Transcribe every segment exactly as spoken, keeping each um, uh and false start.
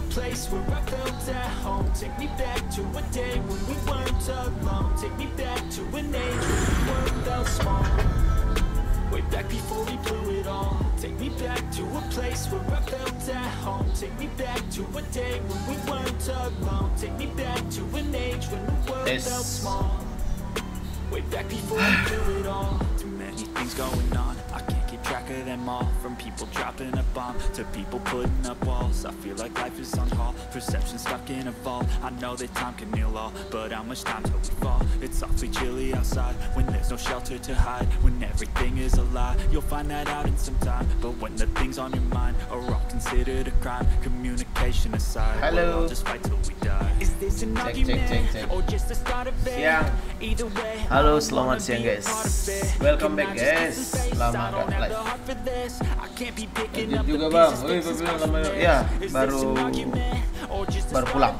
place where I felt at home. Take me back to a day when we weren't alone. Take me back to an age when the world felt small. Way back before we blew it all. Take me back to a place where I felt at home. Take me back to a day when we weren't alone. Take me back to an age when the world yes. felt small. Way back before we blew it all. Too many things going on, I can't keep track of them all. From people dropping a bomb to people putting up walls. I feel like life is on hold, perception stuck in a vault. I know that time can heal all, but how much time till we fall? It's awfully chilly outside when there's no shelter to hide. When everything is a lie, you'll find that out in some time. But when the things on your mind are all considered a crime, communication aside, hello, we'll just fight till we die. Is this an argument or just the start of it? Siang. Either way, halo, selamat siang guys. Welcome back guys. Lama gak live. Lanjut juga bang. Wih, belum lama ya. Baru baru pulang.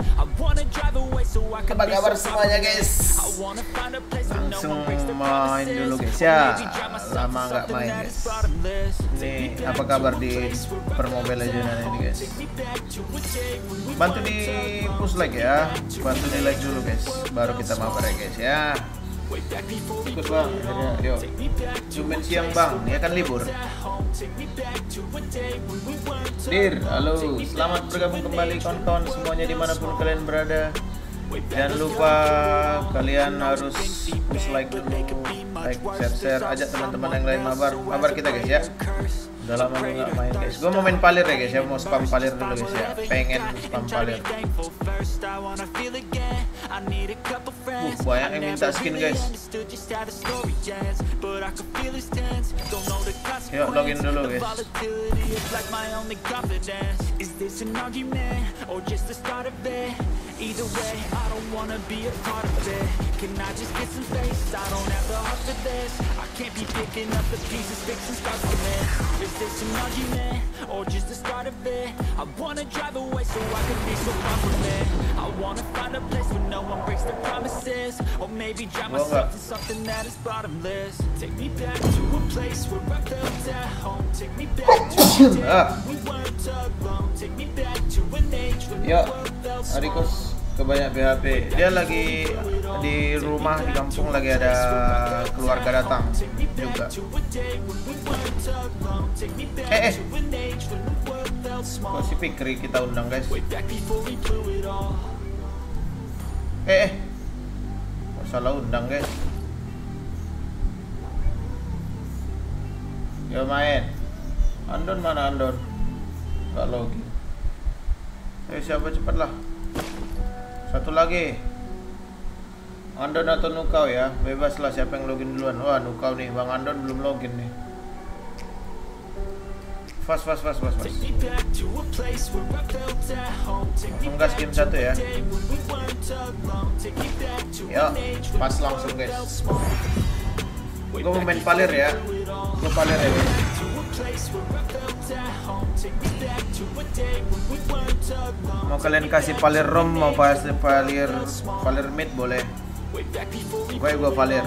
Apa kabar semuanya guys? Langsung main dulu guys ya. Lama nggak main guys. Ini apa kabar di per Mobile Legends ini guys? Bantu di push like ya. Bantu di like dulu guys. Baru kita mabar ya guys ya. Ikut bang, ayo. Cuman siang bang, ya kan libur. Dir, halo, selamat bergabung kembali kawan-kawan semuanya dimanapun kalian berada. Jangan lupa kalian harus push like dulu, like, share, share, ajak teman-teman yang lain mabar, mabar kita guys ya. Udah lama nggak main guys. Gue mau main palir ya guys ya, mau spam palir dulu guys ya. Pengen spam palir. Uh, banyak yang minta skin guys. Yuk login dulu guys. Either way, I don't wanna be a part of it. Can I just get some space? I don't have the heart for this. I can't be picking up the pieces, fixing stars from it. Is this an argument or just the start of it? I wanna drive away so I can be so far from it. I wanna find a place where no one breaks their promises, or maybe drown myself in something that is bottomless. Take me back to a place where I felt at home. Take me back to a day we weren't alone. Take me back to an age when the world felt small. Kebanyak B H P. Dia lagi di rumah di kampung, lagi ada keluarga datang juga. Eh eh kok si Pikri kita undang guys. Eh eh kok salah undang guys. Yo main. Andon mana Andon? Gak login. Eh siapa cepatlah. Satu lagi, Andon atau Nukau ya, bebas lah siapa yang login duluan. Wah Nukau nih, Bang Andon belum login nih. Fast fast fast fast fast. Langsung gas game satu ya. Yuk, pas langsung guys. Gue mau main palir ya. Gue palir ya guys. Mau kalian kasih palir rom, mau kasih palir palir mid boleh. Gue gue palir.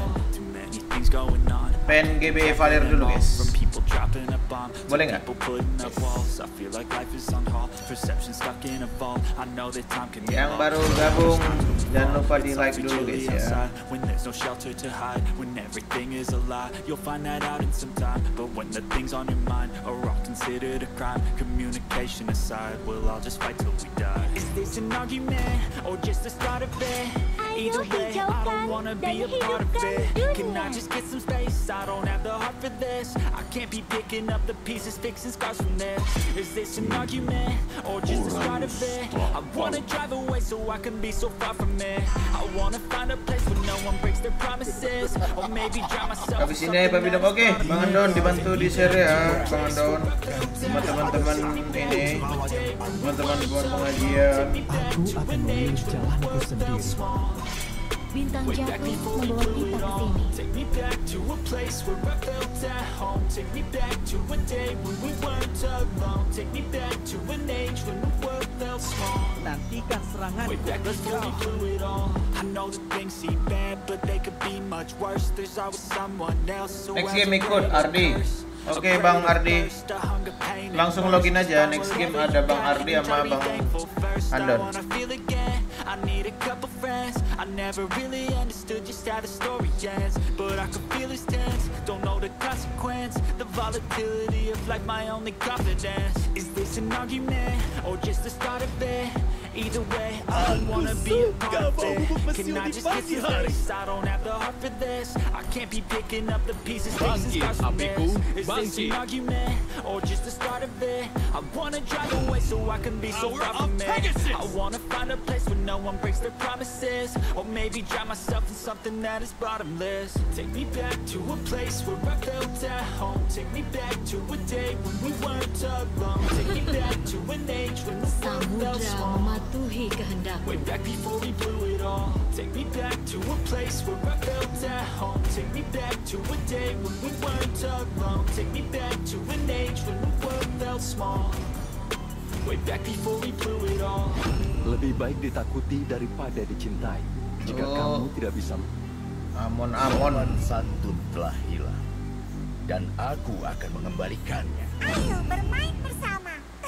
Pen G B palir dulu guys. Boleh nggak? Yang baru gabung jangan lupa di like dulu guys ya. Either way, I don't wanna be a part of it. Can I just get some space? I don't have the heart for this. I can't be picking up the pieces, fixing scars from this. Is this an argument or just the start of it? I wanna drive away so I can be so far from it. I wanna find a place where no one breaks their promises, or maybe drown myself. Habis ini Pak Bidok, oke, Bang Andon dibantu di share ya, Bang Andon, sama teman-teman ini, teman-teman buat pengajian. Aku akan memilih jalanku sendiri. Bintang jatuh membawa kita ke sini. Take me back to a place where I felt at home. Take me back to a day when we weren't alone. Take me back to an age when the world felt small. Nantikan serangan. Way back before we blew it all. I know that things seem bad, but they could be much worse. There's always someone else who Next game ikut Ardi. Oke Bang Ardi, langsung login aja. Next game ada Bang Ardi sama Bang Andon. I need a couple friends. I never really understood just how the story ends, but I can feel it's tense. Don't know the consequence. The volatility of life, my only confidence. Is this an argument or just the start of it? Either way, I don't wanna be a part of it. Can I just get some space? I don't have the heart for this. I can't be picking up the pieces, facing scars from this. Is this an argument or just the start of it? I wanna drive away so I can be so far from it. I wanna find a place where no one breaks their promises, or maybe drown myself in something that is bottomless. Take me back to a place where I felt at home. Take me back to a day when we weren't alone. Take me back to an age when the sun felt small. Mematuhi kehendak. Way back before we blew it all. Take me back to a place where I felt at home. Take me back to a day when we weren't alone. Take me back to an age when the world felt small. Way back before we blew it all. Lebih baik ditakuti daripada dicintai. Jika Oh. kamu tidak bisa. Amon-amon. Santun telah hilang, dan aku akan mengembalikannya. Ayo bermain bersama.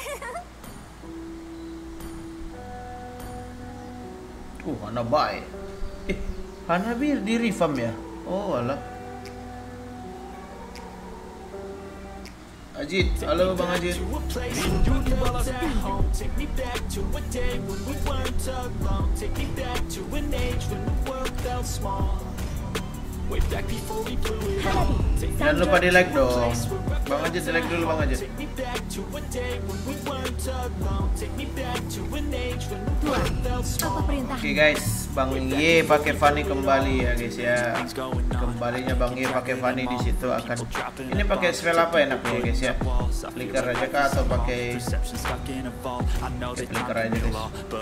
Uh, Hanabi. Eh, Hanabi di revamp ya? Oh, alah. Ajit, halo Bang Ajit. Rindu dibalas rindu. Take me back to a day when we weren't alone. Take me back to an age when the world felt small. Way back before we blew it all. Jangan lupa di like dong. Bang Ajit, di like dulu Bang Ajit. Take me back to a day when we weren't alone. Take me back to an age when the world felt small. Apa perintah? Oke guys, Bang Ye pakai Fanny kembali ya guys ya. Kembalinya Bang Ye pakai Fanny di situ akan. Ini pakai spell apa enaknya guys ya? Flicker aja kah atau pakai flicker aja guys?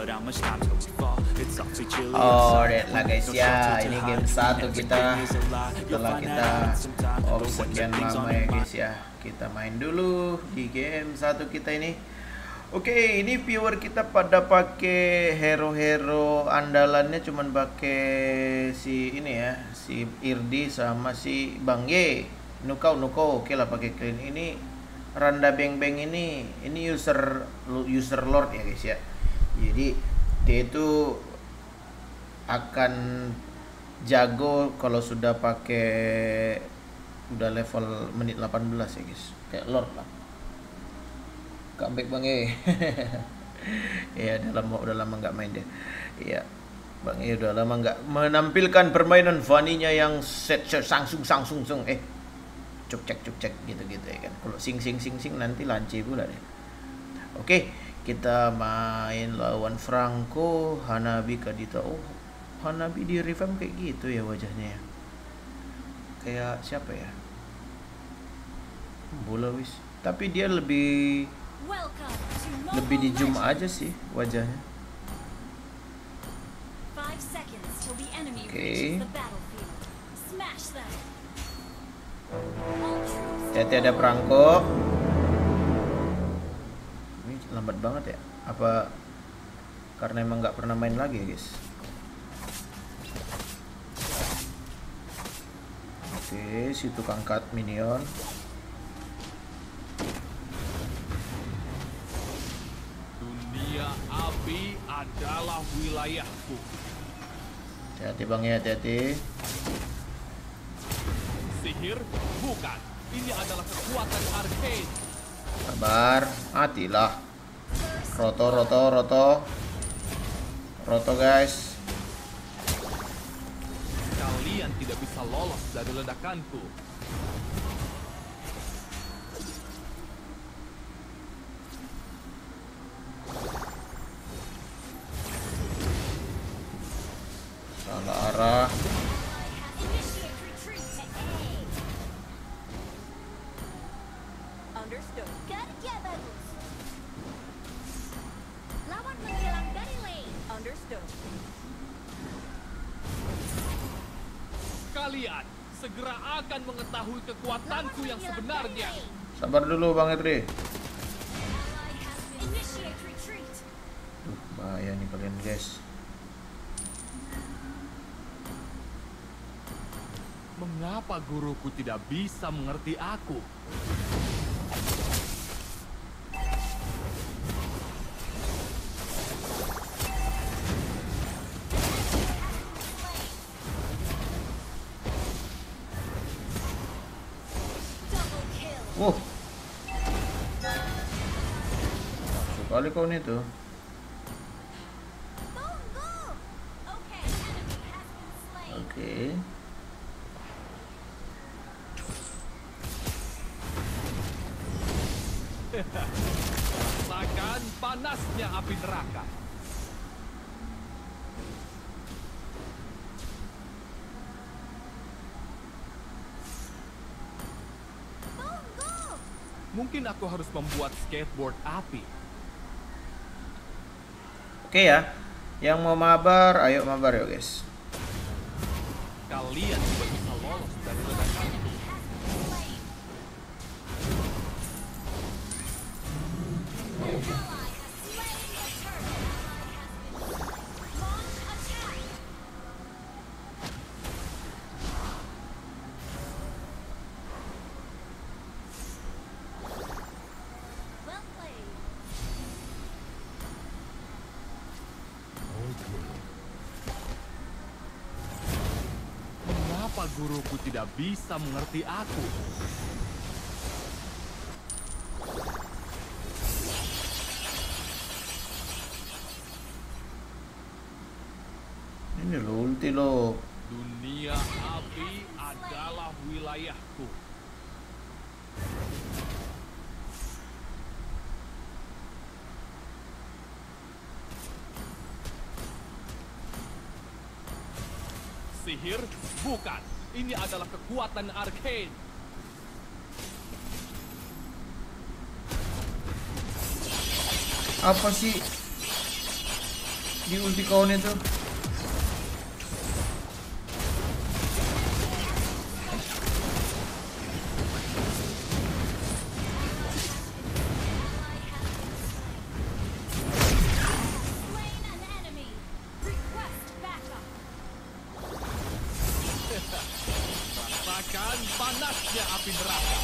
Oh, lihat lah guys ya. Ini game satu kita. Setelah kita off sekian lama ya guys ya, kita main dulu di game satu kita ini. Oke, ini viewer kita pada pakai hero-hero andalannya, cuman pakai si ini ya, si Irdi sama si Bang Ye. Nukau Nukau, oke lah pakai clean. Ini Randa Beng Beng ini, ini user user lord ya guys ya. Jadi dia itu akan jago kalau sudah pakai udah level menit delapan belas ya guys, kayak lord lah. Comeback Bang E. Ya udah lama udah lama nggak main deh. Iya Bang E udah lama nggak menampilkan permainan Fanny-nya yang set set sangsung sangsung sung eh cuk cek cuk cek gitu gitu ya kan. Kalau sing sing sing sing nanti lance pula deh. Oke, kita main lawan Franco Hanabi Kadita. Oh, Hanabi di revamp kayak gitu ya wajahnya ya. Kayak siapa ya? Bola wis. Tapi dia lebih lebih di zoom aja sih wajahnya. Oke. Hati-hati ada perangko. Ini lambat banget ya? Apa karena emang nggak pernah main lagi ya guys? Oke, si tukang cut minion. Dunia api adalah wilayahku. Hati-hati Bang ya, hati-hati. Sihir? Bukan. Ini adalah kekuatan arcane. Sabar, matilah. Roto, roto, roto. Roto guys. Kalian tidak bisa lolos dari ledakanku. Salah arah. Lawan menghilang dari lane. Understood. Kalian segera akan mengetahui kekuatanku yang sebenarnya. Sabar dulu Bang Edri. Duh, bahaya nih kalian guys. Mengapa guruku tidak bisa mengerti aku? Wow. Masuk kali kau nih tuh. Oke. Rasakan panasnya api neraka. Mungkin aku harus membuat skateboard api. Oke ya. Yang mau mabar, ayo mabar ya guys. Kalian tidak bisa lolos dari ledakan. Mengapa guruku tidak bisa mengerti aku? Ini lo ulti lo. Dunia api adalah wilayahku. Sihir? Bukan. Ini adalah kekuatan arcane. Apa sih di ulti kau nih tuh? Rasakan panasnya api neraka.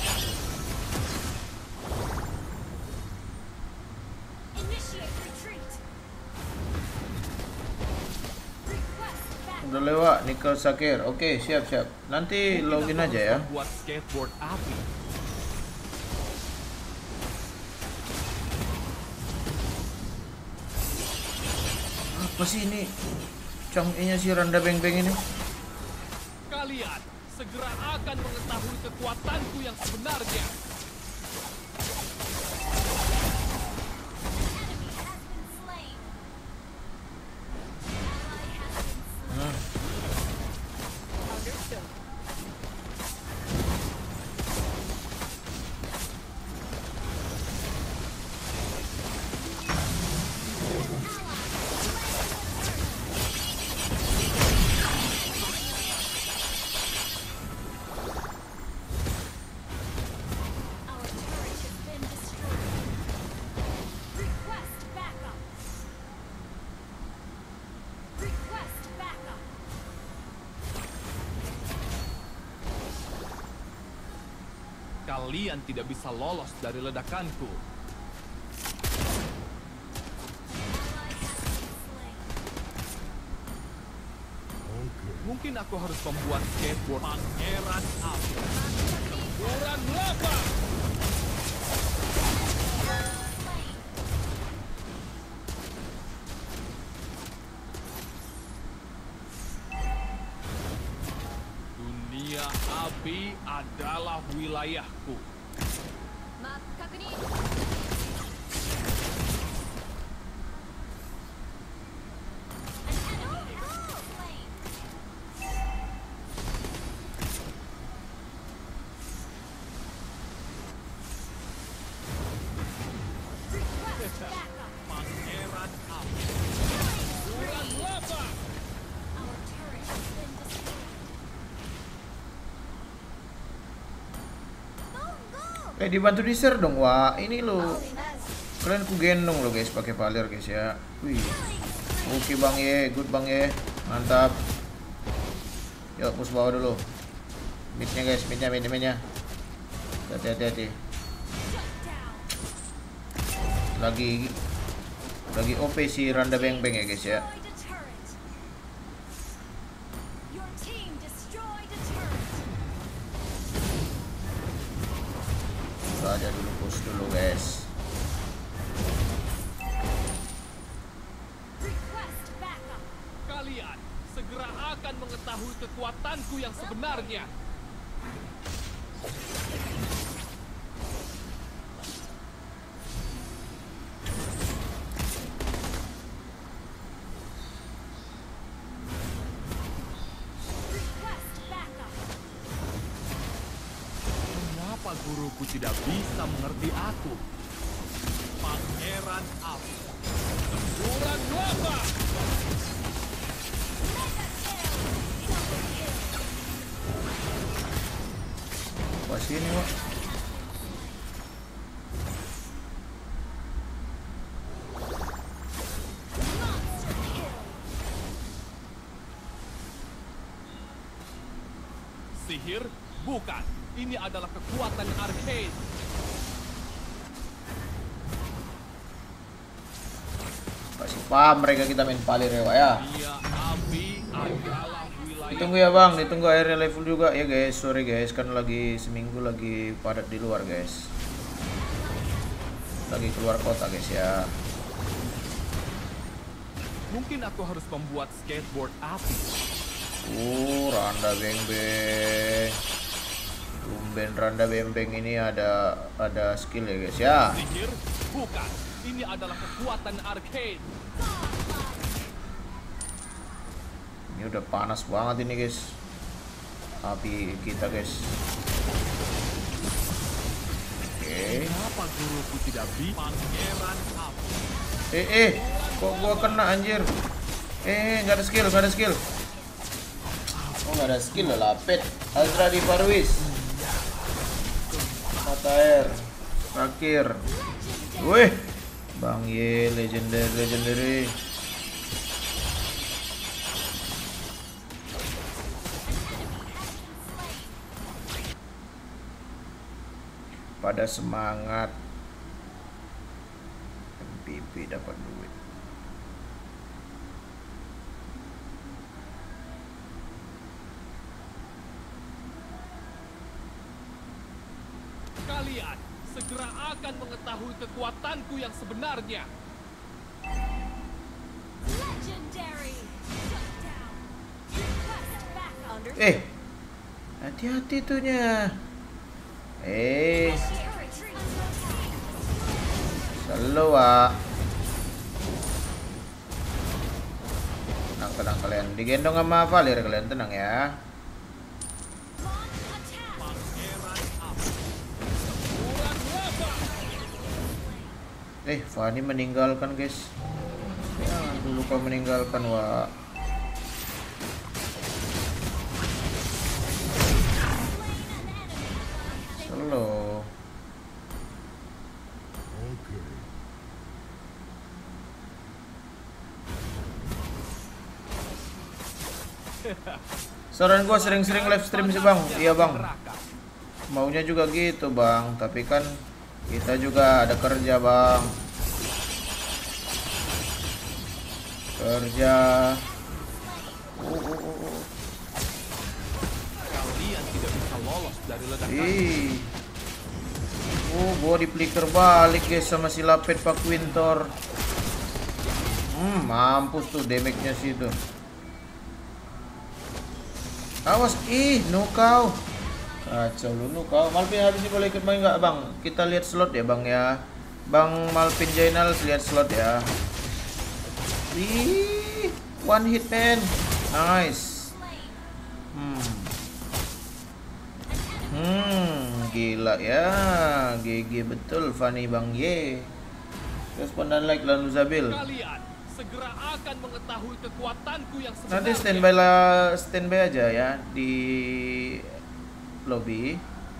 Udah lewat Nickel Sakir. Oke, siap siap. Nanti login aja ya. Buat skateboard api. Apa sih ini? Cangkirnya si Randa Beng Beng ini. Kalian segera akan mengetahui kekuatanku yang sebenarnya. Kalian tidak bisa lolos dari ledakanku. Mungkin aku harus membuat skateboard pangeran api. Semburan lava. Dunia api adalah wilayahku. Pangeran api. Semburan lava. Eh dibantu di share dong. Wah ini lo. Kalian ku gendong lo guys pakai Valir guys ya. Wih. Oke bang ye, good bang ye, mantap. Yuk push bawah dulu. Midnya guys, midnya, midnya, midnya. Hati-hati. Lagi lagi O P si Randa Beng Beng ya guys ya. Kita aja dulu push dulu guys. Kalian segera akan mengetahui kekuatanku yang sebenarnya. Kenapa guruku tidak bisa mengerti aku? Pangeran Api, Semburan Lava. Wah sini wah. Sihir? Bukan. Ini adalah kekuatan arcade. Kasih paham mereka kita main palir ya Pak ya. Dia api adalah wilayah. Ditunggu ya bang, ditunggu akhirnya level juga ya guys. Sorry guys, kan lagi seminggu lagi padat di luar guys. Lagi keluar kota guys ya. Mungkin aku harus membuat skateboard api. Uh, Randa Beng Beng. Tumben Randa Beng Beng ini ada ada skill ya guys ya. Sihir? Bukan. Ini adalah kekuatan arcade. Ini udah panas banget ini guys. Api kita guys. Oke. Okay. Kenapa guruku tidak bisa? Pangeran Api. Eh eh, kok gua kena anjir? Eh, nggak ada skill, nggak ada skill. Oh nggak ada skill loh, Lapet. Azra di Parwis. Mata air. Terakhir. Wih, Bang Ye, legendary, legendary. Pada semangat. M V P dapat duit. Kalian segera akan mengetahui kekuatanku yang sebenarnya. Eh, hati-hati tuhnya. Eh, selalu ah. Tenang-tenang kalian, digendong sama Valir kalian, tenang ya. Eh, Fanny meninggalkan guys. Ya, dulu kau meninggalkan wa. Slow. Saran gua sering-sering live stream sih bang. Iya bang. Maunya juga gitu bang. Tapi kan kita juga ada kerja bang. Kerja. Uh, uh, uh, uh. Kalian tidak bisa lolos dari ledakan. Ih. Oh, gua dipeliker balik guys sama si Lapet Pak Winter. Hmm, mampus tuh damage-nya situ. Awas, ih, nukau. Kacau lu nukau. Malpin habis ini boleh ikut main nggak bang? Kita lihat slot ya bang ya. Bang Malpin Jainal lihat slot ya. Ih, one hit man. Nice. Hmm. Hmm, gila ya. G G betul Fanny Bang Ye. Respon dan like lalu Zabil. Kalian segera akan mengetahui kekuatanku yang sebenarnya. Nanti standby lah, standby aja ya di lobby.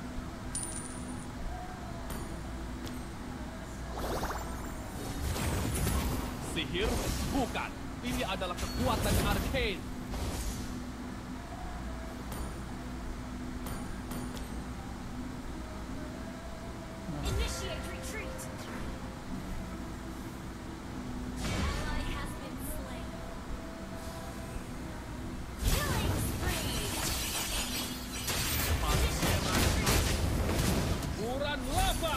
Sihir? Bukan. Ini adalah kekuatan arcade. Initiate retreat. Ally has been slain. Killing spree. Buran lava.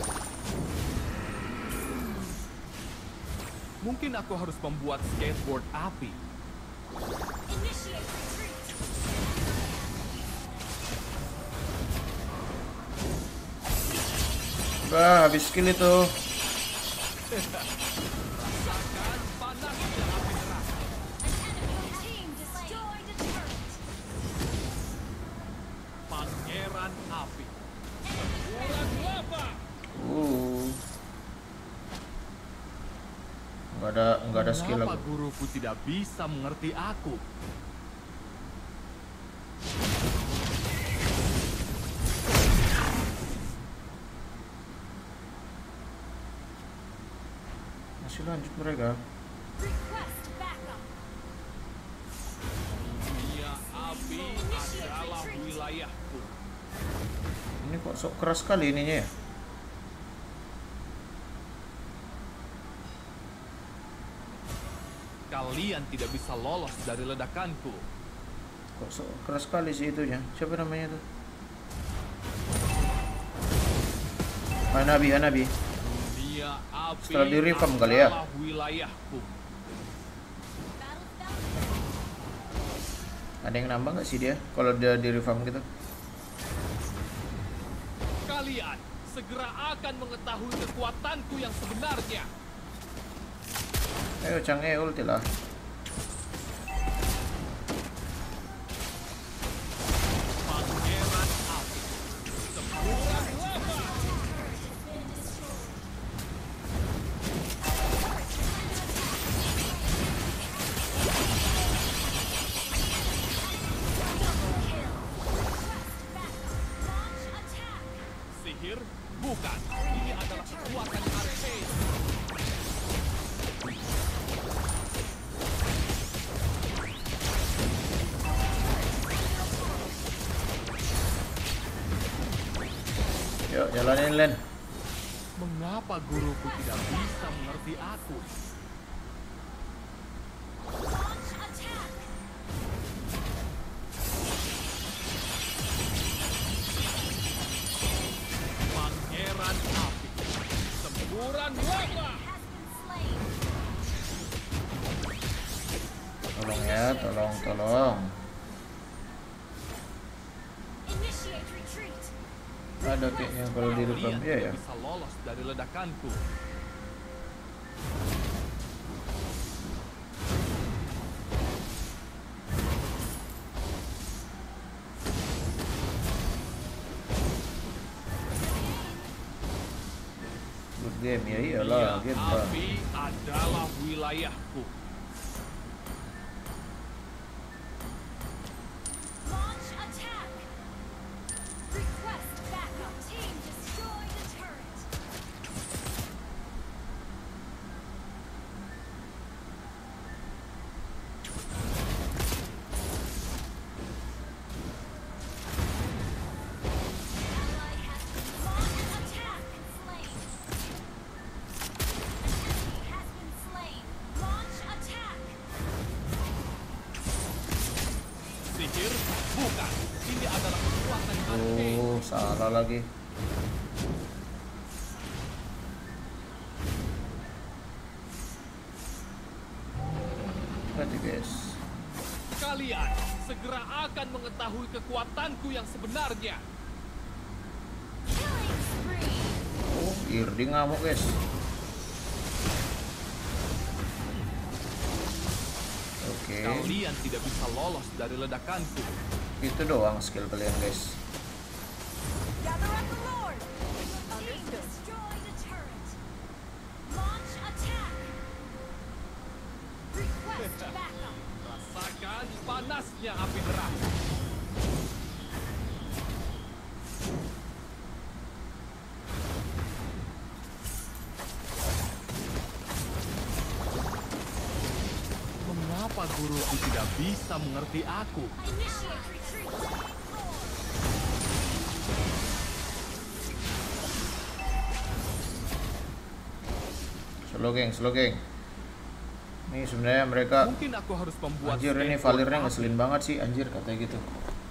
Mungkin aku harus membuat skateboard api. Initiate retreat. Bah, habis skill itu. Rasakan panasnya api neraka. Enemy team destroyed a turret. Pangeran api. Buran lava. Uh. Enggak ada enggak ada skill Mengapa aku. guruku tidak bisa mengerti aku? Masih lanjut mereka. Request backup. Dunia api adalah wilayahku. Ini kok sok keras sekali ininya ya? Kalian tidak bisa lolos dari ledakanku. Kok sok keras sekali sih itunya? Siapa namanya tuh? Hanabi, Hanabi. Dunia api Setelah di reform kali ya? adalah wilayahku. Ada yang nambah nggak sih dia? Kalau dia di reform gitu? Kalian segera akan mengetahui kekuatanku yang sebenarnya. Ayo Chang'e ulti lah. Pangeran api. Semburan lava. Sihir? Bukan. Ini adalah kekuatan arcane. Yuk jalanin Len. Mengapa guruku tidak bisa mengerti aku? Launch attack. Pangeran api. Semburan lava. Has been slain. Tolong ya, tolong, tolong. Initiate retreat. Ada kayaknya kalau di reform Kalian iya ya. tidak bisa lolos dari ledakanku. Good game ya, iyalah Dunia game lah. api adalah wilayahku. Launch attack. Request backup. Team destroy the turret. Ally has been launch attack. Slain. Enemy has been slain. Launch attack. Sihir? Bukan. Ini adalah kekuatan arcane. Oh, salah lagi. Hati guys. Kalian segera akan mengetahui kekuatanku yang sebenarnya. Killing spree. Oh, Irdi ngamuk guys. Oke, Kalian tidak bisa lolos dari ledakanku. itu doang skill kalian guys. Gather up the Lord. Team destroy the turret. Launch attack. Request backup. Rasakan panasnya api neraka. Mengapa guruku tidak bisa mengerti aku? Initiate retreat. Slow geng, slow geng. Ini sebenarnya mereka Mungkin aku harus membuat anjir ini skateboard Valirnya api. ngeselin banget sih anjir katanya gitu.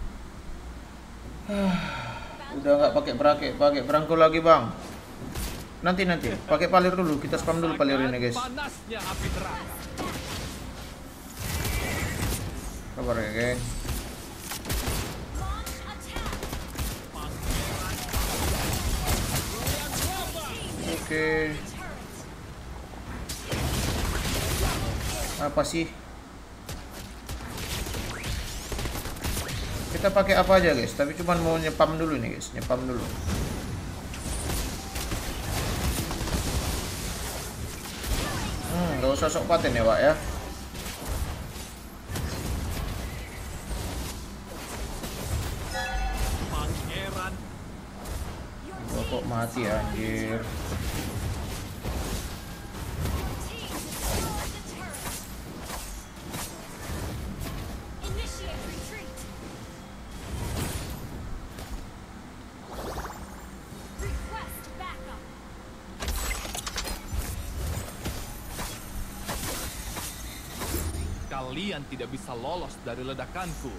Udah nggak pakai pakai pakai perangko lagi bang. Nanti nanti pakai palir dulu, kita spam dulu palir ini guys. Panasnya api neraka. Sabar ya geng. Oke. Apa sih? Kita pakai apa aja guys, tapi cuman mau nyepam dulu nih guys, nyepam dulu. Hmm, gak usah sok paten ya pak ya. Pangeran Gua kok mati anjir. Initiate retreat. Request backup. kalian tidak bisa lolos dari ledakanku.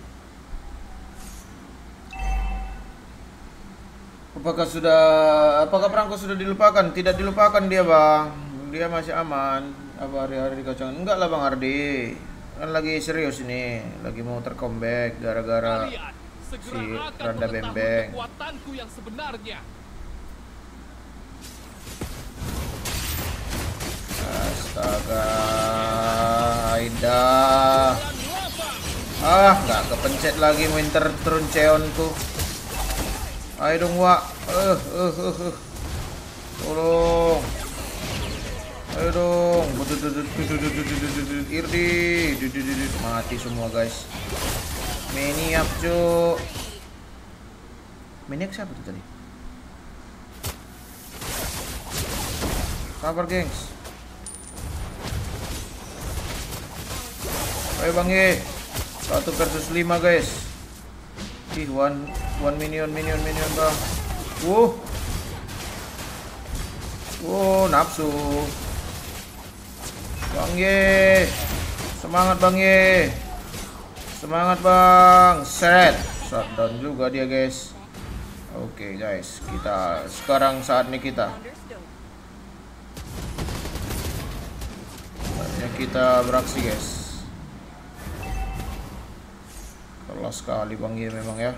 Apakah sudah apakah perangko sudah dilupakan? Tidak dilupakan dia, Bang. Dia masih aman. Apa hari-hari dikacaukan? Enggak lah, Bang Ardi. Kan lagi serius ini, lagi mau tercomeback gara-gara Kalian segera si akan Randa mengetahui Bembeng. kekuatanku yang sebenarnya. Astaga, Aida. Ah, nggak kepencet lagi Winter Truncheonku. Ayo dong, Wak. Eh, eh, eh, eh. Tolong. Ayo dong. Irdi. Mati semua, guys. Maniac, cuk. Maniac siapa tuh tadi? Sabar, gengs. Ayo Bang Ye. Satu versus lima, guys. Ih, one one minion minion minion, Bang. Wuh. Wuh, nafsu. Bang Ye. Semangat Bang Ye. Semangat Bang. Set. Shutdown juga dia, guys. Oke, guys. Kita sekarang saatnya kita. Saatnya kita beraksi, guys. Kelas sekali Bang Ye memang ya.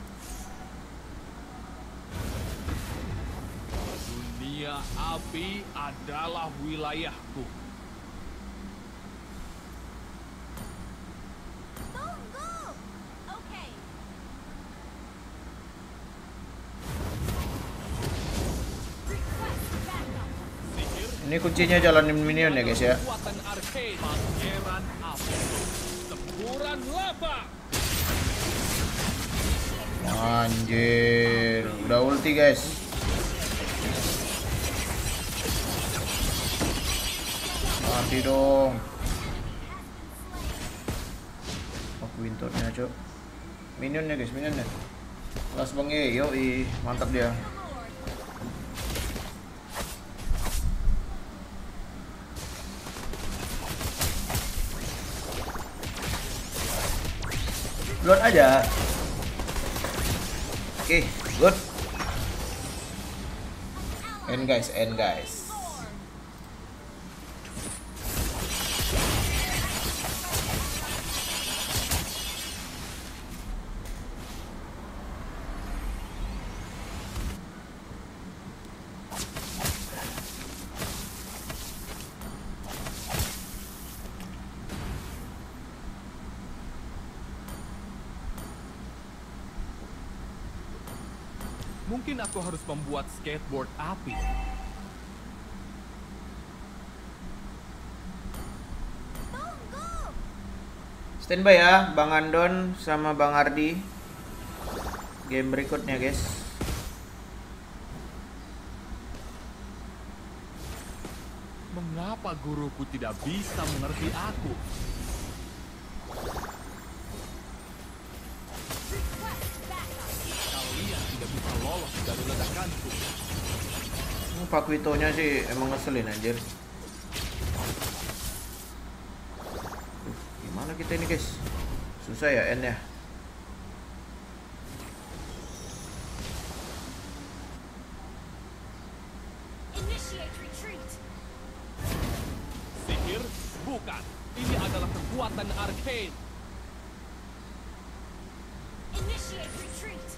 Dunia api adalah wilayahku. Tunggu. Oke. Request backup. Sihir Ini kuncinya jalanin minion ya, guys ya. kekuatan arcade. Pangeran api. Semburan lava. Anjir, udah ulti, guys. Mati dong. Aku winternya, cok. Minionnya, guys, minionnya. Kelas Bang Ye, yoi, mantap dia. Load aja. Oke, okay, good. End guys, end guys. Mungkin aku harus membuat skateboard api. Standby ya, Bang Andon sama Bang Ardi. Game berikutnya, guys. Mengapa guruku tidak bisa mengerti aku? Kalian tidak bisa lolos dari ledakanku. Pak Witonya sih emang ngeselin anjir. kita ini guys. Susah ya N ya. Initiate retreat. Sihir? Bukan. Ini adalah kekuatan arcane. Initiate retreat.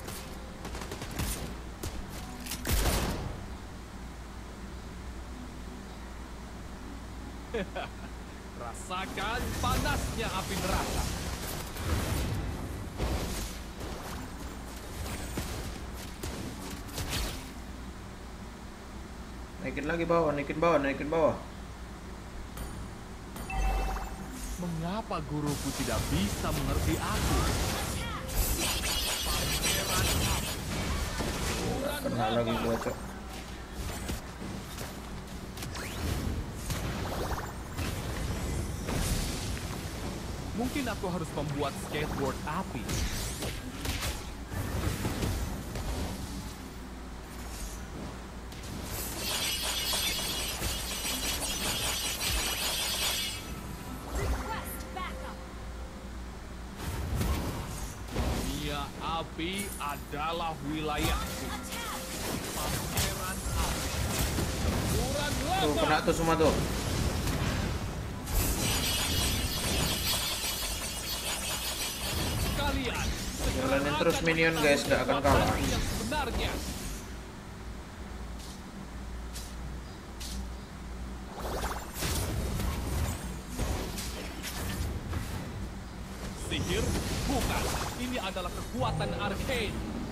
Rasakan panasnya api neraka. Naikin lagi bawah, naikin bawah, naikin bawah. Mengapa guruku tidak bisa mengerti aku? Kena lagi gua, Cok. Mungkin aku harus membuat skateboard api. Request backup. Dunia api adalah wilayahku. Attack. Pangeran api. Semburan Tuh, lava. kena tuh semua tuh. Kalian Jalanin terus minion guys, nggak akan kalah. yang sebenarnya. Sihir? Bukan. Ini adalah kekuatan arcane.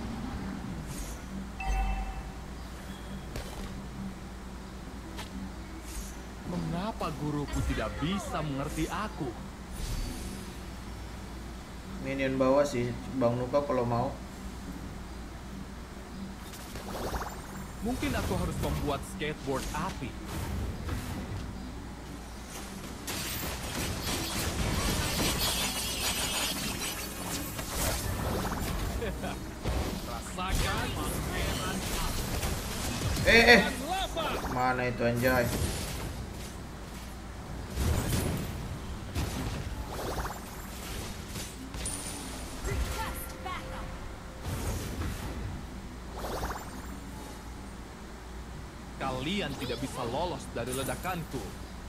Mengapa guruku tidak bisa mengerti aku? Minion bawah sih, Bang Nuka kalau mau. Mungkin aku harus membuat skateboard api. Rasakan pangeran api. Eh, eh. Lava. Mana itu anjay? Request backup. Kalian tidak bisa lolos dari ledakanku.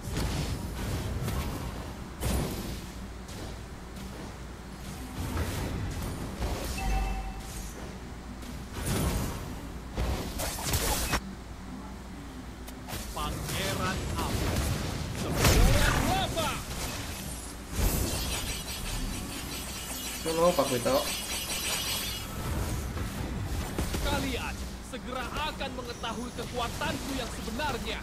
Pangeran api. Semburan lava. Solo Pak Wito. Kalian segera akan mengetahui kekuatanku yang sebenarnya.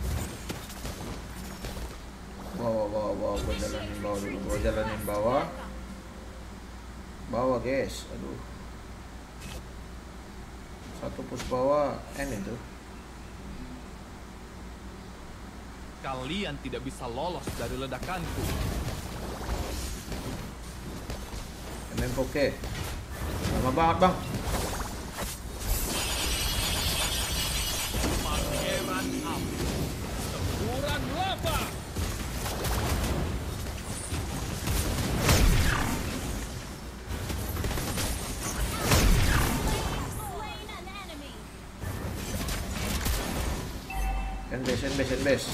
Bawah, bawah, bawah. Gua jalanin bawah dulu. Gua jalanin bawah. Bawah guys. Aduh. Satu push bawah. N itu. Kalian tidak bisa lolos dari ledakanku. M M Poke. Lama banget bang. Pangeran api. Semburan lava. Slain an enemy. N base, N base, N base.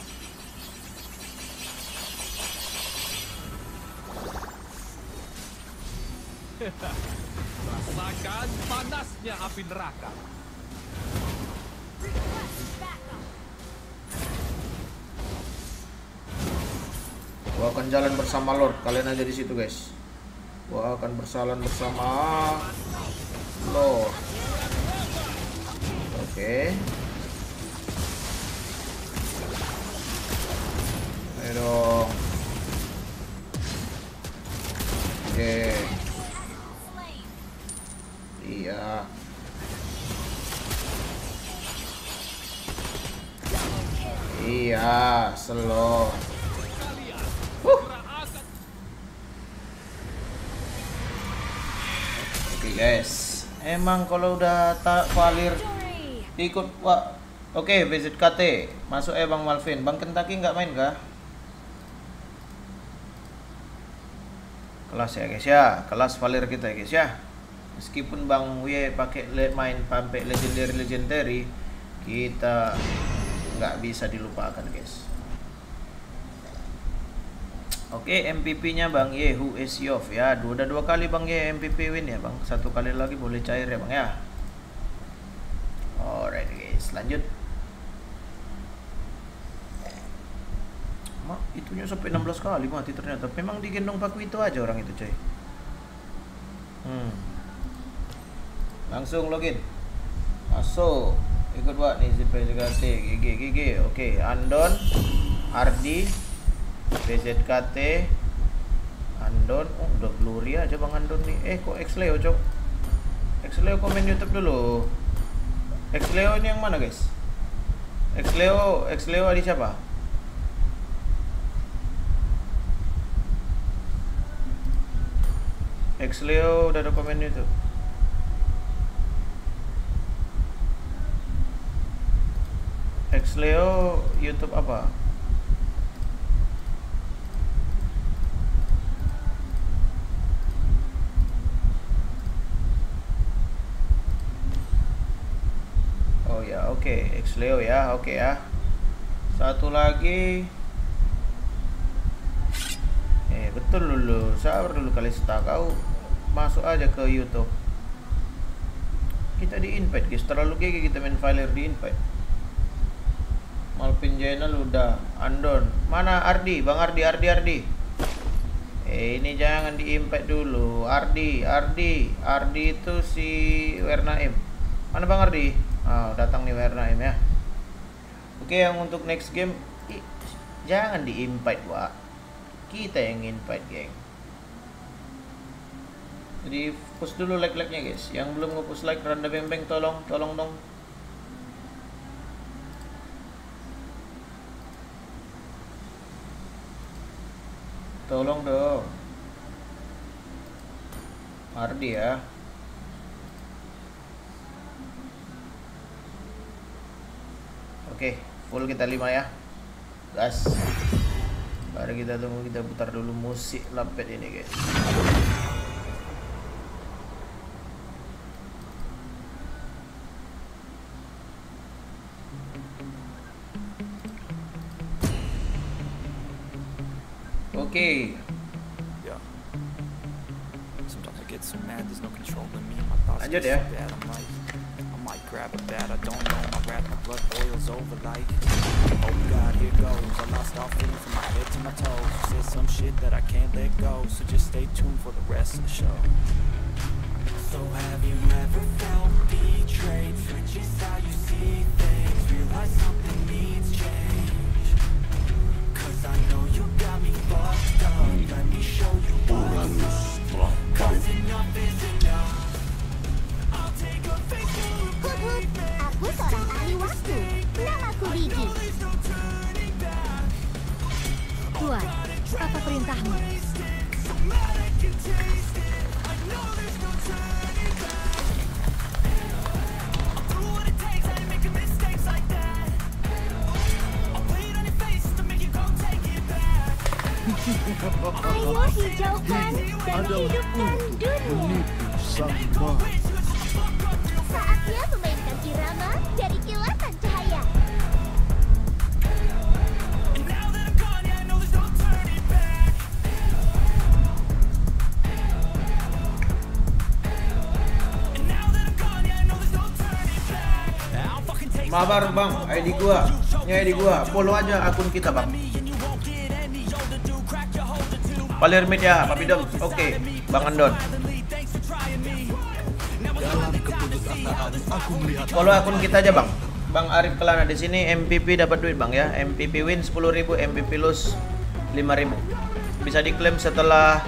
Rasakan panasnya api neraka. Request backup. Gua akan jalan bersama Lord. Kalian aja di situ guys. Gua akan berjalan bersama Lord. Oke. Ayo dong. Oke. Slain. Iya. Iya, slow. Kalian segera akan Oke guys. Emang kalau udah tak valir Victory. ikut wah. Oke, V Z K T. Masuk eh Bang Malvin. Bang Kentaki nggak main kah? Kelas ya guys ya, kelas Valir kita ya guys ya. Meskipun Bang W pakai main sampai legendary legendary, kita nggak bisa dilupakan guys. Oke, M V P-nya Bang Y Who is Yof ya. Dua udah dua kali Bang Y M V P win ya Bang. Satu kali lagi boleh cair ya Bang ya. Alright guys, lanjut. Mak, itunya sampai enam belas kali mati ternyata. Memang digendong paku itu aja orang itu coy. Hmm. Langsung login. Masuk. Ikut buat nih Z P Z K T, G G G G. Oke, Andon, Ardi, B Z K T, Andon. Oh, udah blurry aja Bang Andon nih. Eh, kok Xleo, Cok? Xleo komen YouTube dulu. Xleo ini yang mana, guys? Xleo, Xleo ada siapa? Xleo udah ada komen YouTube. Xleo YouTube apa? Oh ya, oke, okay. Xleo ya, oke okay ya. Satu lagi. Eh, betul dulu. Sabar dulu kali setak kau. Masuk aja ke YouTube. Kita di invite guys, terlalu gigi kita main Valir di invite. Malpin Jainal udah, Andon. Mana Ardi? Bang Ardi, Ardi, Ardi. Eh, ini jangan di invite dulu. Ardi, Ardi, Ardi itu si Wernaim. Mana Bang Ardi? Ah, datang nih Wernaim ya. Oke, yang untuk next game ih, jangan di invite, Wak. Kita yang invite, geng. Jadi push dulu like-like-nya guys. Yang belum nge-push like Randa Beng Beng tolong, tolong dong. Tolong dong. Ardi ya. Oke, full kita lima ya. Gas. Baru kita tunggu, kita putar dulu musik lampet ini guys. Oke. Yeah. Sometimes I get so mad, there's no controlling me. My thoughts Lanjut get ya. so bad, I'm like, I might grab a bat, I don't know. My rap, my blood boils over like, oh God, here goes. I lost all feeling from my head to my toes. You said some shit that I can't let go, so just stay tuned for the rest of the show. So have you ever felt betrayed? Switches how you see things, realize something needs change. Cause I know you got me fucked up, let me show you what's up. Cause enough is enough. I'll take a face for a Hut hut, aku seorang ahli waktu. Namaku Vicky. Tuan, apa perintahmu? Ayo hijaukan dan hidupkan dunia. Saatnya memainkan irama dari kilatan cahaya. Mabar bang, I D gua, ini I D gua, follow aja akun kita bang. Valir mid ya, Papi Dom. Oke, Bang Andon. Follow akun kita aja bang. Bang Arif Kelana di sini M V P dapat duit bang ya. M V P win sepuluh ribu, M V P lose lima ribu. Bisa diklaim setelah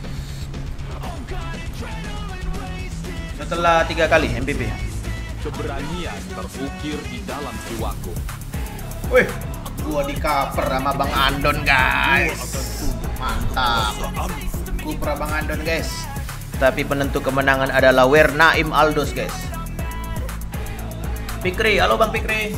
setelah tiga kali M V P. Keberanian terukir di dalam jiwaku. Wih, gua di cover sama Bang Andon guys. Mantap. Kupra Bang Andon guys. Tapi penentu kemenangan adalah Wernaim Aldos guys. Pikri, halo Bang Pikri.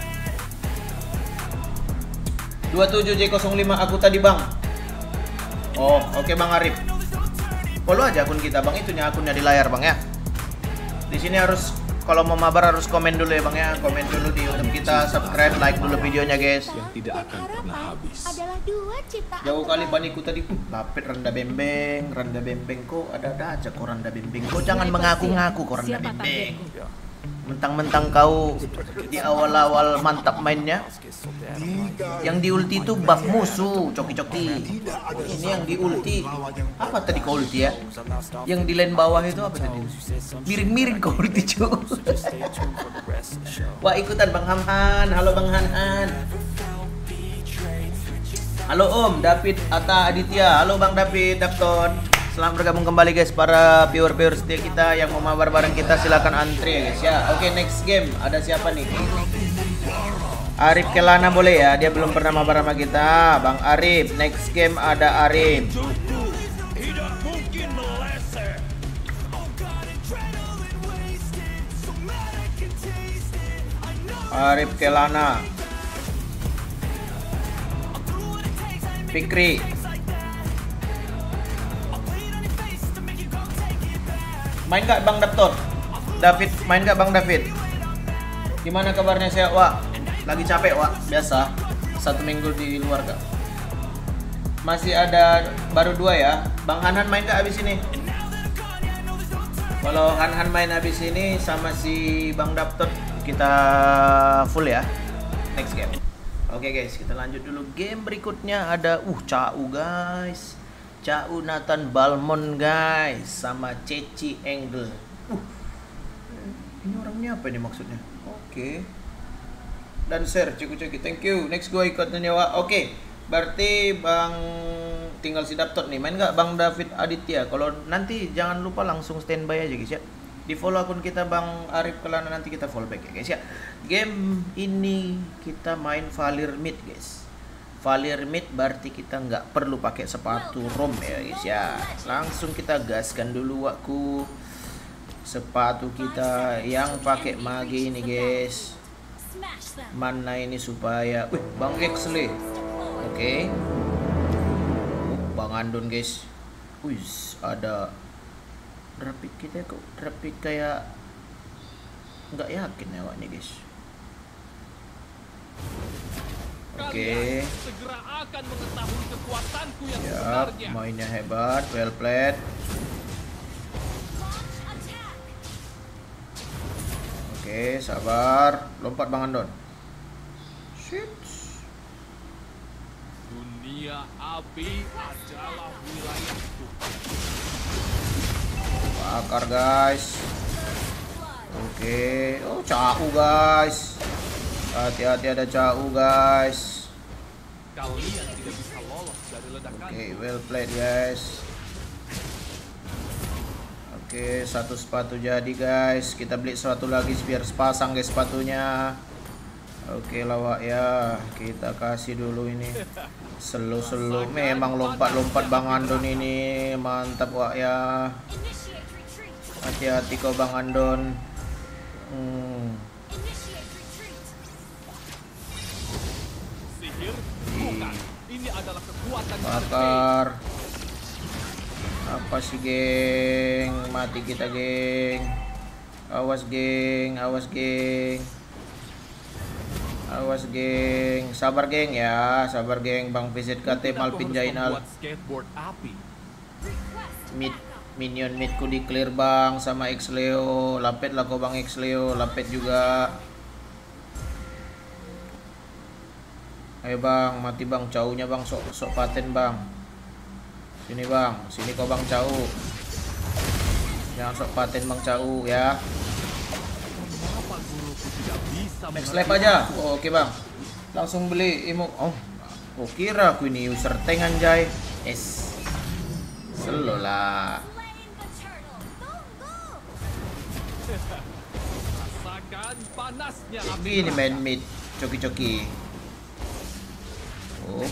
dua tujuh J nol lima aku tadi bang. Oh, oke okay, Bang Arif. Follow aja akun kita Bang, itu nih akunnya di layar Bang ya. Di sini harus kalau mau mabar harus komen dulu ya Bang ya. Komen dulu di YouTube kita, subscribe, like dulu videonya guys. Yang tidak akan pernah habis. Adalah dua ciptaan. Jauh kali baniku tadi. Uh, lapit rendah bembeng, rendah bembeng kok ada-ada aja kok rendah bembeng. Kok jangan mengaku-ngaku kok rendah bembeng. Mentang-mentang kau di awal-awal mantap mainnya. Yang di ulti itu buff musuh, coki-coki. Ini yang di ulti. Apa tadi kau ulti ya? Yang di lane bawah itu apa tadi? Miring-miring kau ulti cuy. Wah, ikutan Bang Hamhan. Halo Bang Hanhan. Halo Om David Atta Aditya. Halo Bang David Dapton. Selamat bergabung kembali guys para viewer-viewer setia kita yang mau mabar bareng kita, silakan antri ya guys ya. Oke, next game ada siapa nih? Arif Kelana boleh ya, dia belum pernah mabar sama kita. Bang Arif, next game ada Arif. Arif Kelana. Fikri. Main gak Bang Dapton? David, main gak Bang David? Gimana kabarnya saya, Wak? Lagi capek, Wak, biasa. Satu minggu di luar kak. Masih ada baru dua ya. Bang Hanhan main gak abis ini? Kalau Hanhan main abis ini sama si Bang Dapton, kita full ya. Next game. Oke guys, kita lanjut dulu. Game berikutnya ada uh Cau guys. Cau Nathan Balmon guys sama Ceci Angle. Uh, ini orangnya apa ini maksudnya? Oke. Okay. Dan share ciku-ciku. Thank you. Next gue ikutnya nyewa. Oke. Okay. Berarti Bang tinggal si Daptot nih. Main nggak Bang David Aditya? Kalau nanti jangan lupa langsung standby aja guys ya. Di follow akun kita Bang Arif Kelana, nanti kita follow back ya guys ya. Game ini kita main Valir mid guys. Valir mid berarti kita nggak perlu pakai sepatu rom ya guys ya. Langsung kita gaskan dulu waktu sepatu kita yang pakai mage ini guys. Mana ini supaya wih Bang Exley. Oke. Okay. Bang Andon guys. Wih ada rapid kita kok rapid kayak nggak yakin ya wak nih guys. Oke. Okay. Segera akan mengetahui kekuatanku yang Yap, sebenarnya. mainnya hebat, well played. Oke, okay, sabar. Lompat Bang Andon. Shit. Dunia api adalah wilayahku. Bakar guys. Oke, okay. Oh Cau guys. Hati-hati ada Cau guys. Kalian tidak bisa lolos dari ledakan. Oke, okay, well played guys. Oke, okay, satu sepatu jadi guys. Kita beli sepatu lagi biar sepasang guys sepatunya. Oke okay, lawak ya. Kita kasih dulu ini. Selu-selu. Memang lompat-lompat Bang Andon ini. Mantap wak ya. Hati-hati kau Bang Andon. Hmm. Sihir, bukan. Ini adalah kekuatan Bakar. Apa sih geng? Mati kita geng. Awas geng, awas geng. Awas geng. Sabar geng ya, sabar geng. Bang V Z K T Malpin Jainal. Skateboard api. Mid minion midku di clear Bang sama X Leo. Lapet lah kau Bang X Leo, lapet juga. Ayo Bang, mati Bang, Caunya Bang, sok sok paten Bang. Sini Bang, sini kau Bang Cau. Jangan sok paten Bang Cau ya. Next lap aja. Oh, oke okay, Bang. Langsung beli imo. Oh, oh kira aku ini user tank anjay. Es. Selo lah. Rasakan panasnya api. Ini main mid, coki-coki. Oh.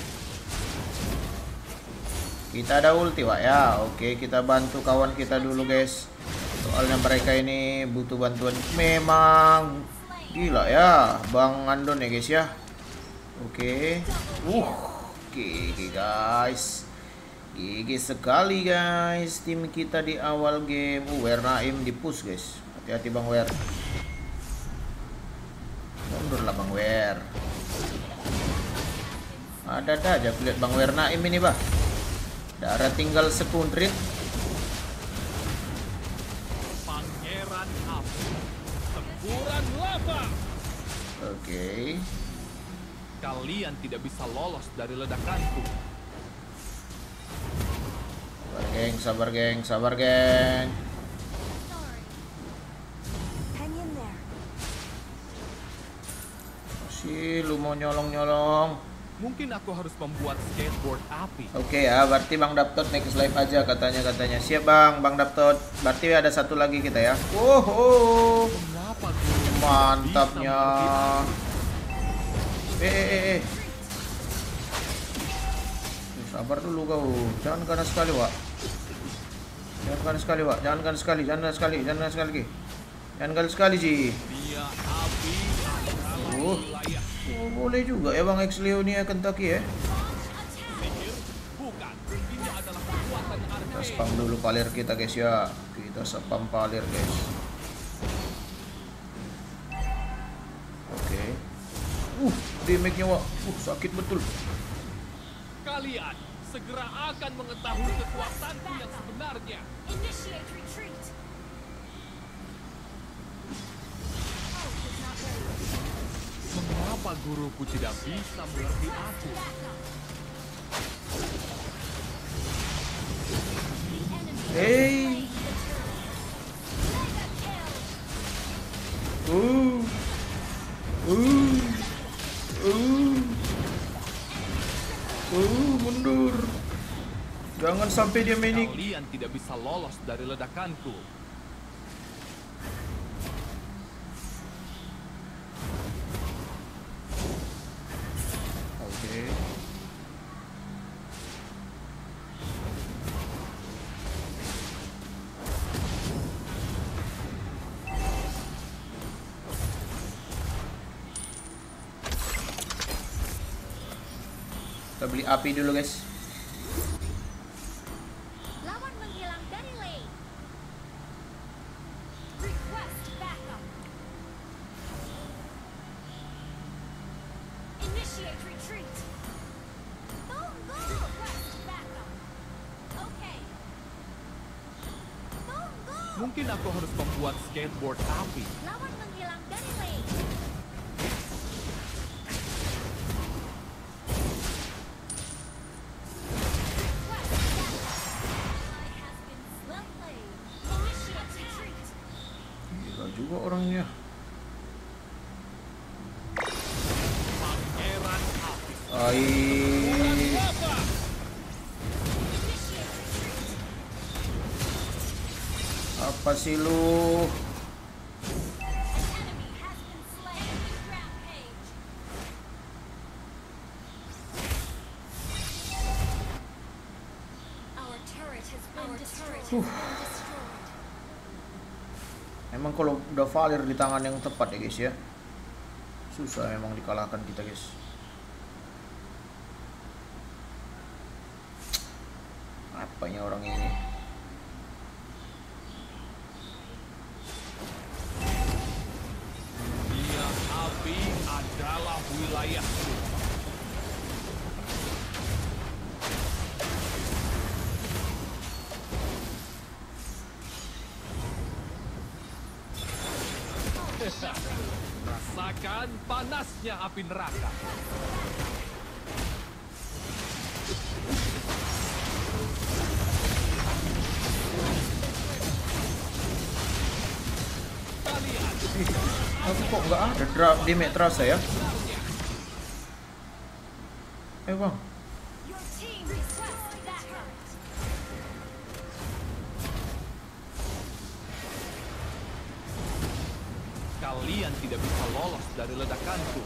Kita ada ulti Wak ya. Oke, kita bantu kawan kita dulu guys. Soalnya mereka ini butuh bantuan. Memang gila ya Bang Andon ya guys ya. Oke. Uh, oke guys. G G sekali guys tim kita di awal game. Uh, Wer Naim di push guys. Hati-hati Bang Wer. Mundur lah Bang Wer. Ada-ada aja lihat Bang Wer Naim ini bah. Darah tinggal sekundrit. Pangeran api, semburan lava. Oke. Kalian tidak bisa lolos dari ledakanku. Sabar geng, sabar geng, sabar geng. Sorry. Hang in there. Si lu mau nyolong-nyolong. Mungkin aku harus membuat skateboard api. Oke ya, berarti Bang Daptot next live aja katanya-katanya. Siap Bang, Bang Daptot. Berarti ada satu lagi kita ya. Oh, oh. Mengapa guru Mantapnya. Eh, eh, eh, eh. Sabar dulu kau. Jangan ganas sekali, Wak. Jangan ganas sekali, Wak. Jangan ganas sekali, jangan ganas sekali, jangan ganas sekali. Jangan ganas sekali, Ji. dia api adalah Oh. wilayah Oh, boleh juga ya Bang X Leonia Kentucky ya. sihir. Bukan, ini adalah kekuatan Kita arcane. spam dulu palir kita guys ya. Kita spam palir guys. Oke. Uh, damage-nya Wak. Uh, sakit betul. Kalian segera akan mengetahui kekuatanku yang sebenarnya. Initiate retreat. Oh, he's not ready. Mengapa guruku tidak bisa mengerti aku? Hey. Uh. Uh. Uh. Uh, mundur. Jangan sampai dia menik. Kalian tidak bisa lolos dari ledakanku. Oke. Kita beli api dulu guys. Lawan menghilang dari lane. Request backup. Initiate retreat. Boom, boom. Request backup. Okay. Boom, boom. Mungkin aku harus membuat skateboard api. Lawan menghilang dari lane. Gila juga orangnya. Pangeran api. Ai. Lava. Apa sih lu? Emang kalau udah Valir di tangan yang tepat ya guys ya, susah emang dikalahkan kita guys. Apanya orang ini? Dunia api adalah wilayahku. Rasakan panasnya api neraka. Kalian Aku kok nggak ada drop di terasa ya? Eh bang, Your team requests backup. kalian tidak bisa lolos dari ledakanku.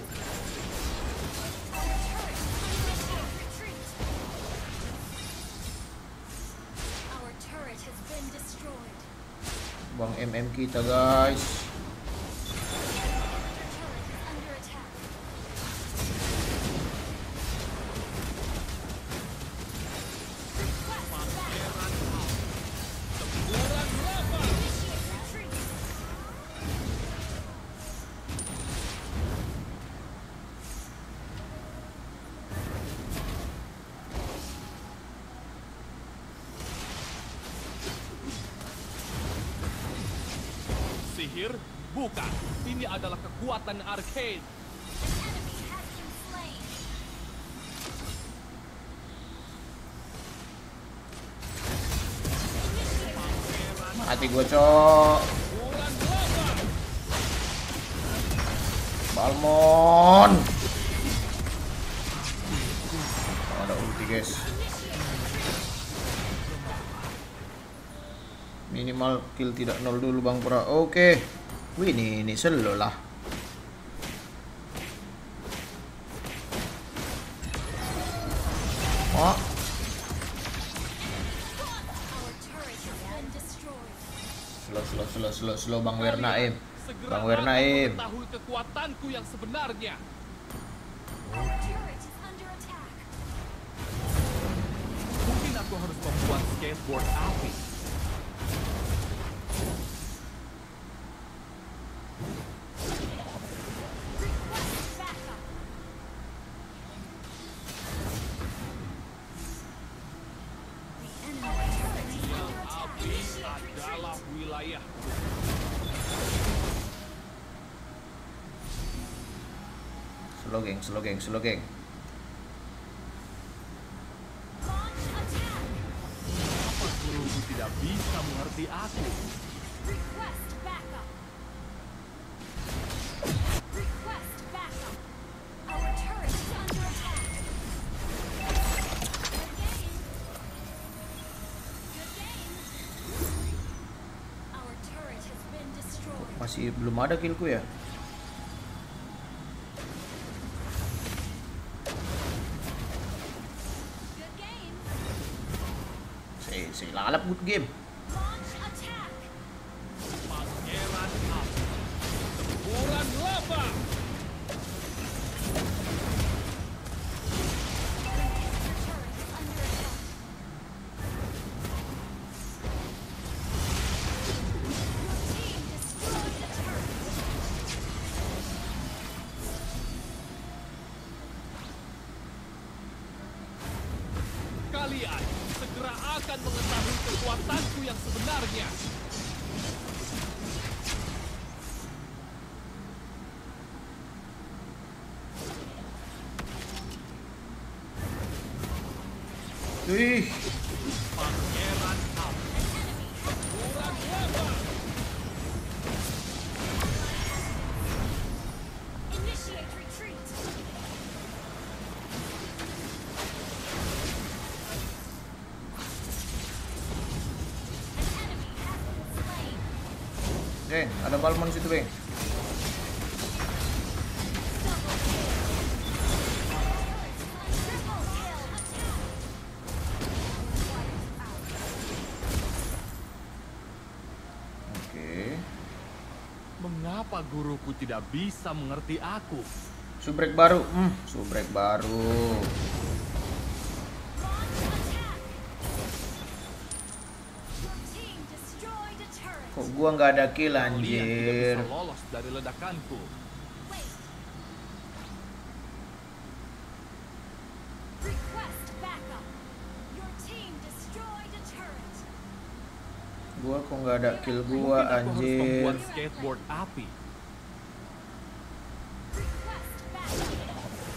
Retreat. Our turret has been destroyed. bang M M kita guys. Turret is under attack. Request Sihir? Bukan. Ini adalah kekuatan arcane. Mati gue, cok. Balmon. Oh, ada ulti, guys. Minimal kill tidak nol dulu Bang Pura. Oke. Wih, ini ini selo lah. Oh. Slow slow slow slow slow Bang Wernaim. Bang Wernaim. Mengetahui kekuatanku yang sebenarnya. Mungkin aku harus membuat skateboard api. Adalah wilayah. Slow geng, slow geng, slow geng. Apa guruku tidak bisa mengerti aku? Request backup. Request backup. Our turret is under attack. Good game. Good game. Our turret has been destroyed. Masih belum ada killku ya? Good game. Saya saya lalap good game. Launch attack. Pangeran api. Semburan lava. Your turret is under attack. Your team destroyed the turret. Kalian segera akan mengetahui kekuatanku yang sebenarnya. Wih, Pangeran api. Semburan lava. Initiate retreat. An enemy has been slain. Geng, ada Balmon situ, Bang. Double kill. Triple kill. Attack. Oke. Mengapa guruku tidak bisa mengerti aku? Subrek baru. Hmm, subrek baru. Launch attack. Your team destroyed a turret. Kok gua nggak ada kill Kalian tidak anjir? bisa lolos dari ledakanku. Wait. Request backup. Your team destroyed a turret. Gua kok nggak ada kill gua Mungkin aku harus anjir. membuat skateboard api. Request backup.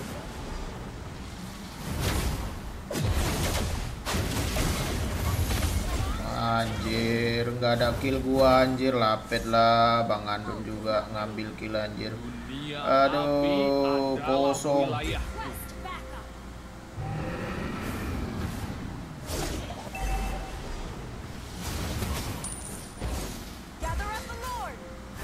Anjir, nggak ada kill gua anjir, lapet lah. Bang Andun juga ngambil kill anjir. Dunia Aduh, api adalah kosong. wilayahku. Request backup. Gather up the Lord.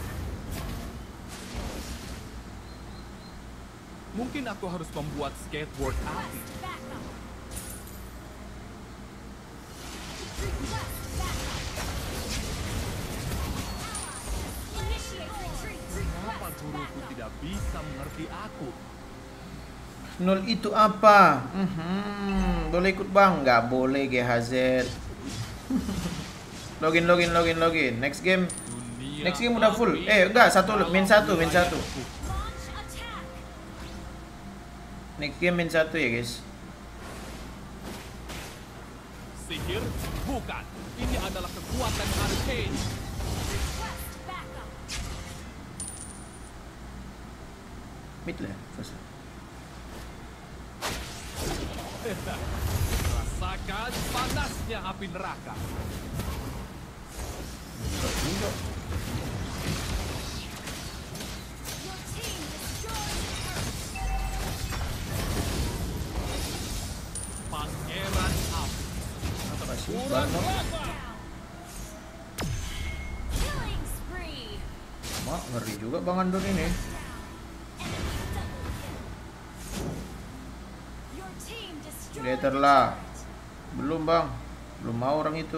Mungkin aku harus membuat skateboard api. Request backup. Request backup. Initiate retreat. Mengapa Request guruku backup. tidak bisa mengerti aku? Nol itu apa? Mhm, boleh ikut bang? Nggak boleh G H Z. Login, login, login, login. Next game, Dunia next game udah full. api Eh, enggak, satu, adalah main satu, main satu. wilayahku. Launch attack. Next game main satu ya guys. Sihir? Bukan. Ini adalah kekuatan arcane. Request backup. Mid lah, first. Rasakan panasnya api neraka. Enggak juga. Your team destroyed the Pangeran api. Apa kasih? Kurang Banget. laba. killing spree. Mak, ngeri juga Bang Andon ini. Your team destroyed Creator the lah. turret. Belum Bang. Belum mau orang itu.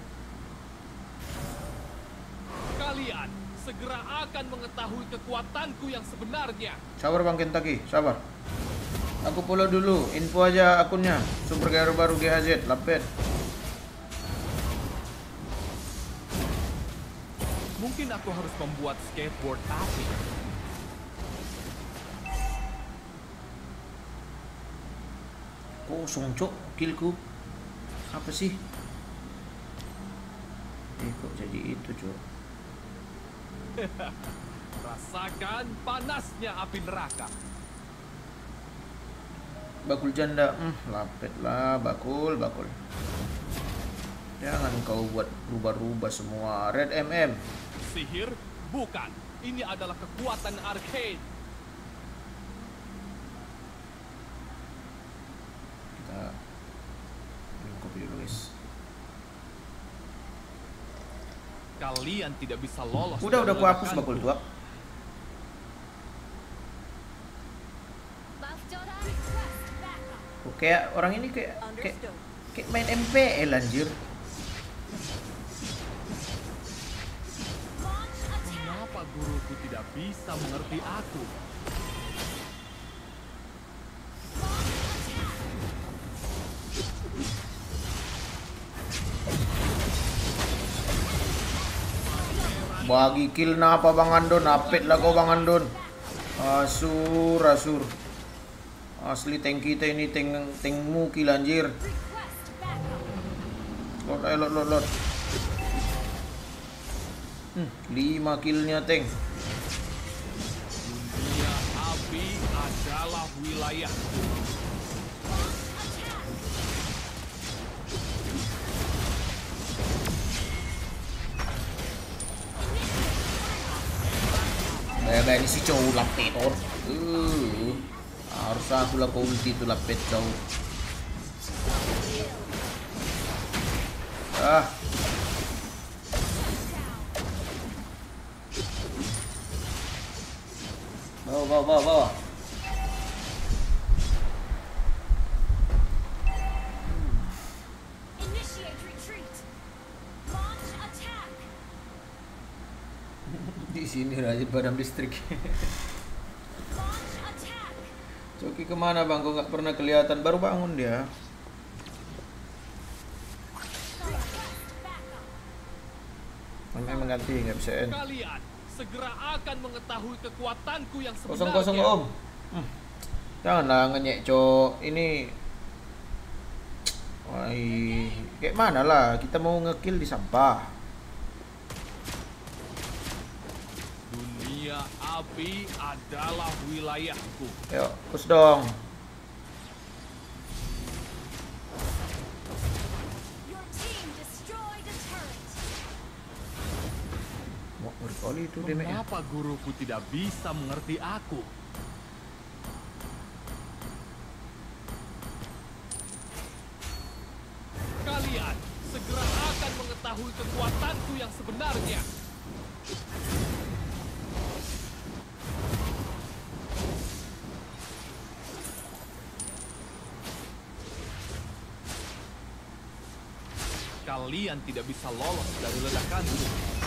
Kalian segera akan mengetahui kekuatanku yang sebenarnya. Sabar Bang Kentaki, sabar. Aku follow dulu, info aja akunnya. Super Hero baru G H Z, lapet. Mungkin aku harus membuat skateboard api. Kosong cok, killku. Apa sih? Eh kok jadi itu cok? Rasakan panasnya api neraka. Bakul janda, hmm, lapet lah, bakul, bakul. Jangan kau buat rubah-rubah semua. Red M M. Sihir? Bukan. Ini adalah kekuatan arcade. Kita minum kopi dulu guys. Kalian tidak bisa lolos. Udah udah dari ku hapus ledakanku. bakul tua. Buff Dota request backup. Kok kayak orang ini kayak kayak, kayak main M P L anjir. Launch attack. Kenapa guruku tidak bisa mengerti aku? Launch attack. Bagi kill napa Bang Andon, apet lah kau Bang Andon. Asur, asur. Asli tank kita ini tank tankmu kill anjir. Request backup. Lot ayo lot lot lot. Hmm, lima killnya tank. Dunia api adalah wilayahku. Bebe ini si cowok lapet or. Uh, harus aku lah kau ulti itu lapet cowok. Ah. Bawa bawa bawa bawa. Initiate retreat. Launch attack. Di sini rajin padam listrik. Launch attack. Coki kemana bang? Kok nggak pernah kelihatan? Baru bangun dia. Request backup. Memang mengganti nggak bisa end. Kalian segera akan mengetahui kekuatanku yang sebenarnya. Kosong kosong om. Hmm. Janganlah ngenyek cok. Ini. Wah, kayak mana lah? Kita mau ngekill di sampah. Dunia api adalah wilayahku. Yuk, push dong. Your team destroyed a turret. Mau berkali itu damage-nya. Mengapa guruku tidak bisa mengerti aku? Kalian segera akan mengetahui kekuatanku yang sebenarnya. Kalian tidak bisa lolos dari ledakanku.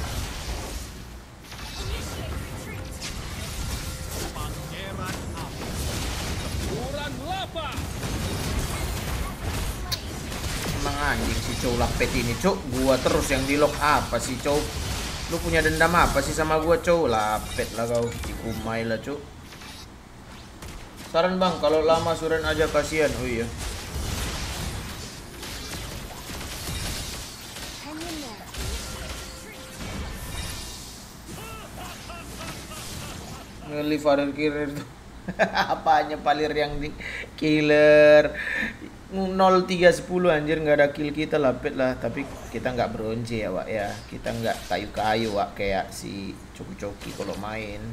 Initiate retreat. Pangeran api. Semburan lava. Emang anjing si Cow lapet ini Cow. Gua terus yang di lock apa sih Cow? Lu punya dendam apa sih sama gua Cow? Lapet lah kau. Dikumai lah Cow. Saran bang, kalau lama suren aja kasihan. Oh iya. Hang in there. Nge-leave Farir Kirir tuh. Apanya palir yang di killer nol tiga sepuluh anjir, nggak ada kill kita lah pet lah. Tapi kita nggak bronze ya Wak ya, kita nggak kayu-kayu Wak kayak si Coki-Coki kalau main.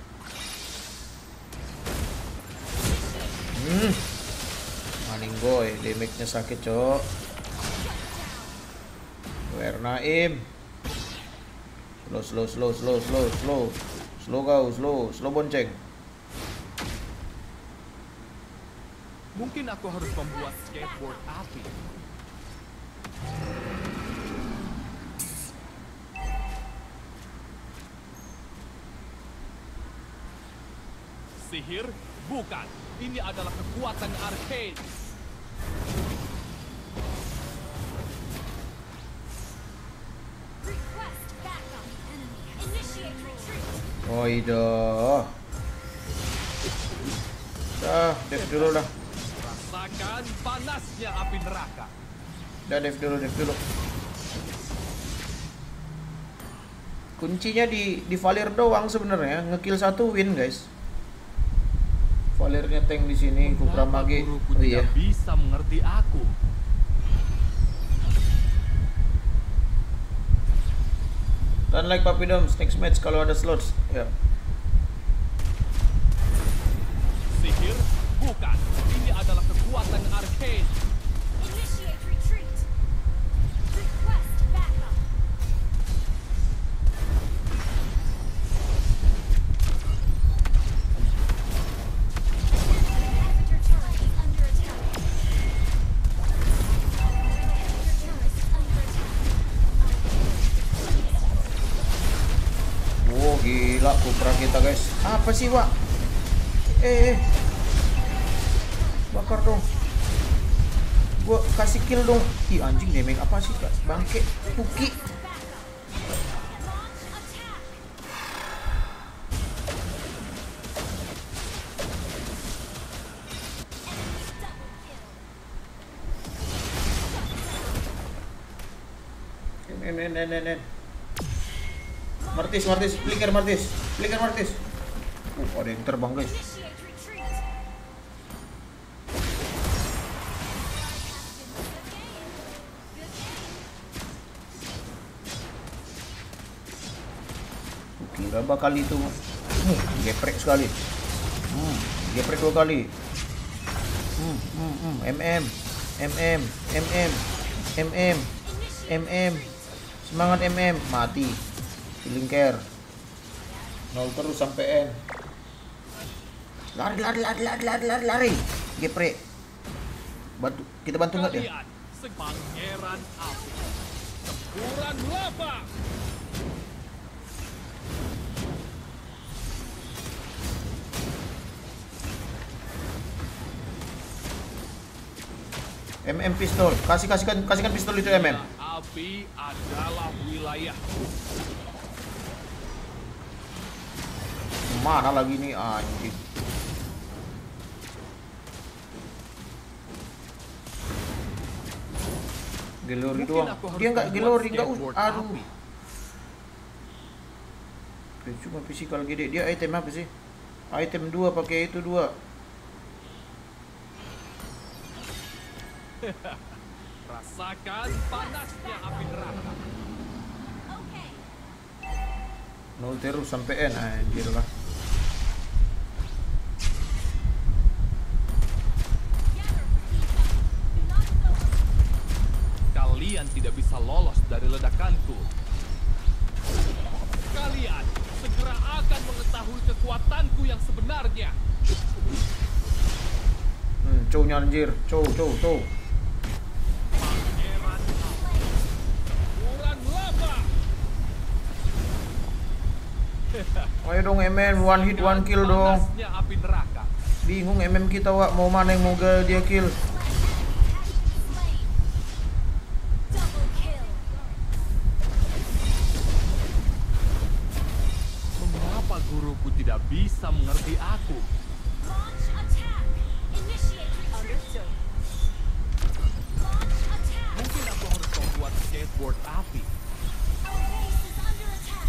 Hmm. Maning boy, damage-nya sakit cok. Where Naim? Slow slow slow slow slow slow slow kau slow slow bonceng. Mungkin aku harus membuat skateboard api. Sihir? Bukan. Ini adalah kekuatan arcane. Request backup. Enemy. Initiate retreat. Oh iya. Dah, dev dulu dah. Rasakan panasnya api neraka. Dah dev dulu, dev dulu. Kuncinya di di Valir doang sebenarnya, ngekill satu win guys. Valirnya tank di sini, Kupra Mengapa Mage. guruku Oh iya. tidak bisa mengerti aku? Dan like Papi Doms, next match kalau ada slots. Ya. Sihir? Bukan. Ini adalah kekuatan arcane. Initiate retreat. Request backup. Inhibitor turret is under attack. Inhibitor turret is under attack. Oh gila Kupra kita guys. Apa sih Wak? Eh, eh. Bakar dong. Gua kasih kill dong. Ih anjing damage apa sih Kak? Bangke Puki. Nen nen nen nen nen. Martis, Martis, flicker Martis. Flicker Martis. Uh, ada yang terbang guys. Initiate retreat. Kira bakal itu. Hmm, geprek sekali. Hmm, geprek dua kali. Hmm, hmm, hmm, mm, mm, mm, mm, mm, semangat mm, mati. Healing care. Nol terus sampai N. Lari, lari, lari, lari, lari, lari, lari. Geprek. Bantu, kita bantu nggak dia? Kalian Pangeran Api. Semburan lava. M M pistol. Kasih kasihkan kasihkan pistol itu M M. Api adalah wilayah. Mana lagi nih anjing? Gelori Mungkin doang. aku harus Dia nggak membuat gelori, nggak skateboard us. Aduh. api. Oke, cuma physical gede. Dia item apa sih? Item dua pakai itu dua. Rasakan panasnya api neraka. Okay. Nol terus sampai N anjir lah. Kalian tidak bisa lolos dari ledakanku. Kalian segera akan mengetahui kekuatanku yang sebenarnya. Hmm, cow-nya anjir. Cow, cow, cow. Pangeran Api. Semburan lava. Ayo dong M M, one hit one kill dong. Panasnya api neraka. Bingung M M kita Wak, mau mana yang mau ga- dia kill. Double kill. Mengapa guruku tidak bisa mengerti aku? Launch attack. Initiate retreat. Launch attack. Mungkin aku harus membuat skateboard api. Our base is under attack.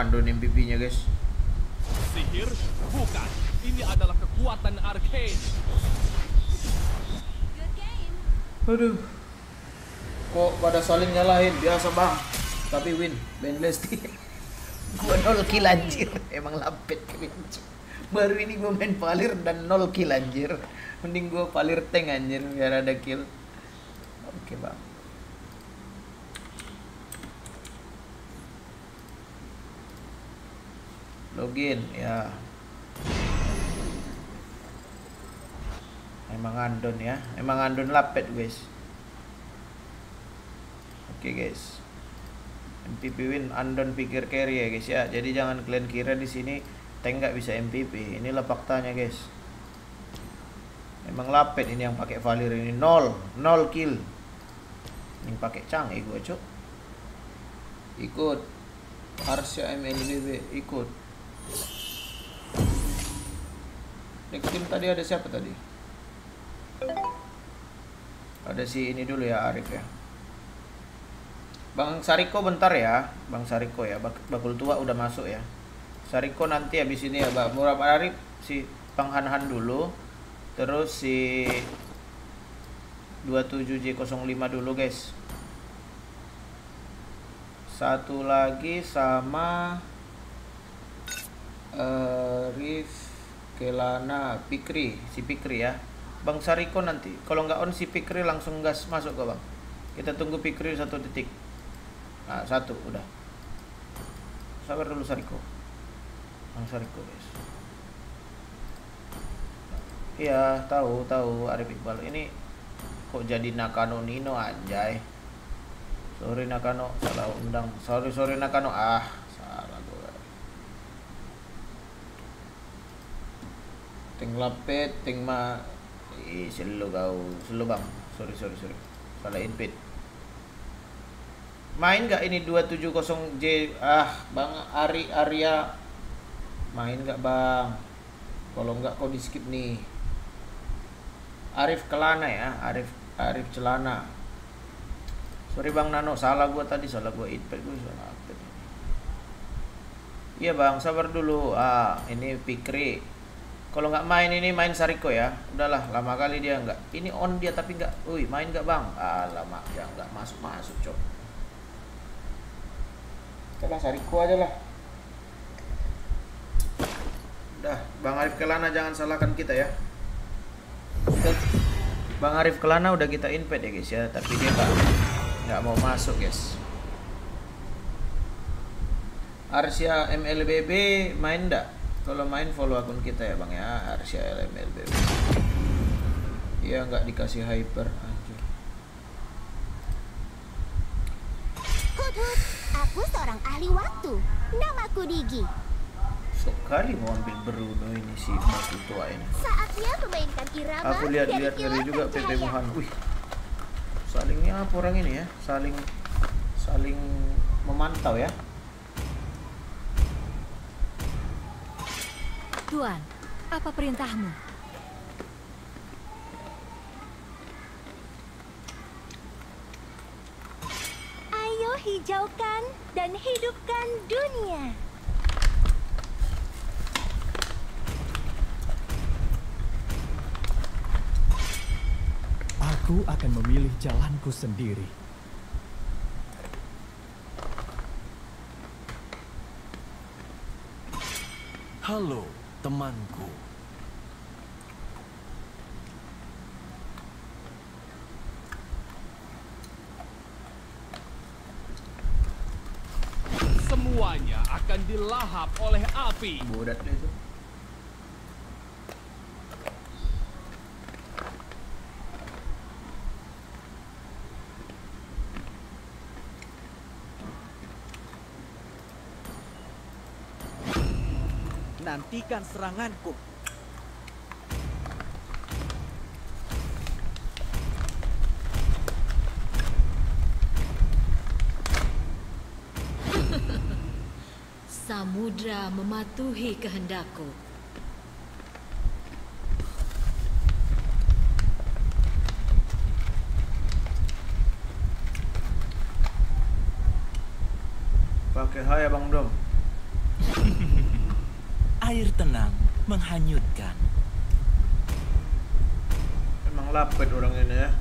Andon M V P-nya guys. Sihir? Bukan. Ini adalah kekuatan arcane. Good game. Aduh. Kok pada saling nyalahin? Biasa bang. Tapi win. Ben Lesti. Gua nol kill anjir. Emang lapet kalian. Baru ini gua main Valir dan nol kill anjir. Mending gua Valir tank anjir biar ada kill. Oke bang. Login ya. Emang Andon ya. Emang Andon lapet guys. Oke guys. M V P win Andon pikir carry ya guys ya. Jadi jangan kalian kira di sini tank nggak bisa M V P. Inilah faktanya guys. Emang lapet ini yang pakai Valir ini nol, nol kill. Yang pakai canggih gue cok. Ikut. Arsya M L B B ikut. Next team tadi ada siapa tadi? Ada si ini dulu ya Arif ya. Bang Sariko bentar ya, Bang Sariko ya. Bakul tua udah masuk ya. Sariko nanti habis ini ya, Bang Murab Arif si Bang Han-Han dulu. Terus si dua puluh tujuh J nol lima dulu guys. Satu lagi sama uh, Rif Kelana Pikri, si Pikri ya. Bang Sariko nanti. Kalau nggak on si Pikri langsung gas masuk ke bang. Kita tunggu Pikri satu detik. Nah, satu udah. Sabar dulu Sariko. Bang Sariko guys. Iya tahu tahu Arif Iqbal ini kok jadi Nakano Nino anjay. Sorry Nakano salah undang. Sorry sorry Nakano ah salah gue. Ting lapet ting ma ih selo kau selo bang. Sorry sorry sorry salah invite. Main gak ini dua tujuh nol J ah Bang Ari Arya main gak bang? Kalau enggak kau di skip nih. Arif Kelana ya, Arif Arif Celana. Sorry Bang Nano, salah gua tadi, salah gua invite gua salah update. Iya Bang, sabar dulu. Ah, ini Pikri. Kalau nggak main ini main Sariko ya. Udahlah, lama kali dia nggak. Ini on dia tapi nggak. Wih, main nggak Bang? Ah, lama ya nggak masuk masuk cok. Coba Sariko aja lah. Udah, Bang Arif Kelana jangan salahkan kita ya. Bang Arif Kelana udah kita invite ya guys ya, tapi dia nggak nggak mau masuk guys. Arsya M L B B main nggak? Kalau main follow akun kita ya bang ya, Arsya M L B B. Iya nggak dikasih hyper anjir. Hut hut, aku seorang ahli waktu. Namaku Digi. Sekali mau ambil Bruno ini si Mas tua ini. Saatnya memainkan irama. Aku lihat-lihat ngeri juga P P Mohan. Wih, salingnya apa orang ini ya? Saling saling memantau ya. Tuan, apa perintahmu? Ayo hijaukan dan hidupkan dunia. Aku akan memilih jalanku sendiri. Halo, temanku. Semuanya akan dilahap oleh api. Bodat itu. Nantikan seranganku. Samudra mematuhi kehendakku. Pakai hai Bang Dom. Air tenang menghanyutkan. Emang lapet orang ini ya.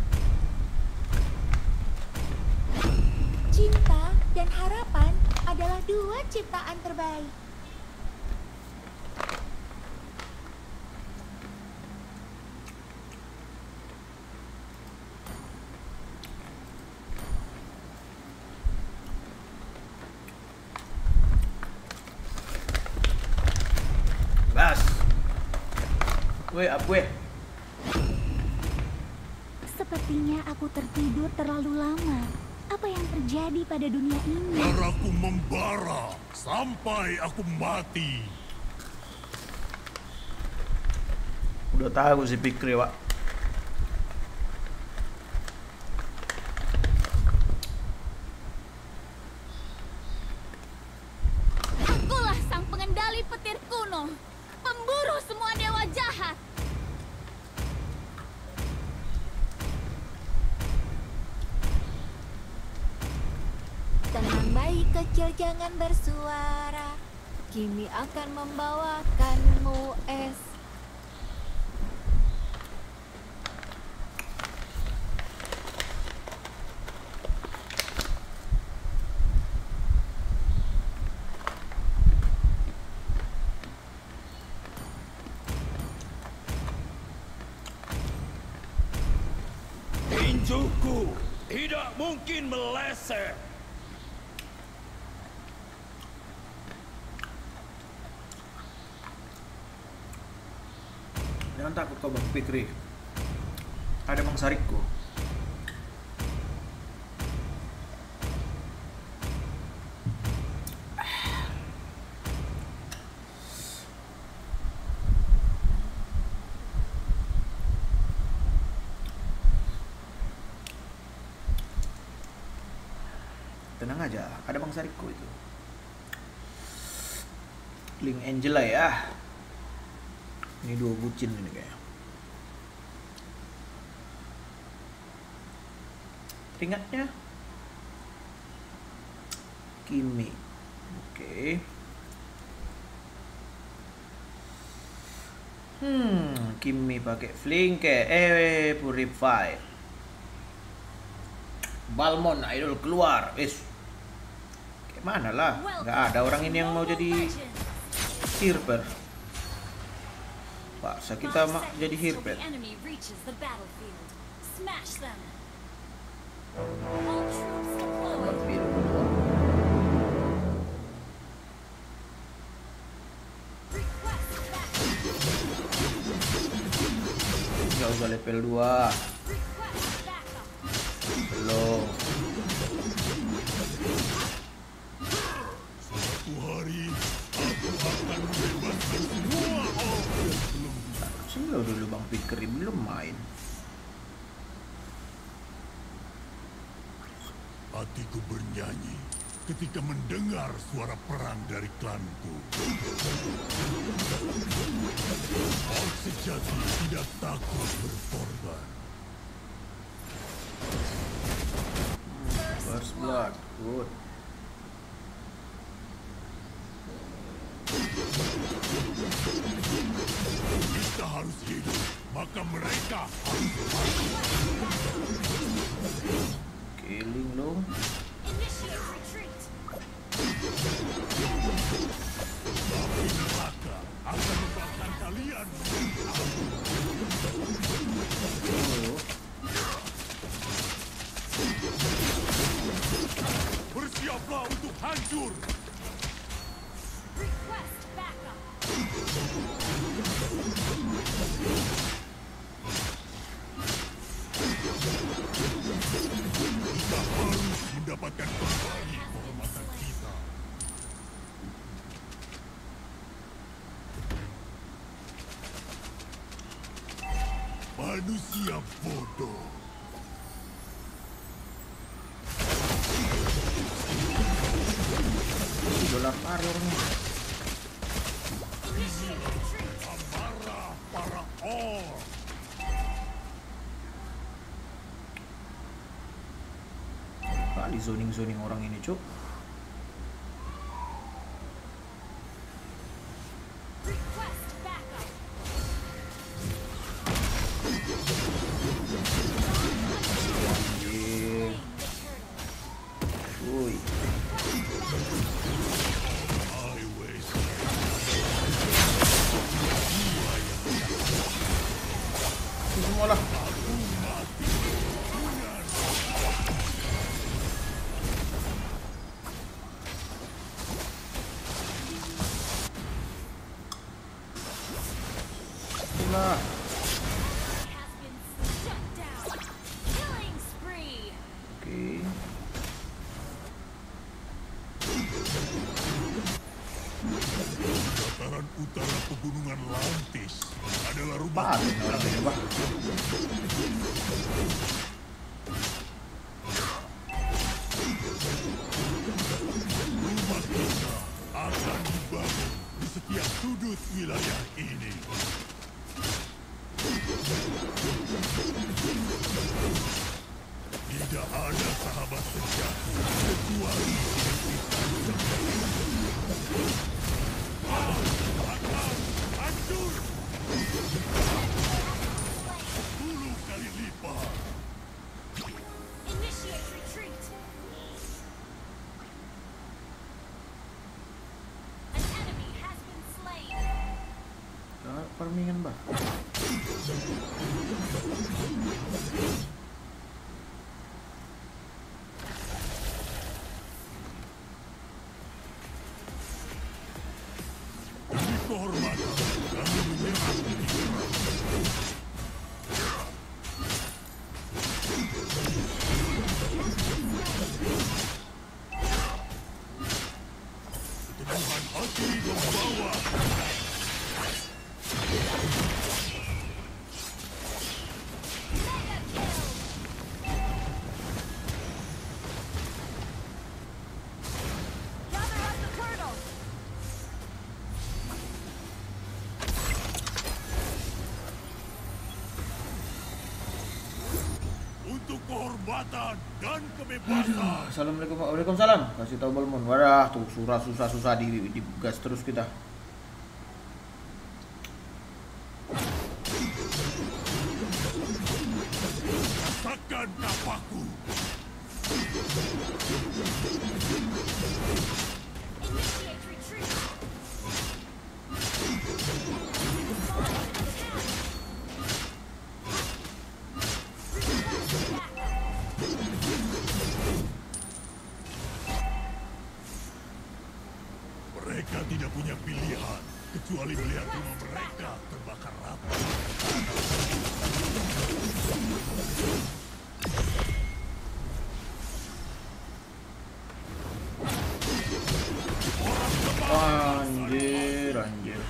Cinta dan harapan adalah dua ciptaan terbaik. Bas. Weh, up weh. Sepertinya aku tertidur terlalu lama. Apa yang terjadi pada dunia ini? Darahku membara sampai aku mati. Udah tahu si Fikri, Wak. Akulah sang pengendali petir kuno, pemburu semua dewa jahat. Tenang bayi kecil, jangan bersuara. Kimi akan membawakanmu es. Tinjuku tidak mungkin meleset. Jangan takut kau Bang Fikri. Ada Bang Sarikku. Tenang aja, ada Bang Sarikku itu. Link Angela ya. Ini dua bucin ini kayaknya. Teringatnya Kimi. Oke. Hmm, Kimi pakai Flinke, eh Purify. Balmond idol keluar. Is. Kayak mana lah? Nggak ada orang ini yang mau jadi Hirper. Paksa kita mak jadi Hirper. Biru kedua. Nggak usah level dua. Belum. Suatu hari aku akan membebaskan semua orang. Selalu dulu Bang Fikri belum main. Hatiku bernyanyi ketika mendengar suara perang dari klanku. Orc sejati tidak takut berkorban. First blood, good. Kita harus hidup, maka mereka harus Killing lo. Tapi neraka akan membuatkan kalian. Oh. Bersiaplah untuk hancur. Kita harus mendapatkan kembali kehormatan kita. Manusia bodoh. Dolar lari orangnya. Amarah para orc. Kali zoning-zoning orang ini, Cuk. semua lah. Itulah. Oke. Dataran utara pegunungan Lantis adalah rumah Bah, orang ini bah. rumah kita akan dibangun di setiap sudut wilayah ini. Tidak ada sahabat sejati kecuali hancur sepuluh kali lipat. Initiate retreat. An enemy has been slain. Nah, permingan bah. Demi kehormatan kami menyerah ini. Keteguhan hati membawa Gather up the turtle. untuk kehormatan dan kebebasan. Assalamualaikum, waalaikumsalam. Kasih tahu Balmon. Wadah, tuh surah susah-susah di, di gas terus kita. Rasakan kapaku. Initiate retreat. Mereka tidak punya pilihan kecuali melihat rumah mereka terbakar rata. Anjir, anjir.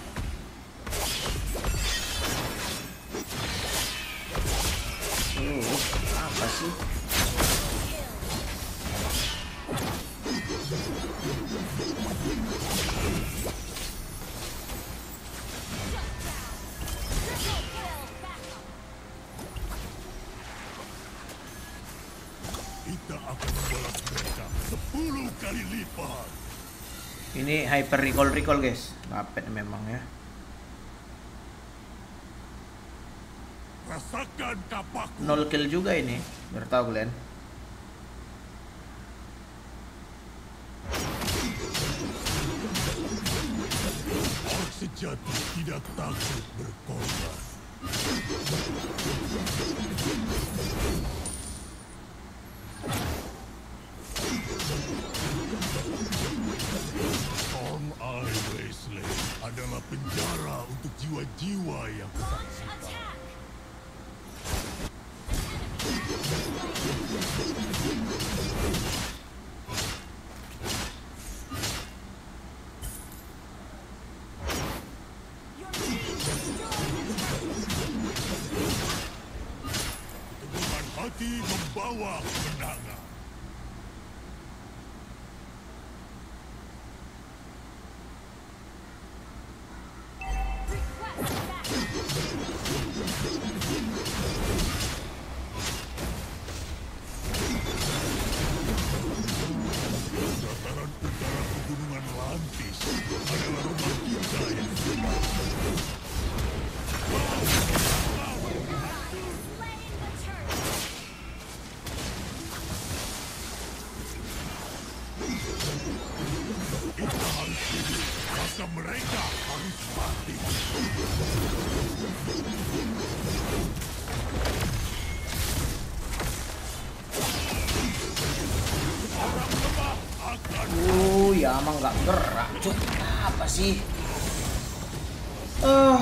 Uh, apa sih? Kita akan membalas mereka sepuluh kali lipat. Ini hyper recall recall guys. Lapet memang ya. Rasakan kapaku. Nol kill juga ini. Biar tahu kalian. Orc sejati tidak takut berkorban. Storm Eye Wasteland adalah penjara untuk jiwa-jiwa yang kesaksian. Keteguhan hati membawa kemenangan. Dataran utara pegunungan Lantis adalah rumah kita yang kita harus hidup, maka mereka harus mati. nggak gerak, cuk. Apa sih? Uh,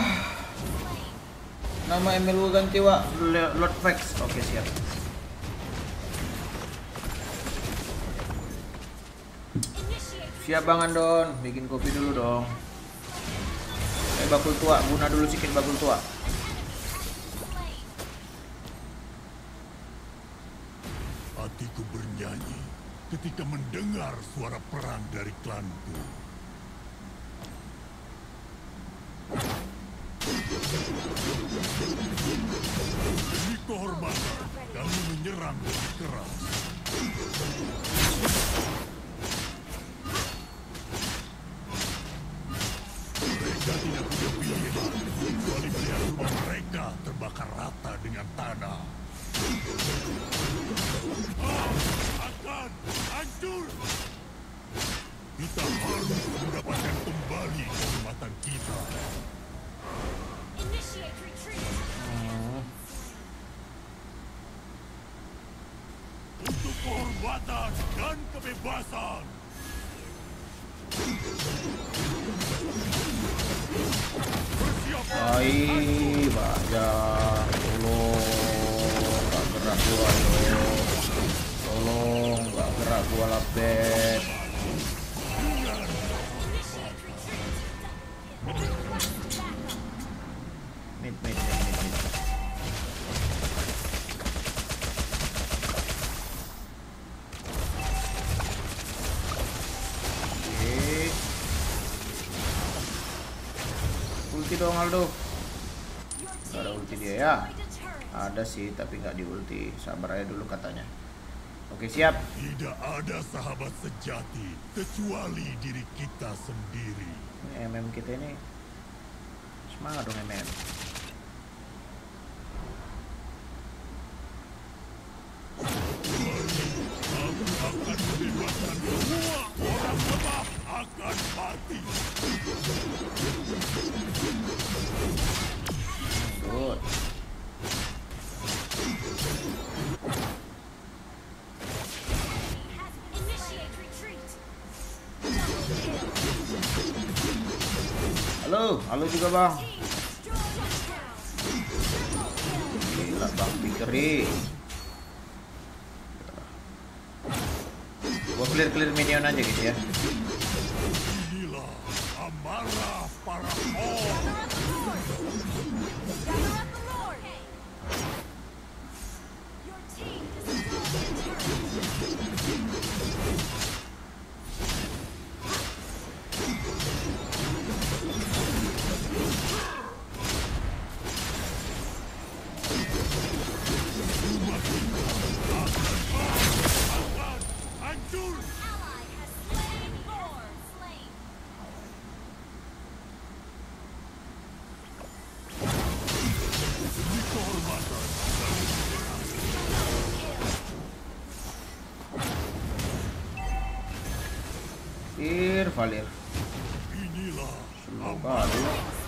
nama email gue ganti, Wak. Lord Vex. Oke, siap. Siap Bang Andon, bikin kopi dulu dong. Eh, bakul tua, guna dulu sedikit bakul tua. Hatiku bernyanyi ketika mendengar suara perang dari klanku. Demi kehormatan, kami menyerang dengan keras. Mereka tidak punya pilihan kecuali melihat rumah mereka terbakar rata dengan tanah. Ah, akan hancur. Kita harus mendapatkan kembali kehormatan kita. Untuk kehormatan dan kebebasan. Hai, baja. Tolong, gak gerak gua lo. Tolong, gak gerak gua lapet. Mid, mid, mid, mid, mid. Ulti dong Aldo. Gak ada ulti dia ya. Ada sih tapi nggak di ulti. Sabar aja dulu katanya. Oke siap. Tidak ada sahabat sejati kecuali diri kita sendiri. Ini M M kita ini semangat dong M M. Aku akan membebaskan semua orang lemah akan mati. Good. Halo, halo juga bang. Gila bang, pikeri. Gua clear-clear minion aja gitu ya. Inilah amarah para orc. Ir, Valir. Inilah Slow kali.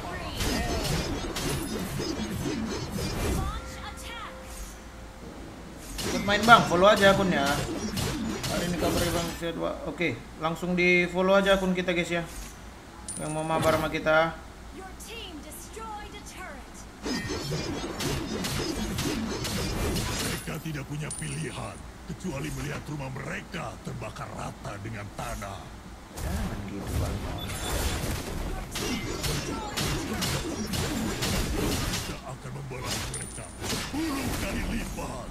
Ikut main bang, follow aja akunnya. Hari ini kabarnya bang dua. Oke, langsung di follow aja akun kita guys ya. Yang mau mabar sama kita. Mereka tidak punya pilihan kecuali melihat rumah mereka terbakar rata dengan tanah. Jangan gitu bang. Kita akan membalas mereka sepuluh kali lipat.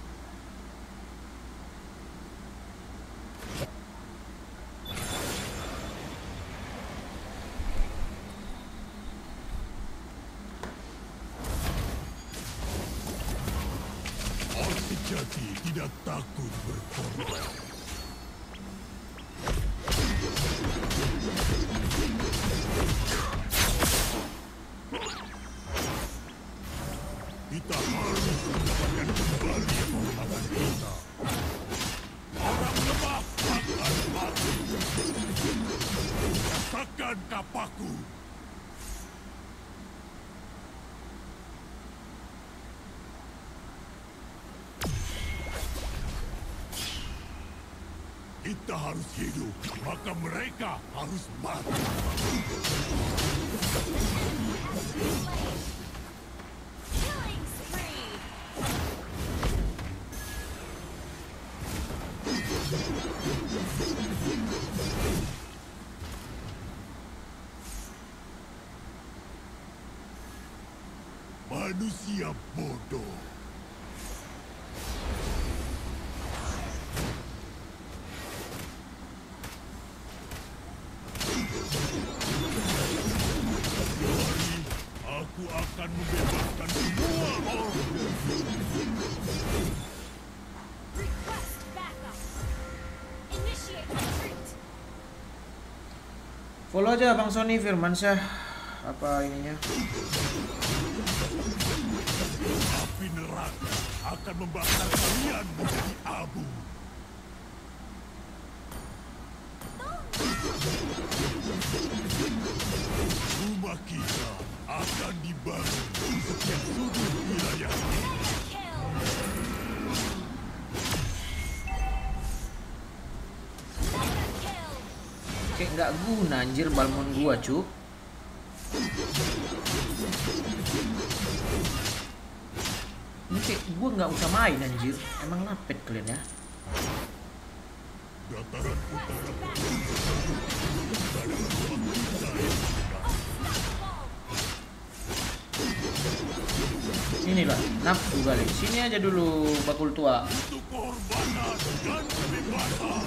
Orang sejati tidak takut berkorban. Kita harus mendapatkan kembali kehormatan kita. Orang lemah akan mati. Rasakan kapaku. Kita harus hidup, maka mereka harus mati. Killing spree. Manusia bodoh. Aku akan membebaskan semua orang. Request backup. Initiate retreat. Follow aja Bang Sony Firmansyah. Apa ininya? Api neraka akan membakar kalian menjadi abu. Rumah kita akan dibangun di setiap sudut wilayah ini. Kill. Mega kill. Kayak nggak guna anjir balmon gua, cuk. Ini kayak gua nggak usah main anjir. Emang lapet kalian ya? Dataran utara Inilah nafsu kali. Sini aja dulu bakul tua. untuk kehormatan dan kebebasan.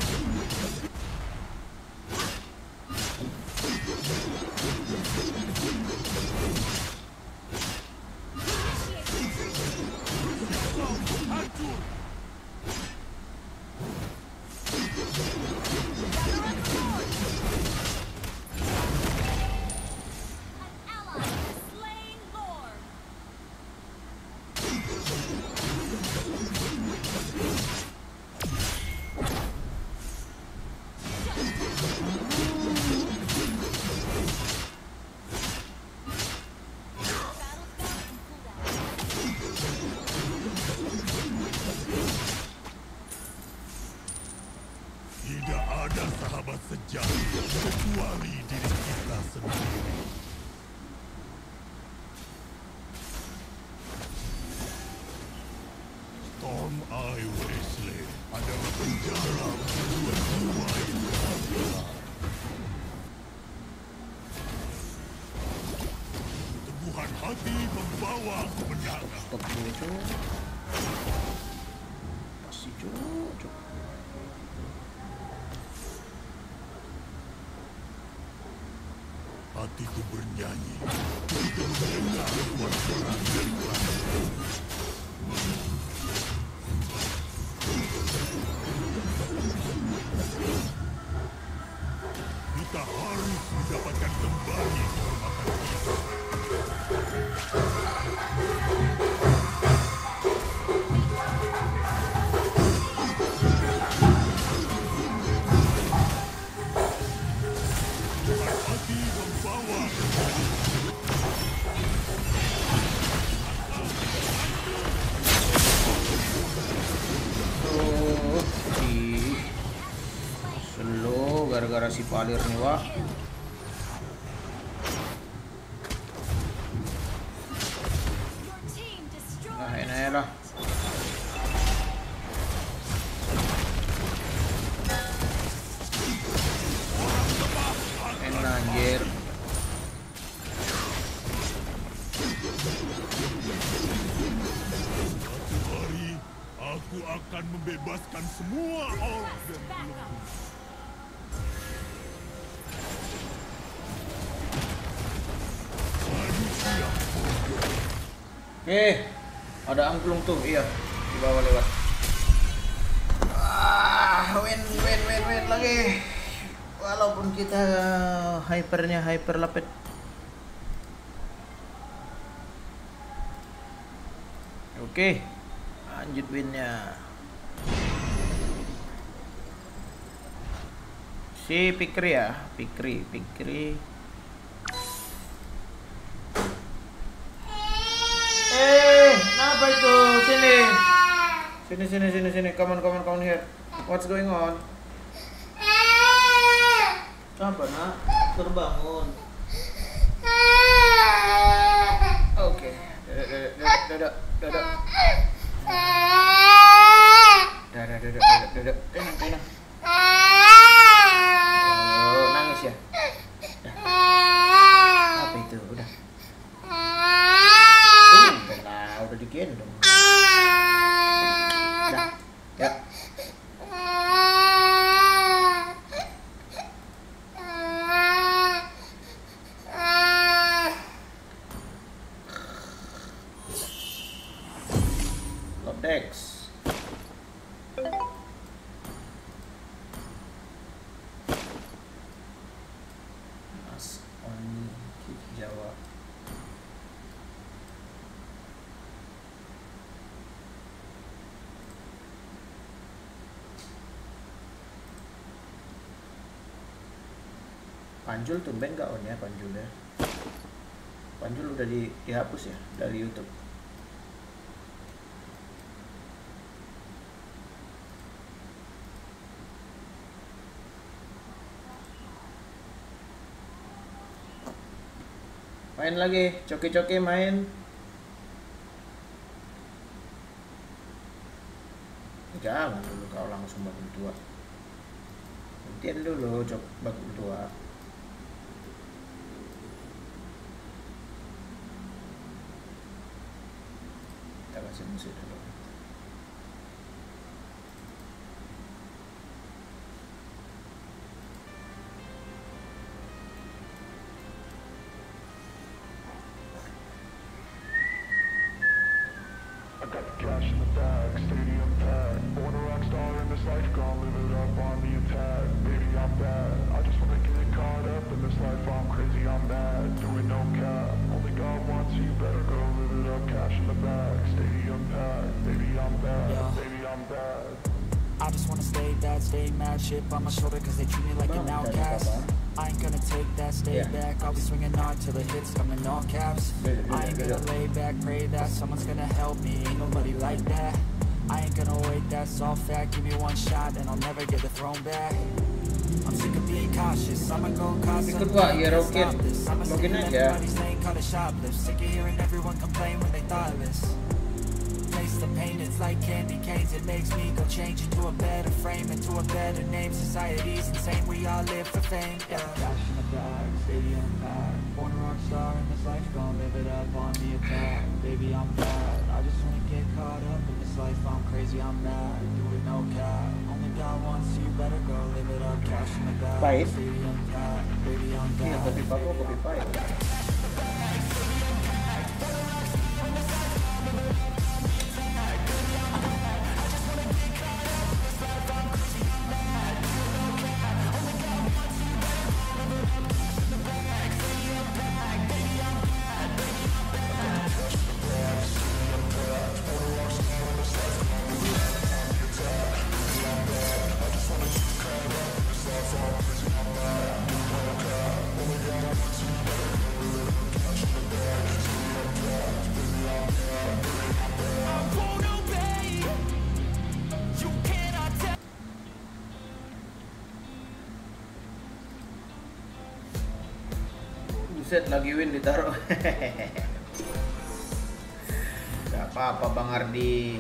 Hancur. An ally has slain Lord. Tidak ada sahabat sejati kecuali diri kita sendiri. Storm Eye Wasteland adalah penjara kedua jiwa yang terbelah. Teguhan hati membawa kemenangan. Stop dulu, cuk. Pasti cuk, cuk. Hatiku bernyanyi ketika mendengar suara perang dari langit. Kita harus mendapatkan kembali kehormatan kita. Hati membawa Oh, ih. Slow gara-gara si Palir nih, Wak. Your team destroyed. Nah, enak ya lah. Enak anjir. Suatu hari aku akan membebaskan semua orang dan Backup. manusia. Eh, ada angklung tuh, iya. Di bawah lewat. Ah, win win win win lagi. Walaupun kita hypernya hyper lapet. Oke, lanjut winnya. Si Pikri ya, Pikri, Pikri. Eh, kenapa itu? Sini. Sini, sini, sini, sini. Come on, come on, come on here. What's going on? Apa nak? Terbangun. Oke, duduk, duduk, duduk, duduk. Duduk, duduk, duduk, duduk. Tenang, tenang. Oh, nangis ya? Apa itu? Udah. Uh, udah lah, udah digendong. Udah, ya. Lodex. Mas Oni Jawa. Panjul tumben gak on ya Panjul ya. Panjul udah di, dihapus ya dari YouTube. Main lagi, coki-coki main. Jangan dulu kau langsung bangun tua. Nantian dulu cok bangun tua. Kita kasih musik dulu. Cash in the bag, stadium packed. Born a rock star in this life, gonna live it up on the attack. Baby, I'm bad. I just wanna get caught up in this life. I'm crazy, I'm mad. Doing no cap. Only God wants you, better go live it up. Cash in the bag, stadium packed. Baby, I'm bad. Yeah. Baby, I'm bad. I just wanna stay bad, stay mad, chip on my shoulder cause they treat me like an outcast. I ain't gonna take that, stay Yeah. back. I'll be swinging hard till the hits come in all caps. I ain't gonna lay back, pray that someone's gonna help me. Ain't nobody like that. I ain't gonna wait, that's all fact. Give me one shot and I'll never get the throne back. I'm sick of being cautious. I'ma go cause Ikut something. Wak, ya Can't Rokin. stop this. I'ma Login steal aja. everybody's lane, call it shoplift. Sick of hearing everyone complain when they thoughtless. Taste the pain, it's like candy canes. It makes me go change into a better frame, into a better name. Society's insane, we all live for fame. Yeah. Cash in the bag, stadium packed. Born a rock star in this life, gonna live it up on the attack. Baby, I'm bad. I just wanna get caught up in this life. I'm crazy, I'm mad. Do it no cap. Only God wants you, better go live it up. Cash in the bag, Pahit. stadium packed. Baby, I'm Iya, bad. kopi paku, kopi pahit. Buset, lagi win ditaruh. Gak apa-apa Bang Ardi.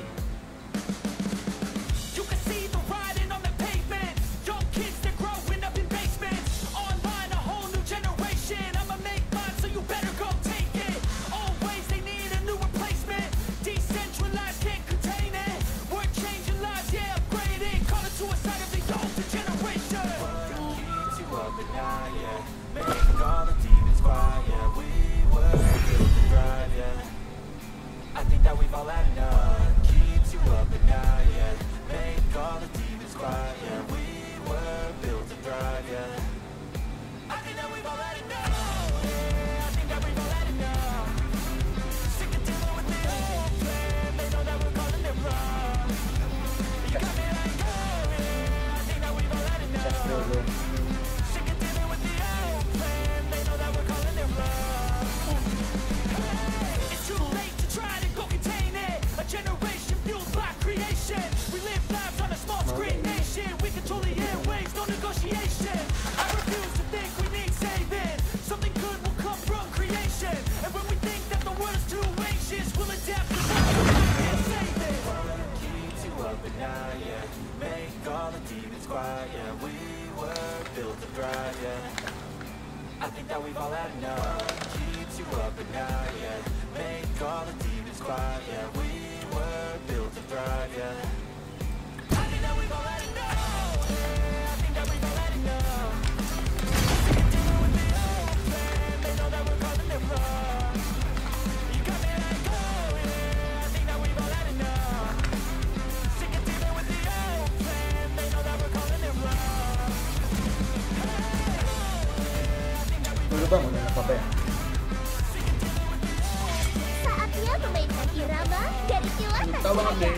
You can see the riding on the pavement. Young kids, they're growing up in basements. Online, a whole new generation. I'ma make mine, so you better go take it. Always, they need a new replacement. Decentralized, can't contain it. We're changing lives, yeah, upgrading. Call it suicide of the older generation. Keeps you up at night, yeah. Make all the demons quiet, yeah. We were built to thrive, yeah. I think that we've all had enough. Keep we've all had enough. Keeps you up at night, yeah. Make all the demons quiet, yeah. We were built to thrive, yeah. I think that we've all had enough. I think that we've all had enough. Sick of dealing with the old plan. They know that we're causing them wrong. You got me like, oh yeah. I think that we've all had enough. Sick of dealing with the old plan. They know that we're causing them wrong. Dulu bang, udah apa ya? Saatnya memainkan irama dari kilatan Tahu banget saya. deh.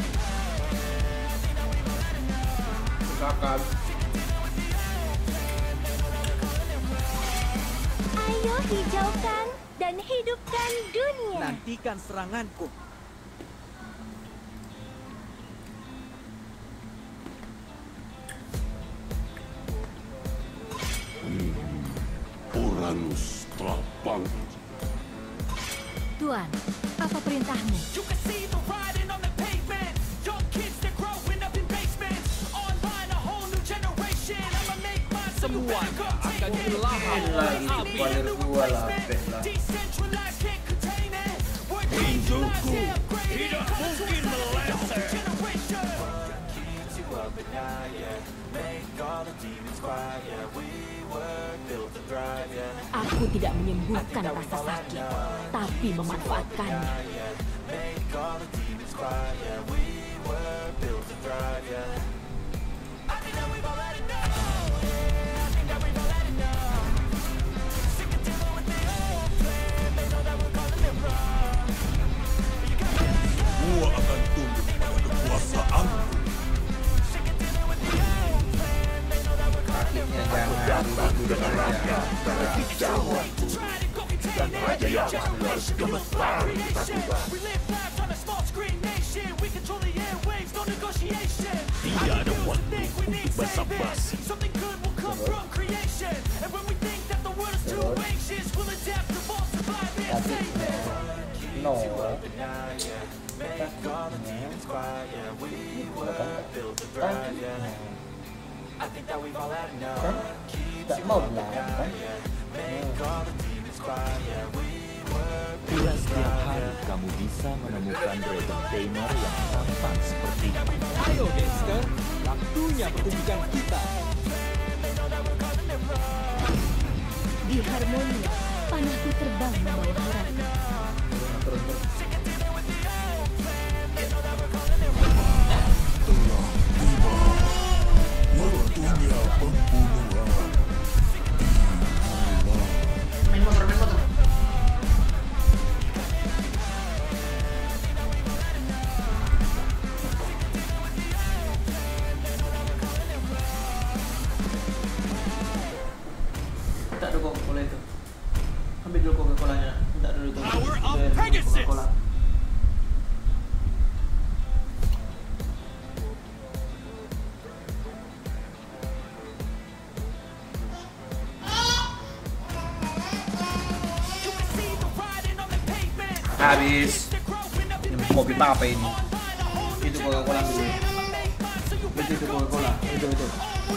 Silakan. Ayo hijaukan dan hidupkan dunia. Nantikan seranganku. Uranus telah bangkit. Tuan, apa perintahmu? You can see the riding on the pavement. Young kids, they're growing up in basements. Online, a whole new generation. I'ma make my Semuanya akan dilahap oleh Lagi api. kepala gua lah, peh lah. Decentralized, can't contain it. We're Hidupku decentralized, upgraded. tidak mungkin meleset. Generation. Keeps you up at night, yeah. Make all the demons quiet, yeah. We were built to thrive, yeah. Aku tidak menyembuhkan rasa sakit, tapi memanfaatkannya. Make all the demons quiet, yeah. We were built to thrive, yeah. I think that we've all had enough. Yeah, I think that we've all had enough. Sick of dealing with the old plan. They know that we're causing them wrong. You got me like, Gua akan tunduk pada kekuasaanku. sick of dealing with the old plan. They know that we're causing them Kakinya jangan dulu aja. try to go contain it. Generation of creation. We live lives on a small screen nation. We control the airwaves, no negotiation. Tidak ada waktu untuk basa-basi. Something good will come from creation. And when we think that the world is too anxious, we'll adapt, evolve, survive, and save it. No. Make all the demons quiet, yeah. We were built to thrive, yeah. I think that we've all had enough. Tak mau lah kan? Make all the demons quiet, yeah. We were Tidak setiap hari kamu bisa menemukan Dragon Tamer yang tampan seperti ini. Ayo Dexter, waktunya pertunjukan kita. Di Harmonia, panahku terbang membawa harapan. Waktunya pembunuhan. Main motor, main motor. Tak ada Coca-Cola itu. Ambil dulu Coca-Colanya. Tak dulu itu. Power of Biar Pegasus. Coca-Cola. Habis. Ini kopi apa ini? Itu Coca-Cola dulu. Itu itu Coca-Cola. Itu itu.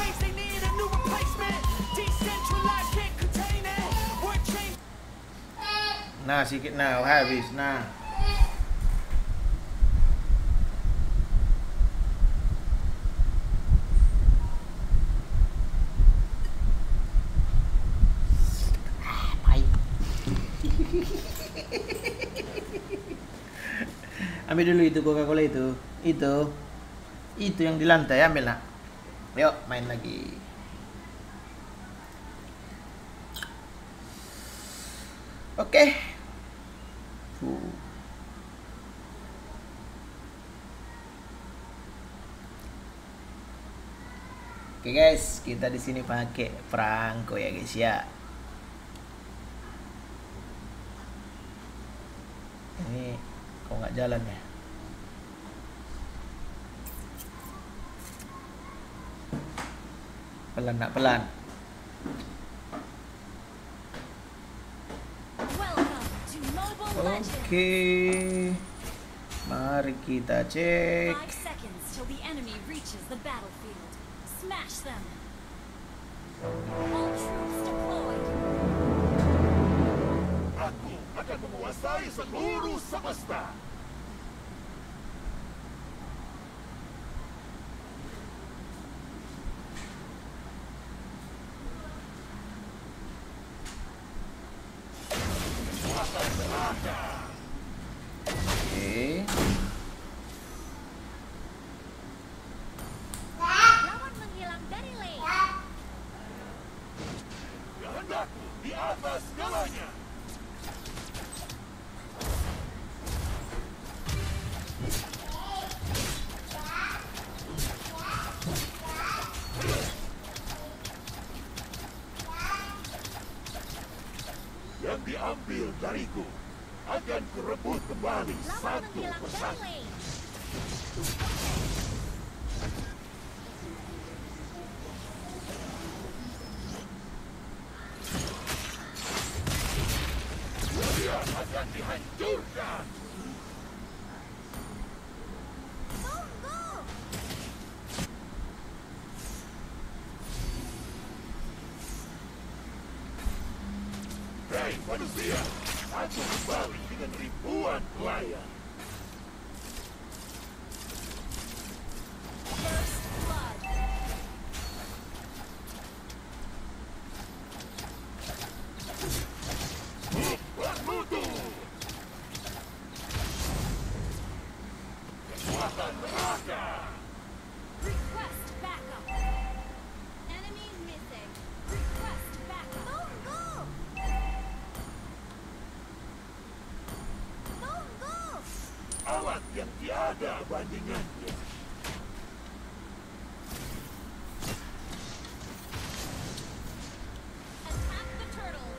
Nah, sikit nah, habis nah. Baik. Ambil dulu itu Coca-Cola itu. Itu. Itu yang di lantai, ambil nak. Yuk, main lagi. Oke. Okay. Uh. Oke okay guys, kita di sini pakai perangko ya guys ya. Ini kok nggak jalan ya? Pelan nak pelan. Oke, okay. Mari kita cek. Five seconds till the enemy reaches the battlefield. Smash them. All troops deployed. akan menguasai seluruh semesta. Oke. Lawan menghilang dari lane. Kehendakku di atas segalanya. Yang diambil dariku akan kurebut kembali Lawan satu menghilang dari persatu. lane. Dia akan dihancurkan. Tunggu. Hei manusia, aku kembali dengan ribuan pelayan. First blood. Bermutu. Kekuatan neraka. Request backup. Enemy missing. Request backup. Tunggu. Tunggu. Alat yang tiada bandingannya. Attack the turtle.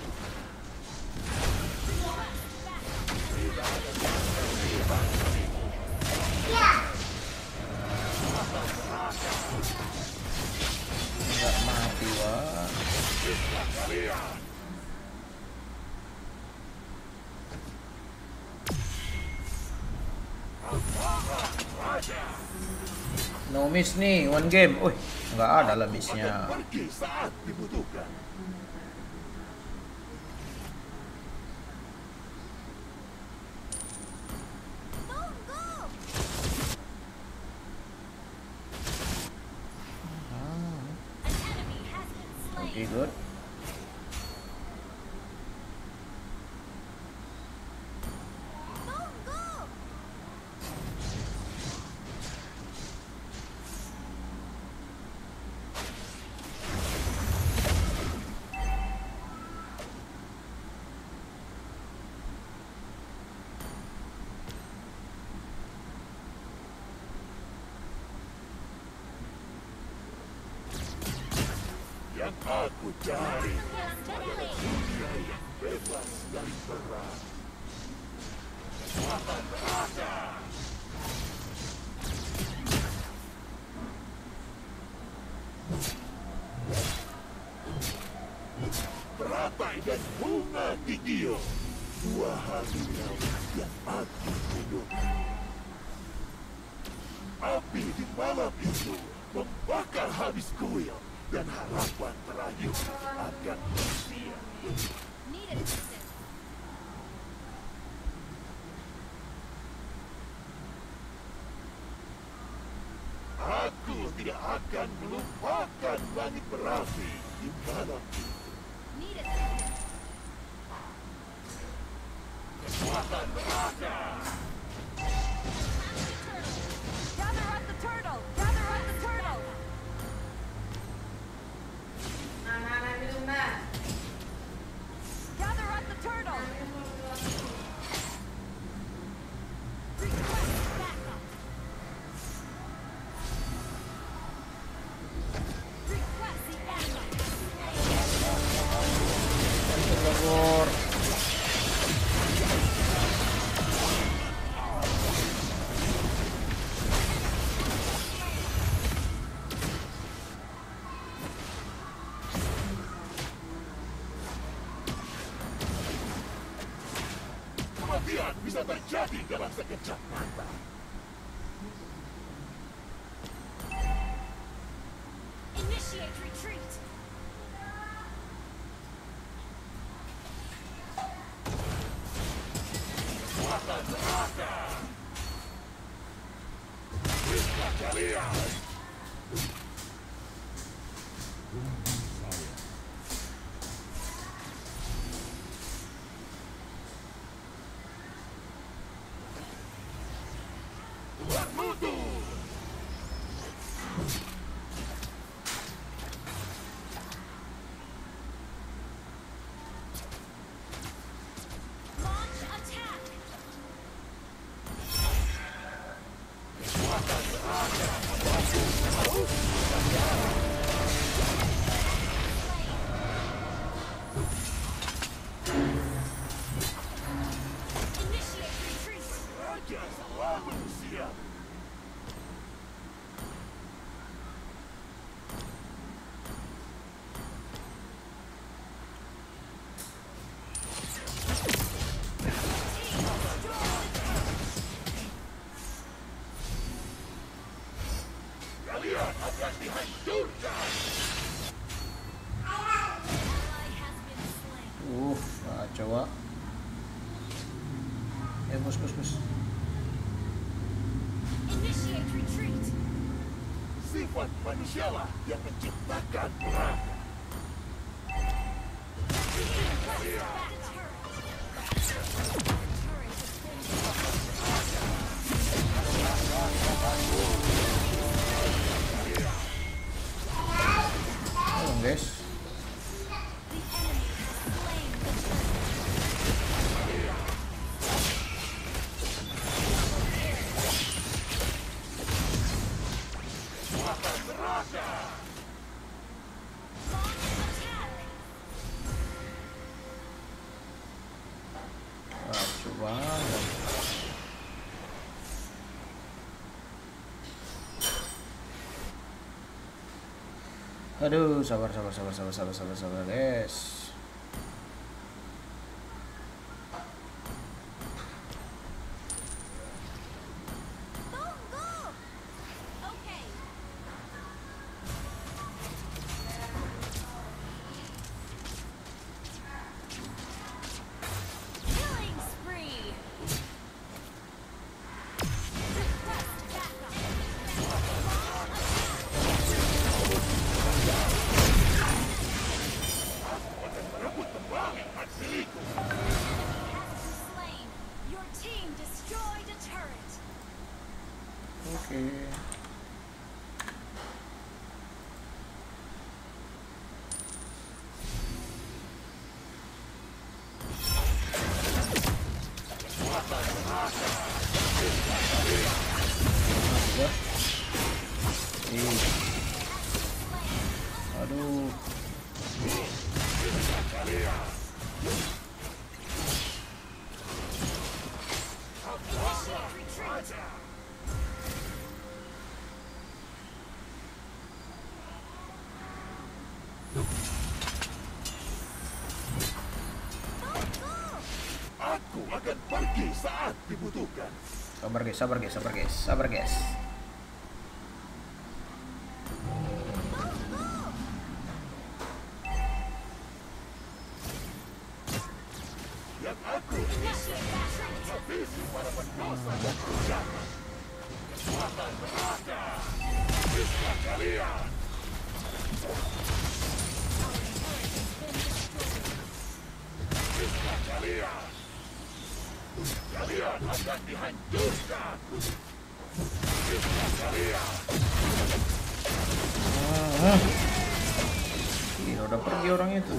Request backup. Nggak mati wah. No miss nih, one game. Wih, nggak ada lah missnya. Pergi saat dibutuhkan. Tunggu. An enemy has been slain. Oke, good. Tunggu. Yang aku cari Menghilang dari lane. dunia yang bebas dari perang. Kekuatan neraka. Teratai dan bunga gigio. Dua harimau yang aku rindukan. Api di malam itu membakar habis kuil. Dan harapan terakhir akan sia. Need assistance. Aku tidak akan melupakan langit berapi di malam itu. Need assistance. Kekuatan neraka. Gather up the turtle. Gather up the turtle. Gather up the turtle. Request backup. Request the backup. Por Kematian bisa terjadi dalam sekejap mata. Initiate retreat. Uh, nah, coba. Eh, bos, bos, bos. Sifat manusialah yang menciptakan perang. Tolong guys. Wah, coba. Aduh, sabar, sabar, sabar, sabar, sabar, sabar, sabar, guys. Oke. Aduh. Aku akan pergi saat dibutuhkan. Sabar guys, sabar guys, sabar guys, sabar guys. Yang aku habisi para pendosa dan penjahat. Kekuatan neraka. Bisa kalian. Bisa kalian. Kalian akan dihancurkan. Bisa kalian. Ah, ini udah pergi orang itu.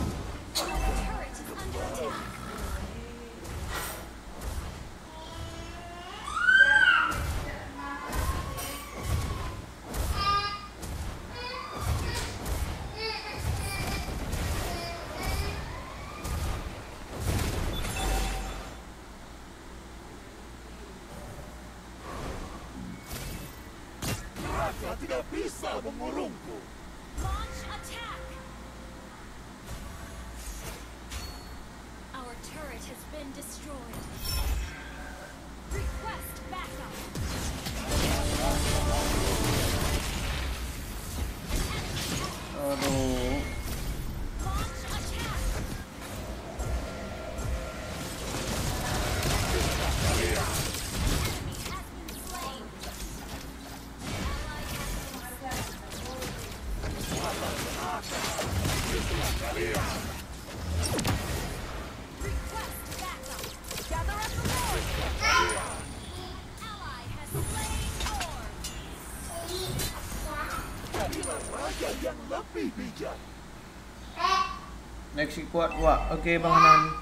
Neraka tidak bisa mengurungku. Launch attack! Our turret has been destroyed. Request backup! Aduh. Launch attack! yang lebih bijak. Next kuat wah. Oke Bang Hanan.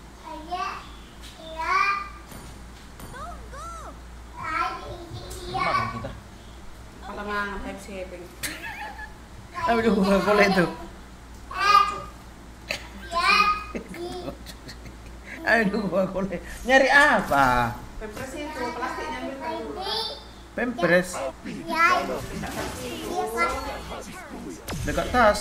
Makan kita. Malang type saving. Aduh, nggak boleh tuh. Aduh, nggak boleh. Nyari apa? Pempres itu plastiknya ambil dulu. Pempres. Dekat tas.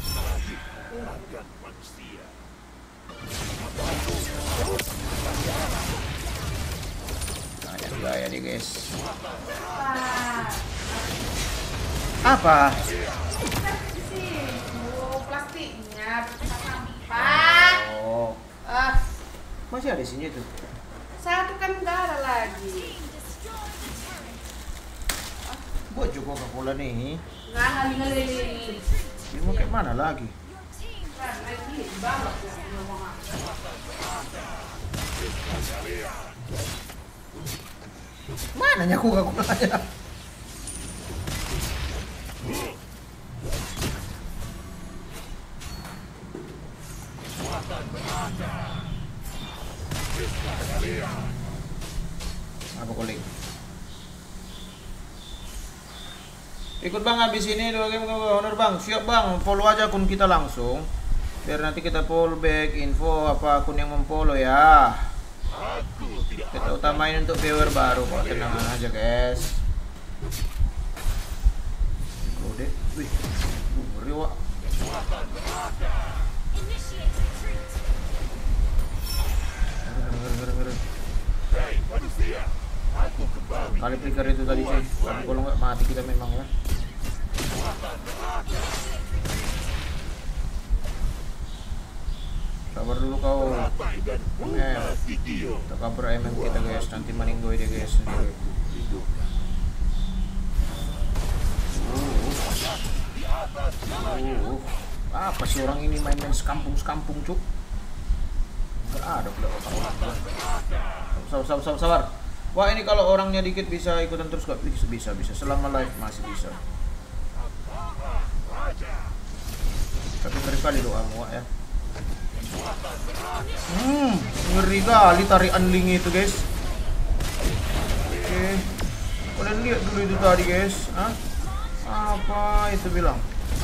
Gaya nih guys. Apa? Oh, plastiknya sampah. Oh. Ah, Masih ada di sini tuh. satu kan enggak ada lagi. Buat juga Coca-Cola nih. Nggak ngali-ngali. Ini mau kayak mana lagi? Kan lagi balok ya ngomong apa. Mana nya Coca-Cola-nya? Apa kuling? Ikut bang habis ini dua game honor bang. Siap bang, follow aja akun kita langsung. Biar nanti kita follow back info apa akun yang memfollow ya. Kita utamain untuk viewer baru kok, tenang aja guys. Gede, wih, ngeri wak. Kali flicker itu tadi sih, tapi kalau nggak mati kita memang ya. Sabar dulu kau. Eh, kita cover M M kita guys, nanti meninggoy dia guys sendiri. Uh, uh, apa sih orang ini main-main sekampung-sekampung cuk? Gak ada pula orang. Sabar, sabar, sabar, sabar. Wah ini kalau orangnya dikit bisa ikutan terus kok? Bisa, bisa, bisa. Selama live masih bisa. Tapi ngeri kali doamu ya. Hmm, ngeri kali tarian Ling itu guys. Oke, kalian lihat dulu itu tadi guys. Hah? Apa itu bilang?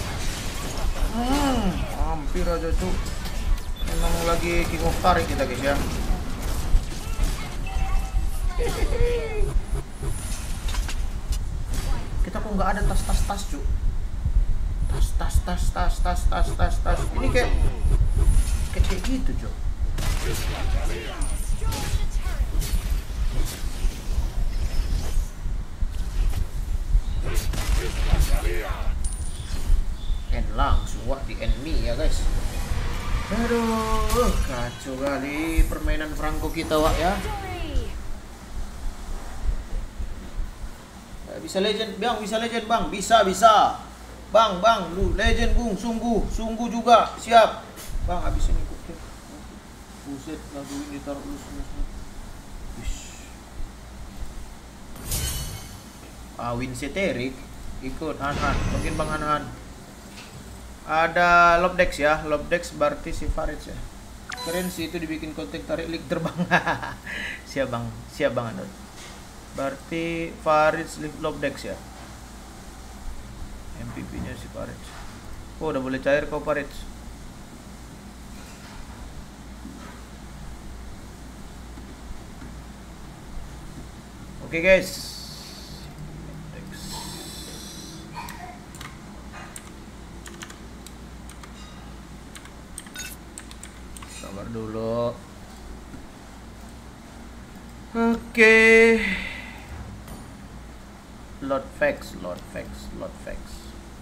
Hmm, hampir aja tuh. Memang lagi king of tarik kita guys ya. Kita kok nggak ada tas tas tas cu. Tas tas tas tas tas tas tas tas. Ini kayak kayak kayak gitu cu. And langsung wah di enemy ya guys. Aduh, kacau kali permainan Franco kita wak ya. Bisa legend bang, bisa legend bang, bisa bisa. Bang, bang, lu legend bung, sungguh, sungguh juga, siap. Bang, habis ini kok. Buset, lagu ini taruh lu semua. Ah, win seterik ikut Han-Han, mungkin Bang Han-Han. Ada Lobdex ya, Lobdex berarti si Farid ya. Keren sih itu dibikin konten tarik lik terbang. Siap bang, siap bang Anod. Berarti Farid Lobdex ya. M V P-nya si Farid. Oh udah boleh cair kau Farid. Oke guys. Sabar dulu. Oke. Okay. Load facts, load facts, load facts.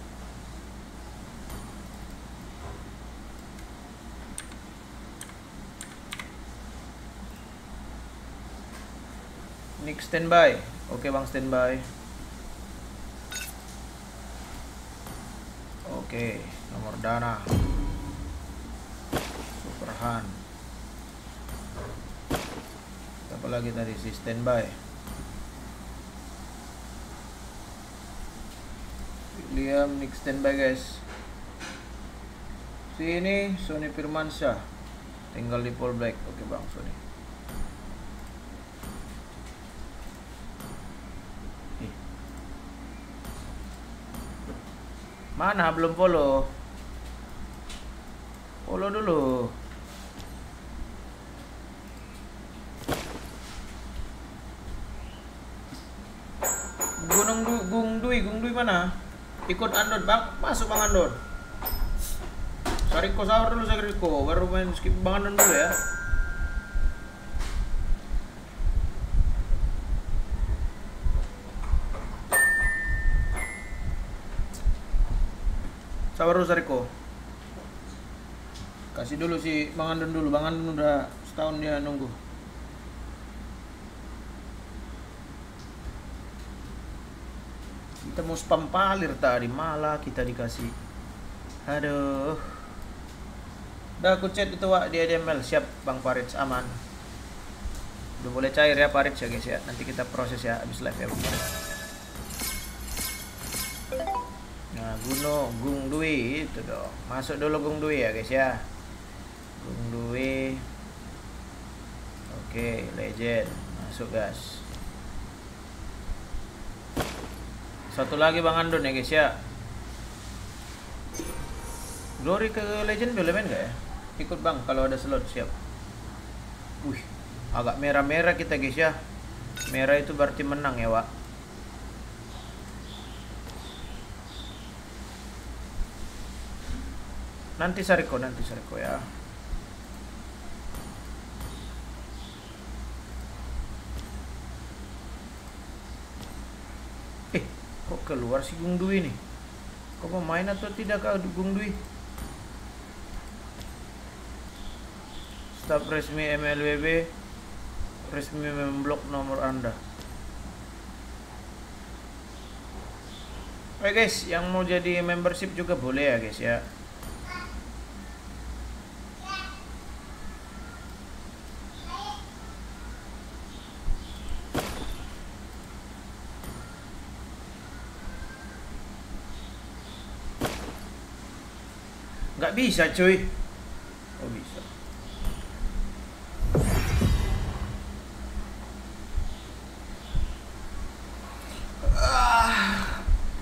Nick standby. Oke bang standby. Oke, nomor dana. Superhan. Apa lagi tadi si standby? William Nick standby guys. Sini Sony Firmansyah. Tinggal di Paul Black. Oke Bang Sony. Ih. Mana belum follow? Follow dulu. Gunung du Gung Dui, Gung Dui mana? Ikut Andon Bang, masuk Bang Andon. Sariko sahur dulu Sariko, baru main skip Bang Andon dulu ya. Sabar dulu Sariko. Kasih dulu si Bang Andon dulu, Bang Andon udah setahun dia nunggu. Kita mau spam palir tadi, malah kita dikasih. Aduh. Udah aku chat itu Wak di E D M L. Siap Bang Farid, aman. Udah boleh cair ya Farid ya guys ya. Nanti kita proses ya habis live ya Bang Farid. Nah Gunung Gung Dui itu dong. Masuk dulu Gung Dui ya guys ya. Gung Dui. Oke, legend. Masuk guys. Satu lagi Bang Andon ya guys ya. Glory ke legend boleh main gak ya? Ikut Bang kalau ada slot, siap. Wih, agak merah-merah kita guys ya. Merah itu berarti menang ya Wak. Nanti Sariko, nanti Sariko ya. Eh, kok keluar si Gung Dui nih? Kok mau main atau tidak kah Gung Dui? Staf resmi M L B B resmi memblok nomor Anda. Oke guys, yang mau jadi membership juga boleh ya guys ya. Nggak bisa cuy. Oh bisa. Ah.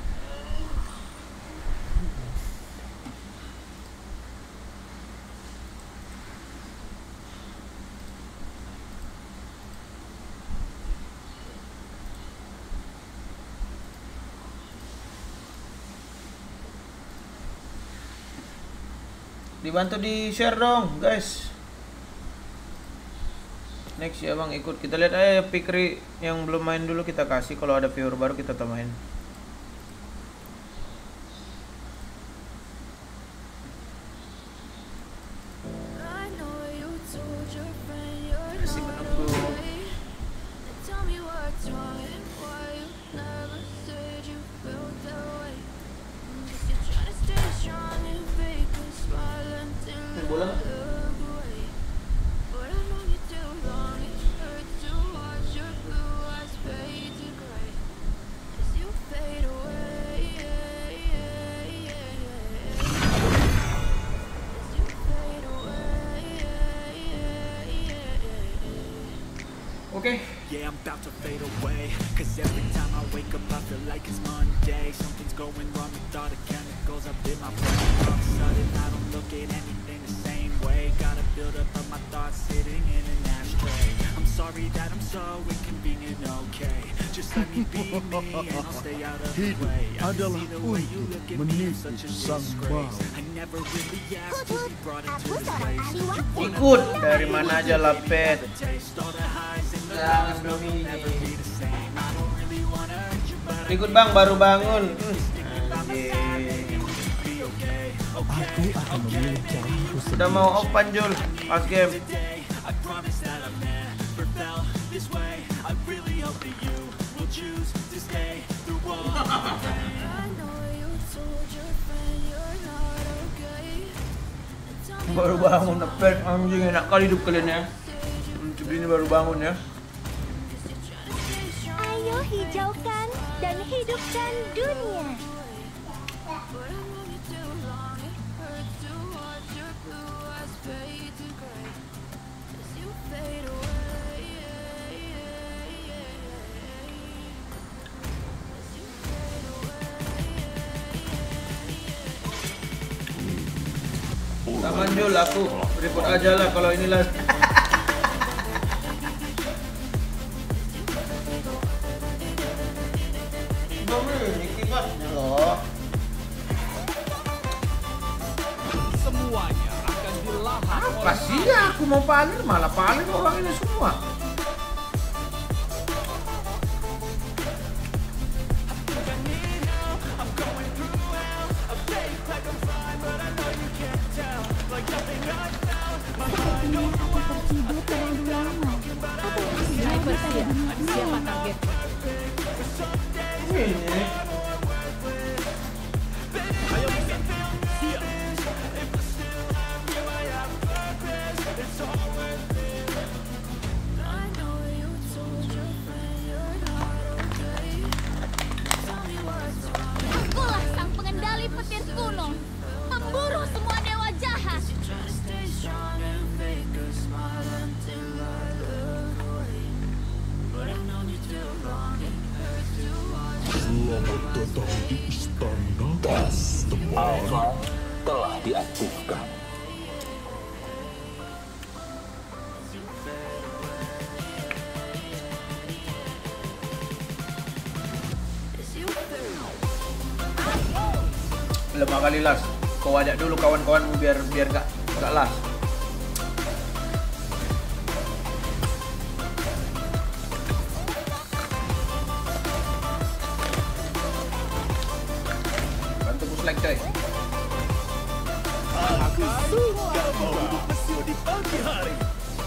Dibantu di share dong guys. Next ya Bang ikut. Kita lihat aja Pikri yang belum main dulu kita kasih. Kalau ada viewer baru kita tambahin. Masih menunggu. Bola okay. Yeah, I'm about to fade away, cause every time I wake up I feel like it's Monday. Something's going wrong with all the chemicals up in my brain. All of a sudden I don't look at anything the same way. Gotta build up of my thoughts sitting in an ashtray. I'm sorry that I'm so inconvenient, okay. Just let me be me and I'll stay out of the way. I can see the way you look at me, it's such a disgrace. I never really asked to be brought into this place. Ikut dari mana aja Lapet. Jangan dong ini. Ikut Bang baru bangun. Anjing. Aku akan memilih caraku sendiri. Udah mau open Jul pas game. Baru bangun Lapet, anjing enak kali hidup kalian ya. Ini baru bangun ya. Ayo hijaukan dan hidupkan dunia. Aman Jul, aku report aja lah kalau inilah. Ini kibatnya loh. Semuanya akan dilahap. Apa sih ya, aku mau palir malah palir orang ini semua. Sniper siap. Siapa target? Ini. Akulah sang pengendali petir kuno, pemburu semua dewa jahat. Selamat datang di istana. Gas Alpha telah diaktifkan. Lemah kali Las. Kau ajak dulu kawan-kawanmu biar biar gak gak las. Bantu push like coy. Aku suka membunuh musuh di pagi hari.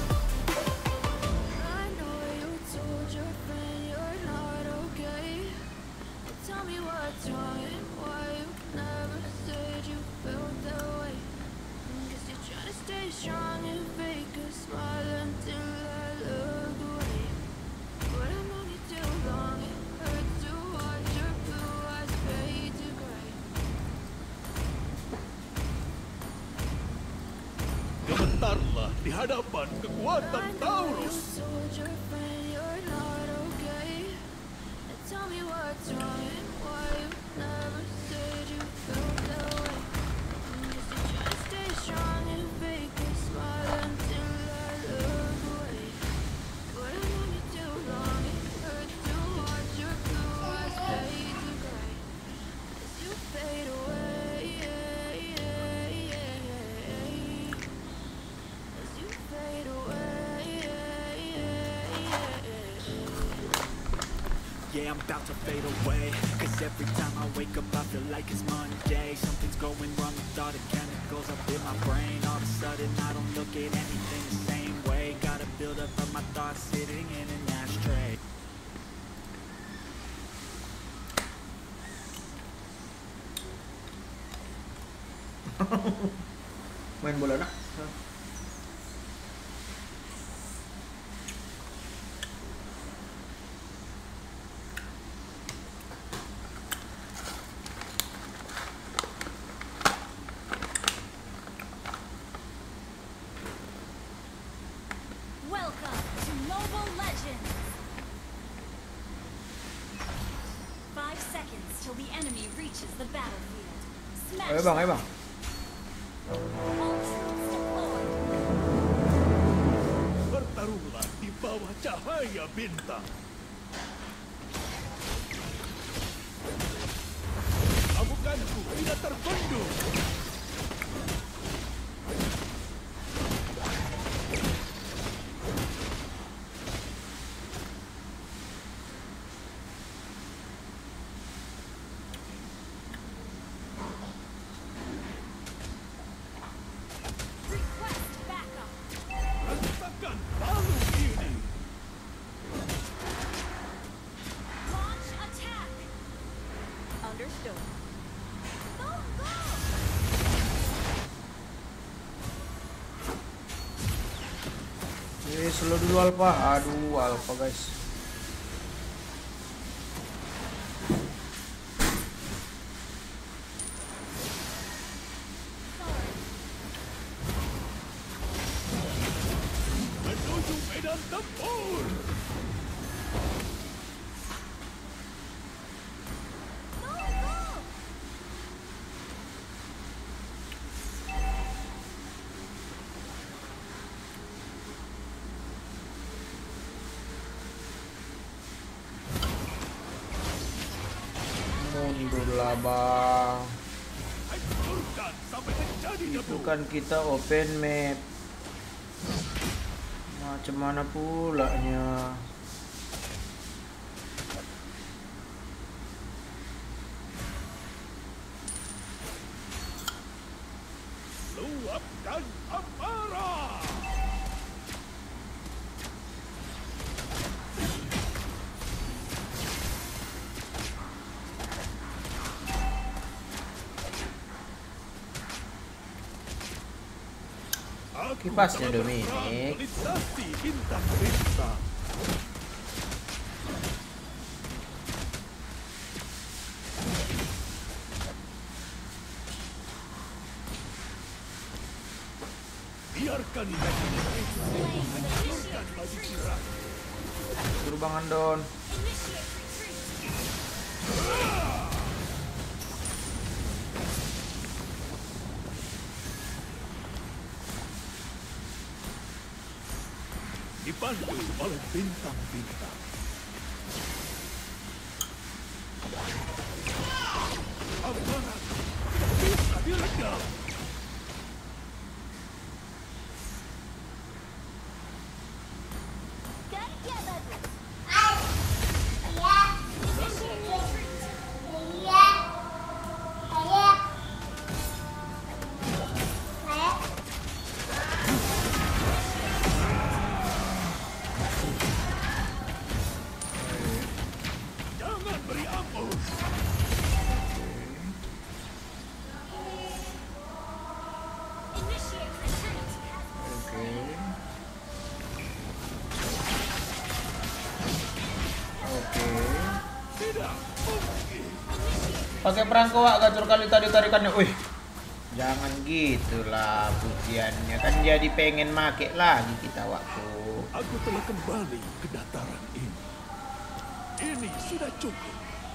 Gemetarlah di hadapan kekuatan Taurus. Yeah, I'm about to fade away, cause every time I wake up I feel like it's Monday. Something's going wrong with all the chemicals up in my brain. All of a sudden I don't look at anything the same way. Gotta build up of my thoughts sitting in an ashtray. Main bola nak. Welcome to Mobile Legends. Five seconds till the enemy reaches the battlefield. Smash. Ayo bang, ayo bang. Bertarunglah di bawah cahaya bintang. Amukanku tidak terbendung. Rasakan palu ini. Launch attack. Understood. Go, go. Eh, slow dulu Alpha. Aduh, Alpha guys. Menuju medan tempur. Go, go. Alhamdulillah bang. Itu kan kita open map. Macam mana pula nya? Luapkan amarah. Kipasnya Dominic. Melintasi bintang-bintang. Biarkan mereka menghancurkan baju tirai. Suruh Bang Andon. Dipandu oleh bintang-bintang. Amanat bisa diredam. Pakai perangko wak, gacor kali tadi tarikannya. Wih, jangan gitulah pujiannya, kan jadi pengen make lagi kita waktu. Aku telah kembali ke dataran ini. Ini sudah cukup.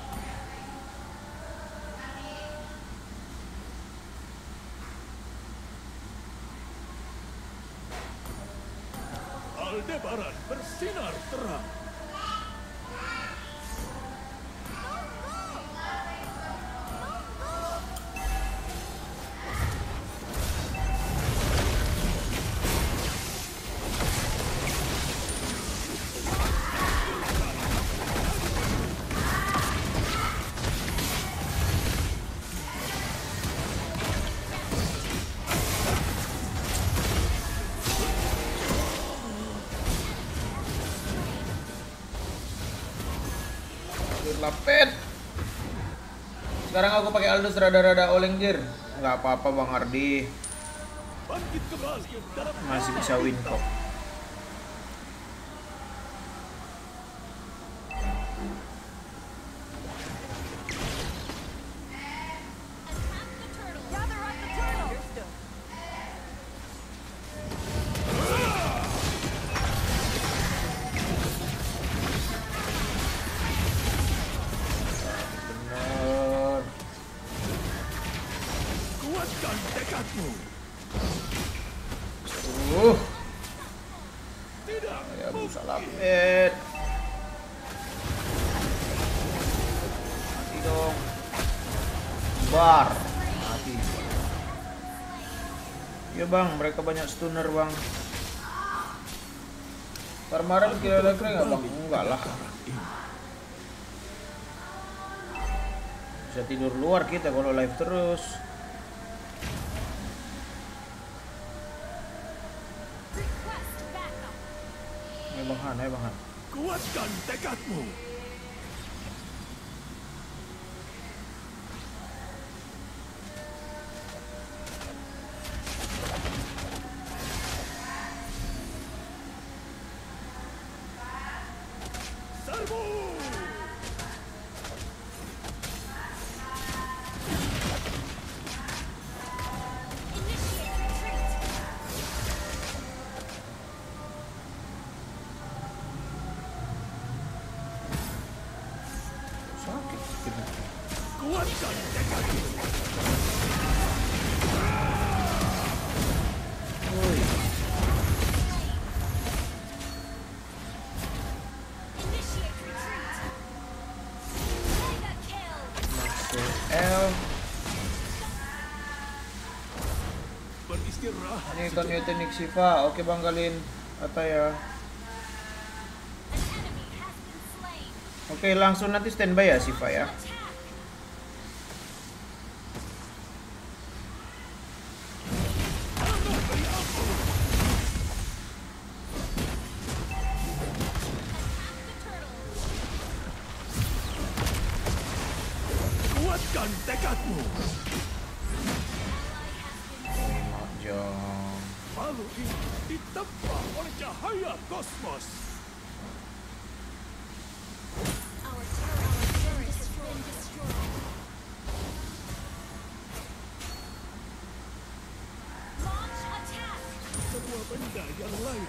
Aldebaran bersinar terang. Lapet. Sekarang aku pakai Aldous rada-rada oleng gear. Nggak apa-apa Bang Ardi. Masih bisa win kok. Uh, ya bisa lapet. Mati dong. Bar. Mati. Ya bang, mereka banyak stunner bang. Kemarin kira-kira nggak bang? Enggak lah. Bisa tidur luar kita kalau live terus. Ayo Bang Han, ayo Bang Han. Kuatkan tekadmu. Serbu. Kuatkan tekadmu. Masuk. Ini kan teknik Shiva. Oke Bang Galin, kata ya. Oke, langsung nanti standby ya Shiva ya. Kuatkan tekadmu. Makhluk ini ditempa oleh cahaya kosmos. Semua benda yang lain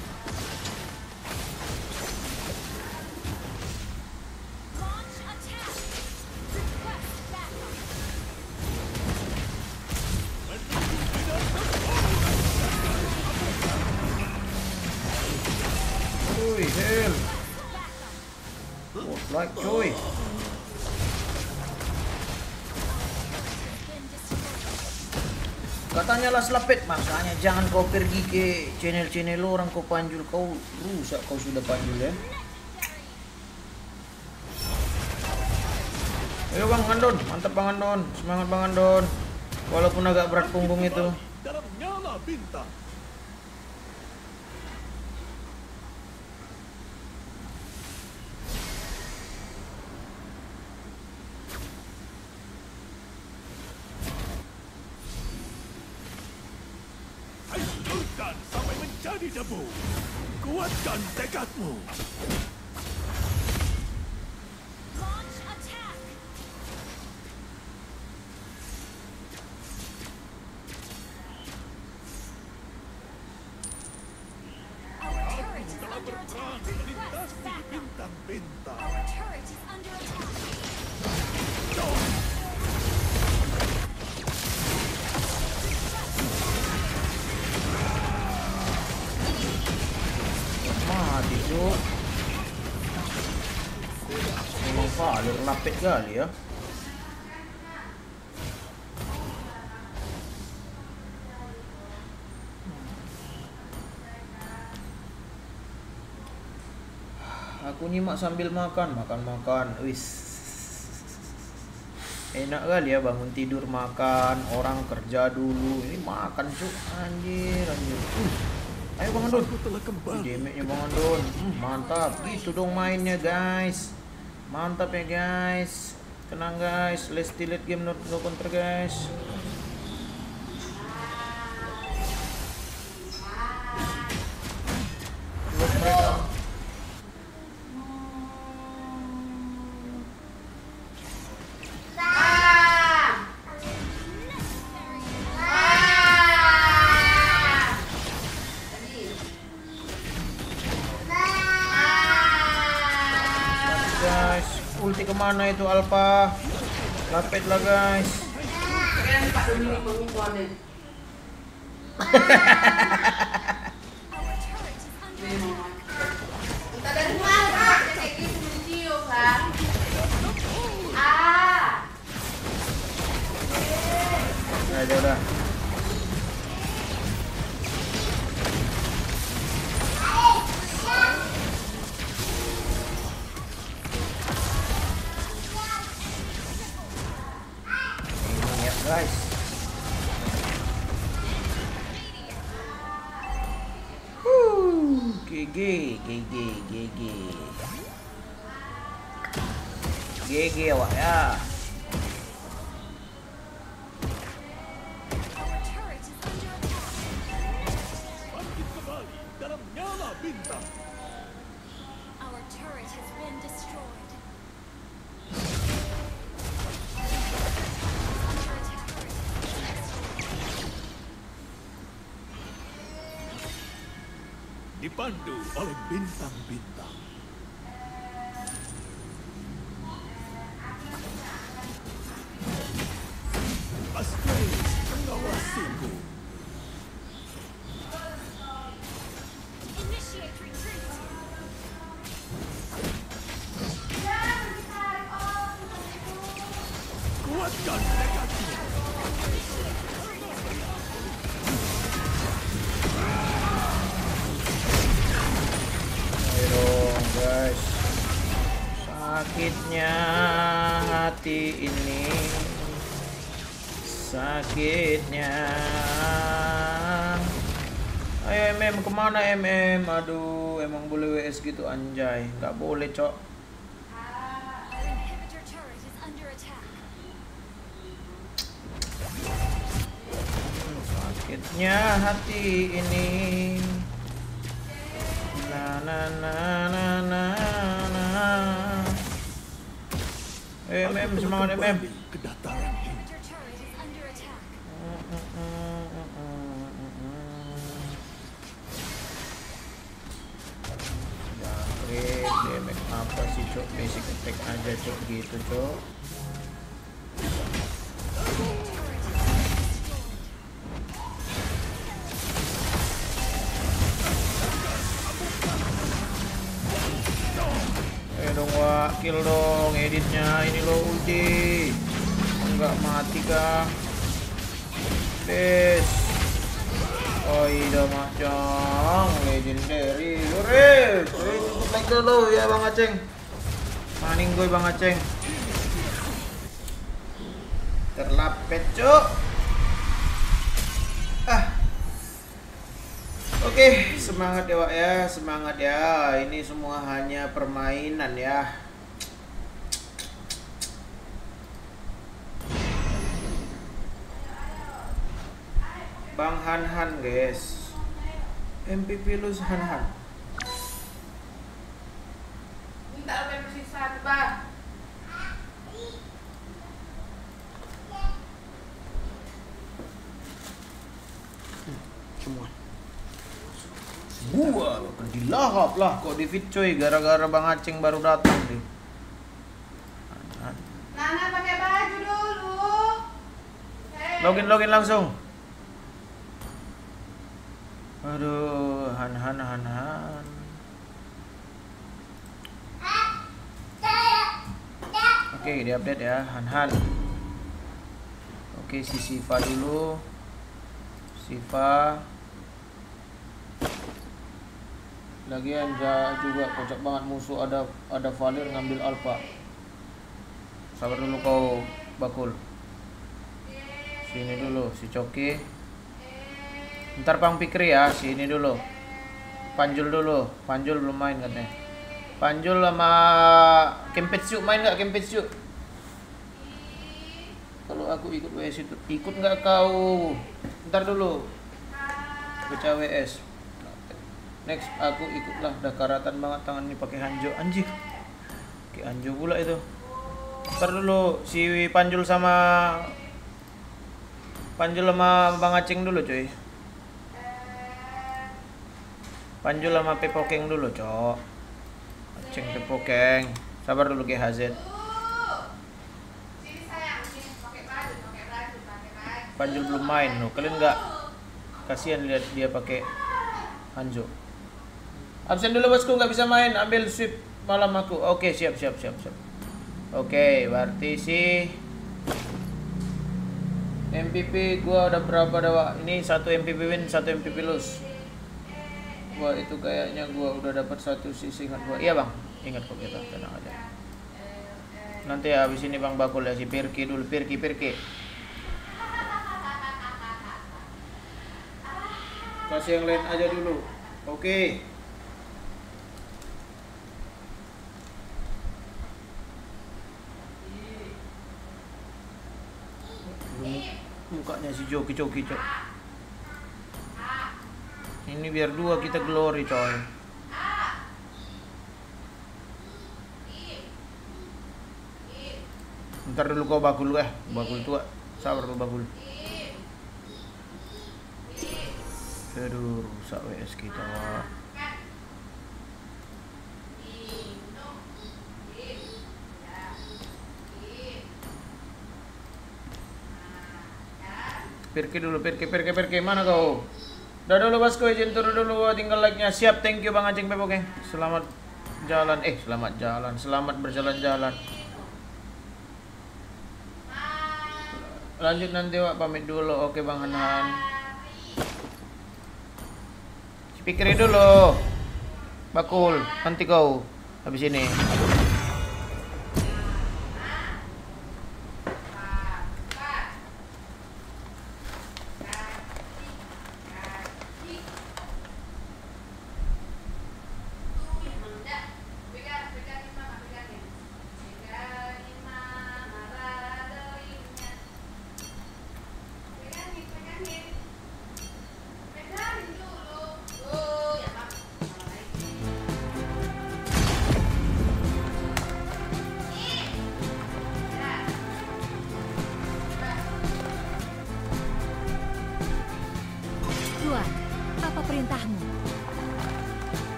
hell. Oh, like coy. Katanya lah selapet, makanya jangan kau pergi ke channel-channel orang kau panjul, kau rusak kau sudah panjul ya. Ayo Bang Andon, mantap Bang Andon, semangat Bang Andon. Walaupun agak berat punggung itu. dalam nyala bintang. Hancurkan sampai menjadi debu. Kuatkan tekadmu. Mati cuk. Memang paling lapet kali ya. Aku nyimak sambil makan, makan-makan. Wis. Enak kali ya bangun tidur makan, orang kerja dulu. Ini makan cuk. Anjir, anjir. Uh. Ayo Bang Andon. Damage-nya Bang Andon. Hmm, mantap. Gitu dong mainnya, guys. Mantap ya, guys. Tenang, guys. Let's delete game no, no counter, guys. Buat mereka. Ulti kemana itu Alpha? Lapet lah guys. Nah, ya udah. Guys, Woo, G G, G G, G G, G G awak ya. Bangkit kembali dalam nyala bintang. Our turret has been destroyed. Dipandu oleh bintang-bintang. Astralis mengawasiku. Initiate retreat. Kuatkan tekadmu. Sakitnya hati ini, sakitnya. Ayo M M, kemana M M? Aduh, emang boleh W S gitu anjay. Nggak boleh, cok. Sakitnya hati ini. Na na na na na na. M M, semangat M M. Kedatangan ini. Jangkrik, damage apa sih cok? Basic attack aja cok gitu cok. Eh dong wa, kill dong editnya, ini lo ulti. Enggak mati kah? Des. Oh iya macam legendary. Ure, like dulu ya Bang Aceng. Maning gue Bang Aceng. Terlapet cuk. Ah. Oke, semangat ya Wak ya, semangat ya. Ini semua hanya permainan ya. Bang Han Han guys, M V P lu Han Han. Minta lebih bersih satu bang. Semua. Gua bakal dilahap lah kok David coy, gara-gara Bang Aceng baru datang nih. Nana pakai baju dulu. Hey. Login login langsung. Aduh, Han Han Han Han. Oke, di update ya Han Han. Oke, si Siva dulu. Siva. Lagian juga kocak banget musuh ada ada Valir ngambil Alpha. Sabar dulu kau Bakul. Sini dulu si Coki. Ntar Bang Pikri ya, sini dulu. Panjul dulu, Panjul belum main katanya. Panjul sama Kempetsu main nggak Kempetsu? Kalau aku ikut W S itu, ikut nggak kau? Ntar dulu. Baca W S. Next aku ikutlah. Dah karatan banget tangan ini pakai Hanjo anjir. Pakai Hanjo pula itu. Ntar dulu si Panjul sama Panjul sama Bang Aceng dulu cuy. Panjul sama Pepokeng dulu, cok. Aceng Pepokeng. Sabar dulu G H Z. Panjul belum main loh. Kalian nggak kasihan lihat dia pakai Hanjo. Absen dulu bosku, nggak bisa main. Ambil sweep malam aku. Oke, siap siap siap siap. Oke, berarti sih M V P gua udah berapa dah? Ini satu M V P win, satu M V P lose. Wah itu kayaknya gua udah dapat satu sisi ingat gua. Iya bang, ingat kok kita tenang aja. Nanti ya, habis ini Bang Bakul ya si Pirki dulu, Pirki Pirki. Kasih yang lain aja dulu. Oke. Mukanya si Joki Joki cok. Ini biar dua kita glory coy. Ntar dulu kau Bakul eh, Bakul tua. Sabar dulu Bakul. Aduh, rusak W S kita. Pirki dulu, Pirki, Pirki, Pirki, mana kau? Udah dulu bosku, izin turun dulu, tinggal like-nya. Siap, thank you Bang Aceng Pepokeng. Selamat jalan, eh selamat jalan, selamat berjalan-jalan. Lanjut nanti Wak, pamit dulu. Oke Bang Hanan. Pikirin dulu Bakul, nanti kau habis ini.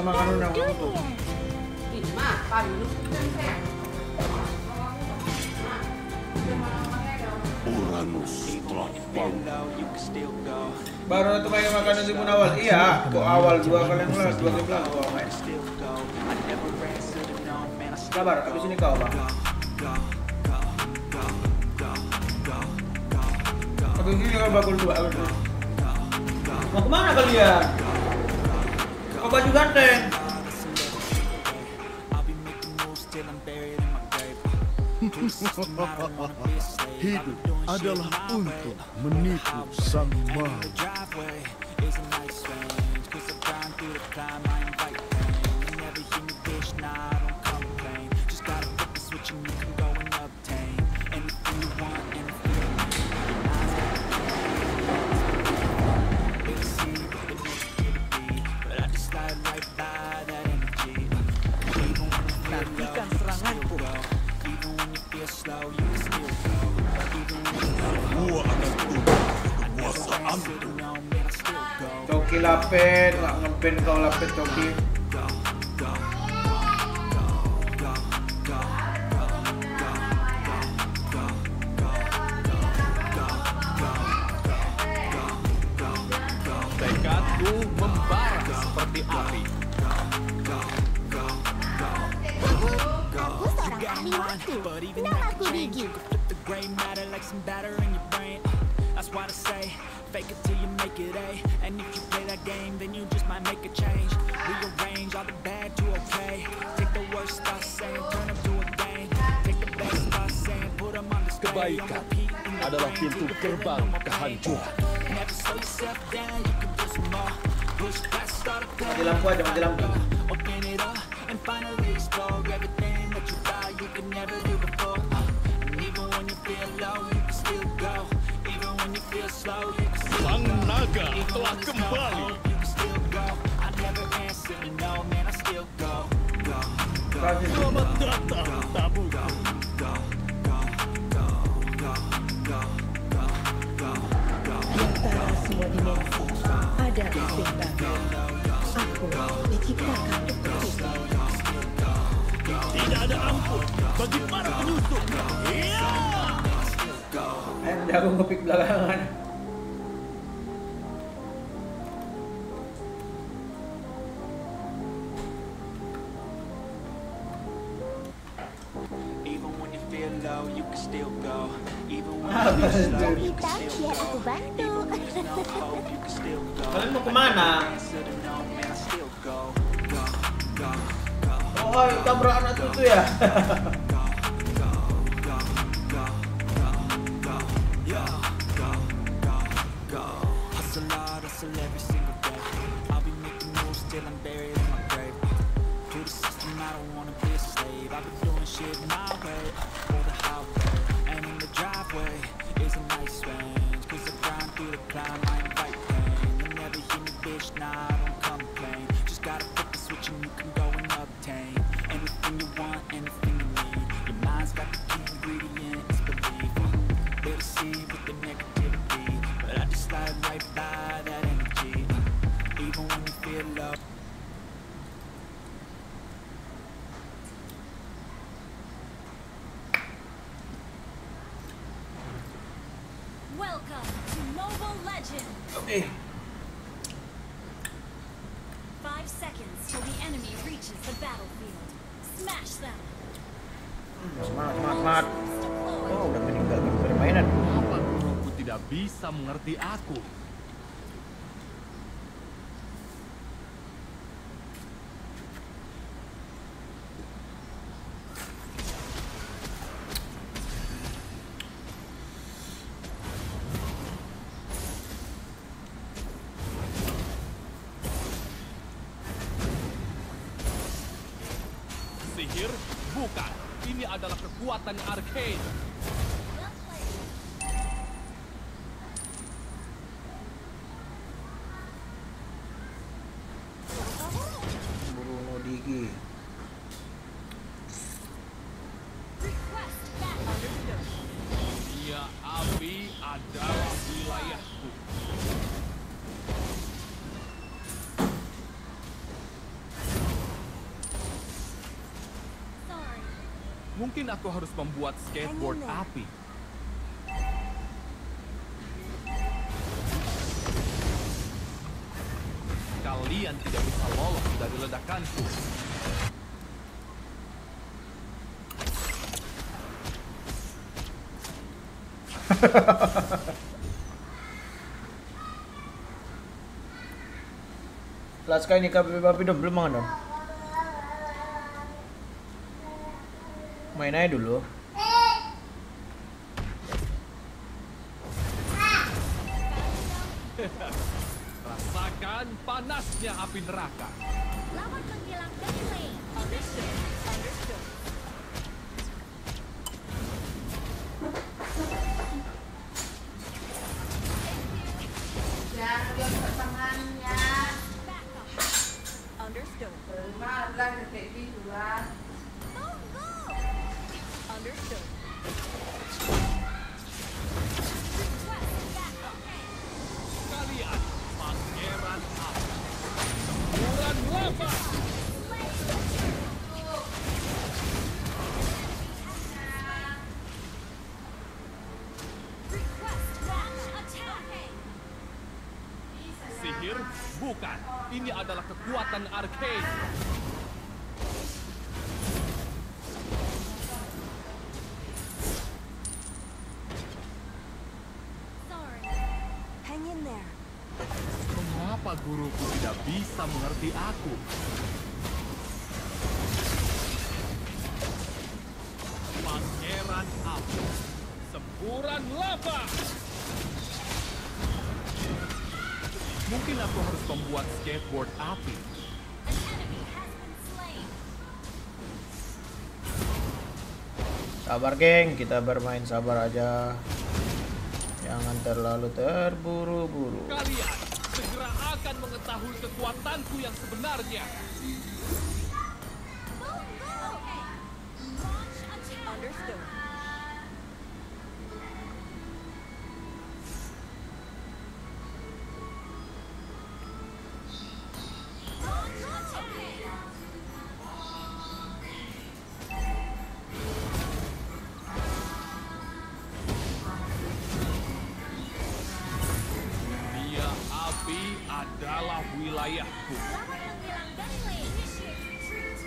makan udah ngantuk. Ini makan lu kan. Uranus telah bangun. Baru itu kayak makanan di pun awal. Iya, kok awal dua kali yang lalu, dua kali lalu kau main. Sabar, abis ini kau bang. Abis ini juga bakul dua. Mau kemana kalian? Kau baju ganteng. Hidup adalah untuk menipu sang maha. Nantikan seranganku. Gua akan tunduk kekuasaanku. Coki lapet, nggak ngepin kau lapet Coki. Tekadku membara seperti api. Aku seorang ahli waktu. Namaku Gigi. That's why I say, fake it till you make it A. And if you play that game, then you just might make a change. Rearrange all the bad to okay. Take the worst I say and turn them to a game. Take the best I say and put them on display. Kebaikan adalah pintu gerbang kehancuran. Never slow yourself down, you can do some more. Push past all the Mati lampu aja, mati lampu. Open it up and finally explore everything that you thought you could never do before. Uh, and even when you feel low, you can still go. Even when you feel slow, you can still Sang go. naga Even telah when it's no kembali. hope, you can still go. I never answer to no, man, I still go. Go, go, Selamat datang, tamuku. Di antara semua dimensi ada keseimbangan. Aku diciptakan untuk itu. Tidak ada ampun bagi para penyusup. Iya. Eh, aku ngepik belakangan. Even when you feel low, you can still go. Even when you feel slow, you can Tapi still biar go. aku bantu. Even when there's no hope, you can still go. Kalian mau kemana? Answer to no, man, I still go. Go, go, go. Oh, tabrak anak tutu ya. Hustle hard, hustle every single day. I'll be making moves till I'm buried in my grave. To the system, I don't wanna be a slave. I've been doing shit my way, for the highway. And in the driveway is a nice range. Cause I grind through the climb, I invite pain. You never hear me, bitch, nah, I don't complain. Just gotta flip the switch and you can go and obtain anything you want, anything you need. Your mind's got the key ingredient, it's belief. They'll deceive with the negativity, but I just slide right by that energy. Even when you feel low. Welcome to Mobile Legends. Oke. Five seconds till the enemy reaches the battlefield. Smash them. Semangat, semangat, semangat. Oh, udah meninggalkan permainan. Apa guruku tidak bisa mengerti aku? Sihir? Bukan. Ini adalah kekuatan arcane. Bruno Digi. Dunia api adalah wilayahku. Mungkin aku harus membuat skateboard api. Kalian tidak bisa lolos dari ledakanku. Laska ini kapi bapi dong belum mana? Main aja dulu. Rasakan panasnya api neraka. Lawan menghilang dari lane. Understood. Understood. Jangan lihat pertengahannya. Understood. Malah kayak gitu lah. Understood. Kalian pangeran api. Semburan lava. Sihir? Bukan. Ini adalah kekuatan arcane. Hang in there. Mengapa guruku tidak bisa mengerti aku? Pangeran api. Semburan lava. Mungkin aku harus membuat skateboard api. Sabar geng, kita bermain sabar aja. Jangan terlalu terburu-buru. Kalian segera akan mengetahui kekuatanku yang sebenarnya. Understood. Dunia api adalah wilayahku. Lawan menghilang dari lane. Initiate retreat.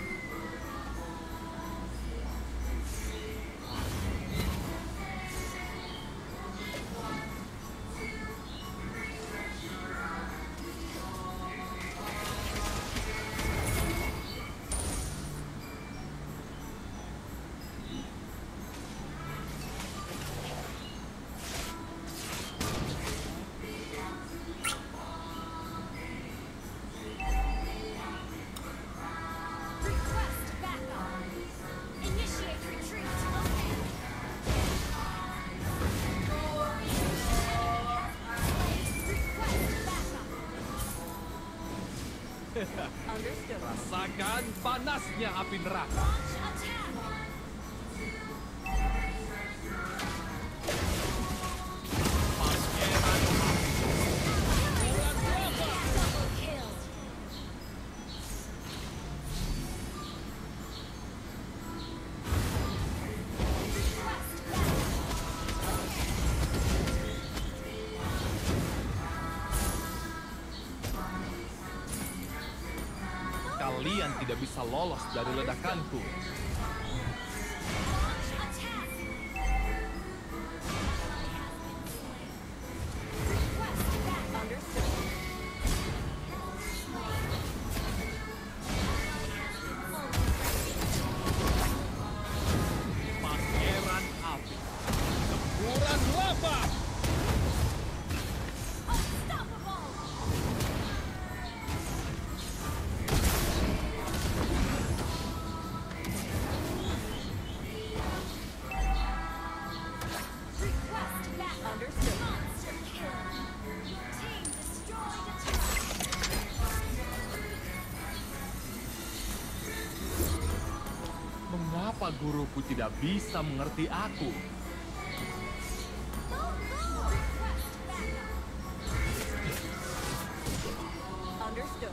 Request backup. Initiate retreat. Okay. Request backup. Understood. Rasakan panasnya api neraka. Launch attack. Pangeran api. Semburan lava. Double kill. Request backup. Kalian tidak bisa lolos dari ledakanku. Launch attack. Request backup. Understood. Pangeran api. Semburan lava. Unstoppable. Request backup. Understood. Monster kill. Team destroyed a Mengapa guruku tidak bisa mengerti aku? Understood.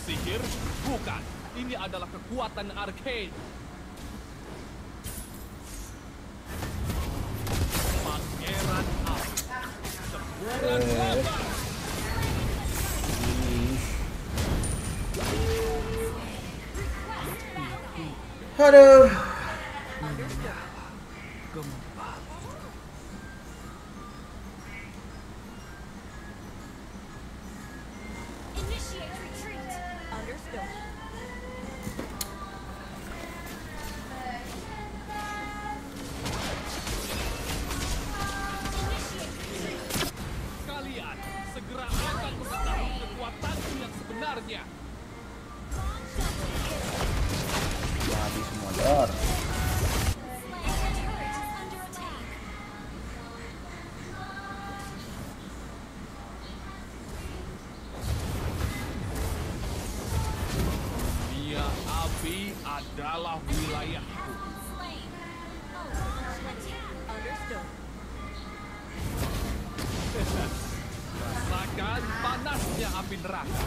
Sihir? Bukan. Ini adalah kekuatan arcane. Pangeran api. Semburan lava. Aduh. Initiate retreat. Understood. Kalian segera akan mengetahui kekuatanku yang sebenarnya. Habis semua dor. Dunia api adalah wilayahku. Rasakan panasnya api neraka.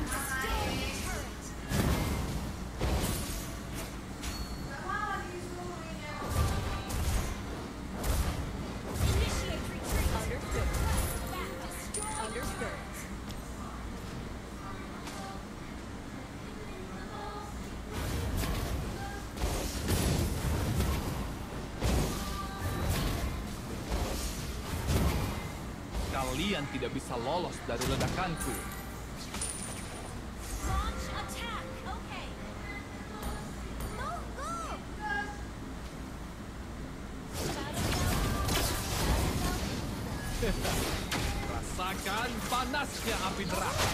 Kalian tidak bisa lolos dari ledakanku. Launch attack. Okay. Go, go. Rasakan panasnya api neraka.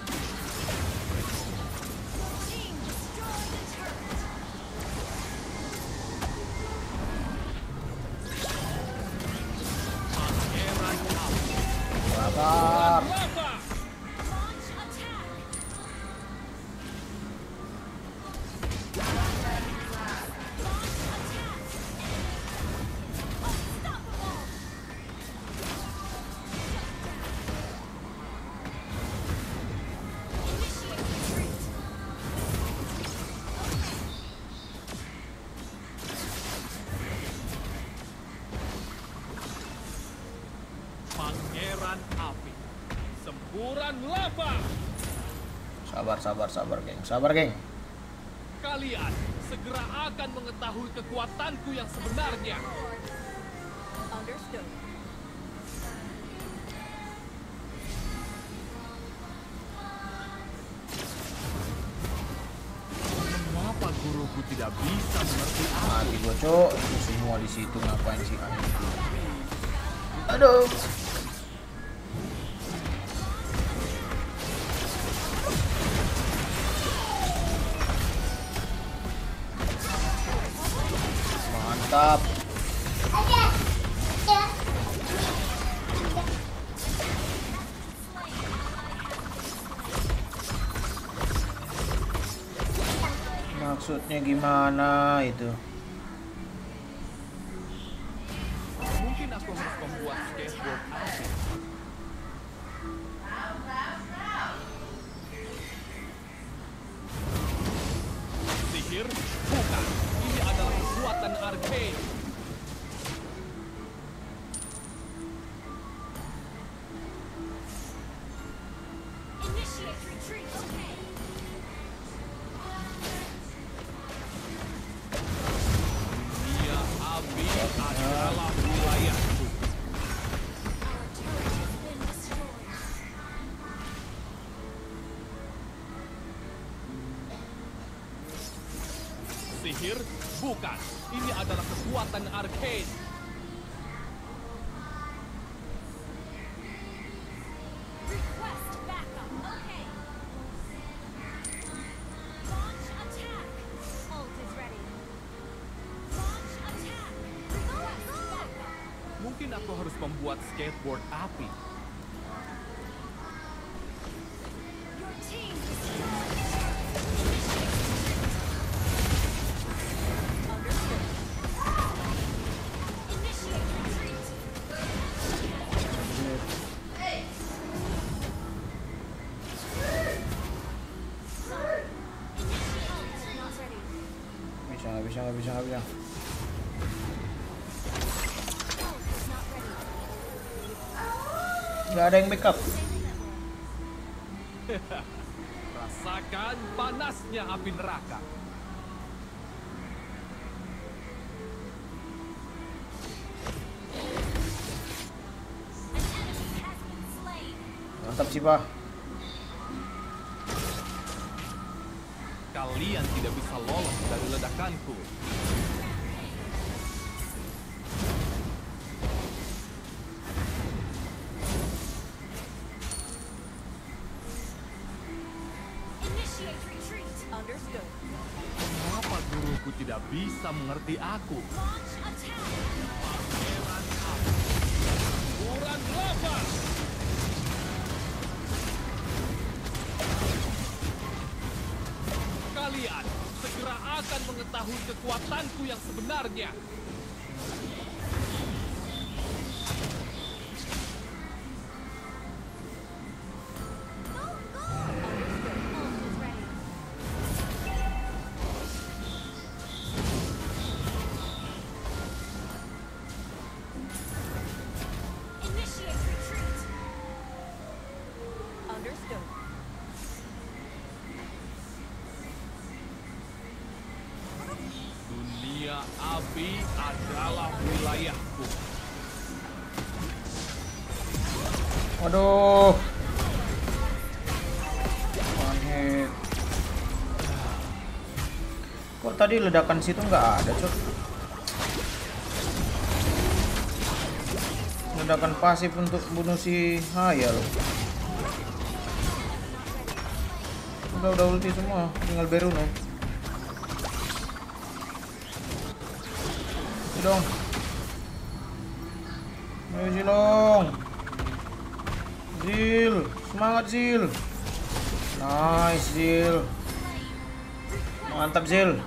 Team destroy the turret. Pangeran api. Sabar. Lava. Launch attack. Pangeran api. Semburan lava. Sabar, sabar, sabar, geng. Sabar, geng. Kalian segera akan mengetahui kekuatanku yang sebenarnya. Understood. Mengapa guruku tidak bisa mengerti aku? Mati gua, Cok. Itu semua di situ ngapain sih anjing? Aduh. Mantap. Maksudnya gimana itu? Mungkin aku harus membuat skateboard api. Sihir? Bukan. Ini adalah kekuatan arcane. Initiate retreat. Okay. Dunia api adalah wilayahku. Our turret has been destroyed. Sihir? Bukan. Ini adalah kekuatan arcane. Request backup. Okay. Launch attack. Ult is ready. Launch attack. Request backup. Mungkin aku harus membuat skateboard api. Your team destroyed. Understood. Initiate retreat. Launch nggak bisa, nggak bisa, nggak bisa. Nggak ada yang backup. Rasakan panasnya api neraka. Mantap sih, Pak. Kalian tidak bisa lolos dari ledakanku. Kenapa guruku tidak bisa mengerti aku? Kurang lava! Kalian segera akan mengetahui kekuatanku yang sebenarnya. Dunia api adalah wilayahku. Waduh. One hit. Kok tadi ledakan situ nggak ada, Cok? Ledakan pasif untuk bunuh si Haya loh. Udah udah ulti semua, tinggal Beruno. Ayo dong. Ayo Zilong. Zil, semangat Zil. Nice Zil. Mantap Zil.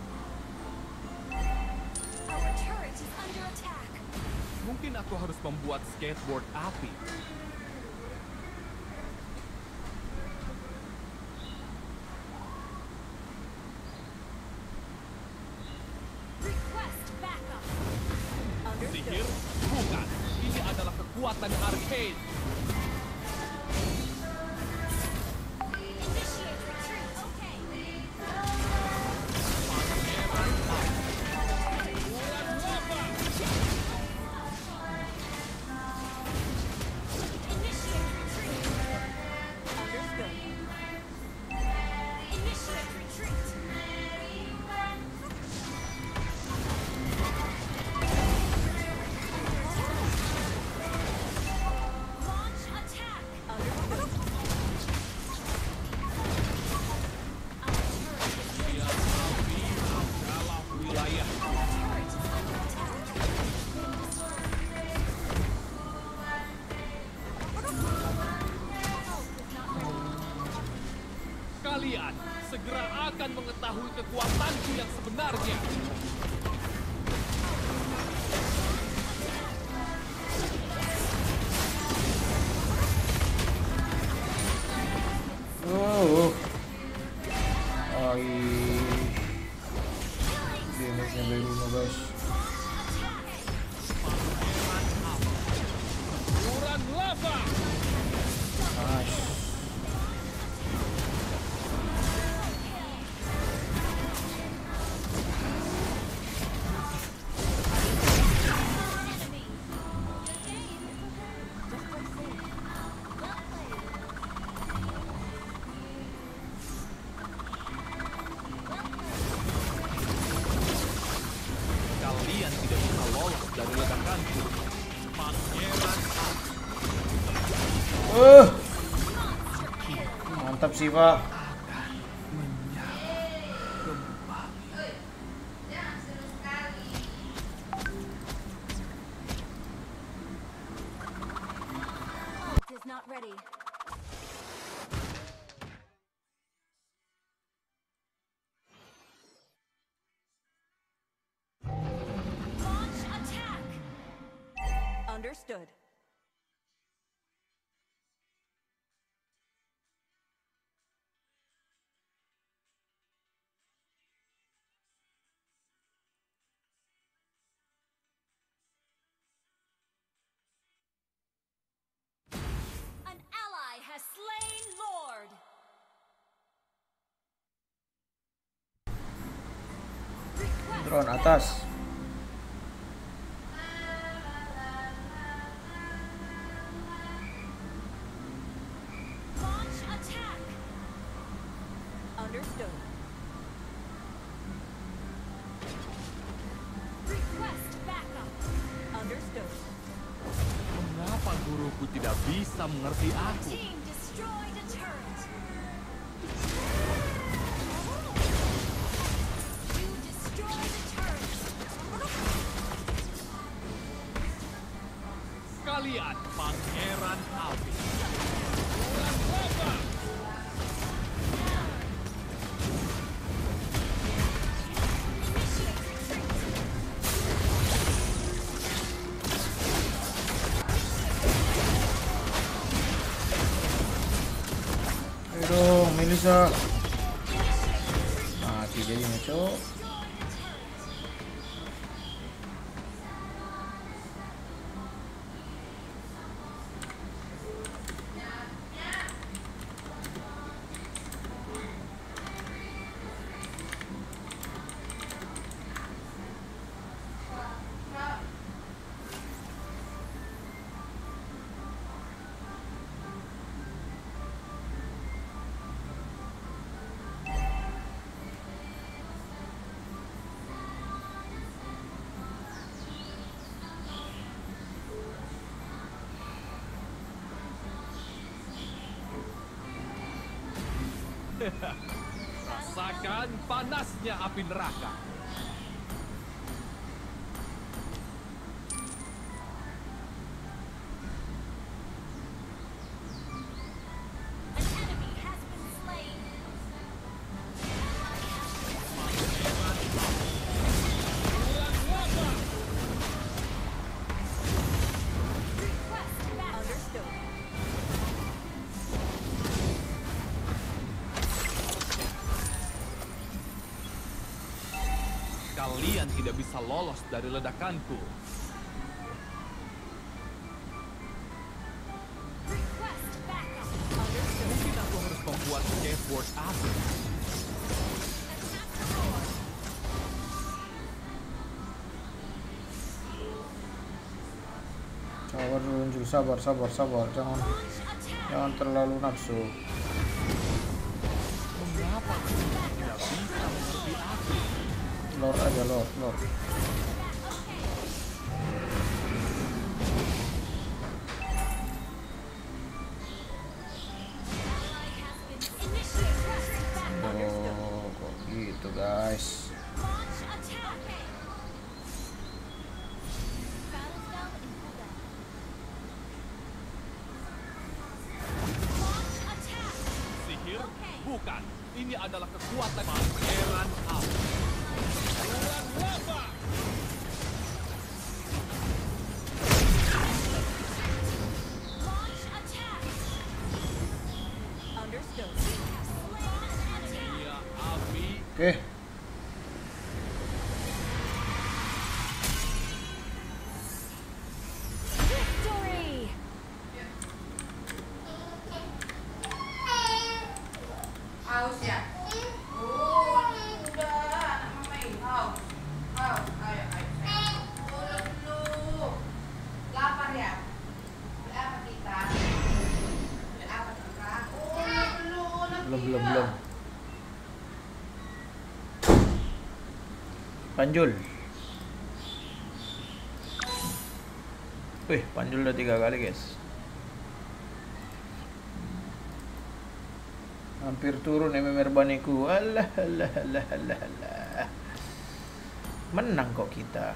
Mungkin aku harus membuat skateboard api. Sihir? Bukan. Ini adalah kekuatan arcade. Kalian segera akan mengetahui kekuatanku yang sebenarnya. Oh. Ai. Damage-nya Beruno, guys. Kurang lava. Nice. Kalian tidak bisa lolos dari ledakanku. Pangeran api. Uh. Mantap sih, Pak. Is not ready. Launch attack. Understood. Drone atas. Launch attack. Understood. Request backup. Understood. Mengapa guruku tidak bisa mengerti aku? Team destroyed a turret. You destroyed a turret. Kalian pangeran api. Ayo, Melissa. Mati jadinya, cok. Rasakan panasnya api neraka. An enemy has been slain. Request back. Understood. Kalian tidak bisa lolos dari ledakanku. Request backup. Understood. Mungkin aku harus membuat skateboard api. Sabar dulu, Ju. Sabar, sabar, sabar. Jangan jangan terlalu nafsu. Mengapa kalian tidak bisa mengerti aku? Lord aja, Lord, Lord. Oh, kok gitu, guys. Launch attack. Battle spell in cooldown. Launch attack. Sihir? Bukan. Ini adalah kekuatan pangeran api. Bulan lava! Launch attack. Understood. Dunia api. Oke. Victory. Haus ya? Oh, udah anak mama ini haus. Haus, ayo, ayo. Turun dulu. Lapar ya? Beli apa kita? Beli apa kita? Oh, dulu. Belum, belum, belum. Panjul. Wih, Panjul udah tiga kali, guys. Hampir turun M M R Baniku. Alah, alah, alah, alah, alah. Menang kok kita.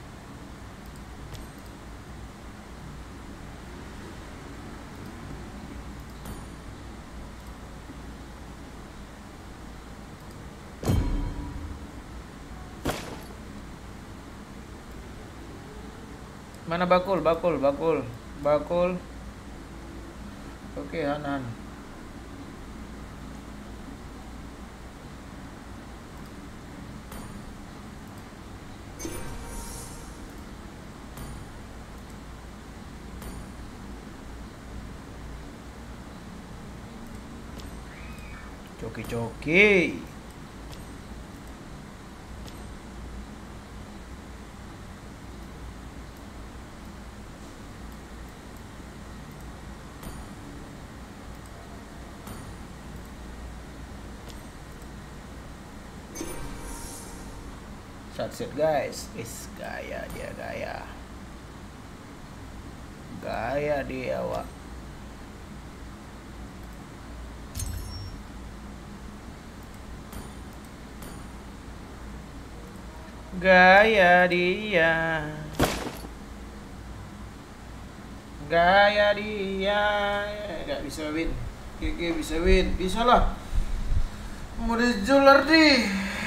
Mana bakul, bakul, bakul, bakul. Oke, Hanan. Joki-joki. Satset guys, is gaya dia gaya, gaya dia wak. Gaya dia, gaya dia, nggak bisa win, Gege bisa win, bisa lah. Mau dijual di.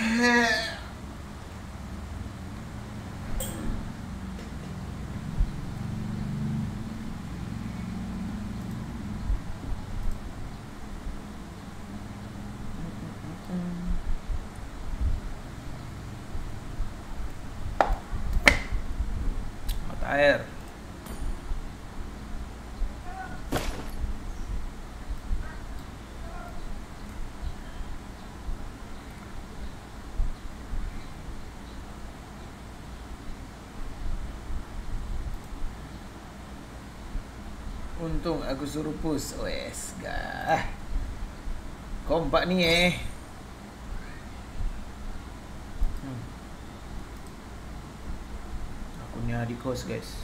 Air. Untung aku suruh push. Wes, gah. Kompak nih eh. Hmm. Akunnya di kos guys.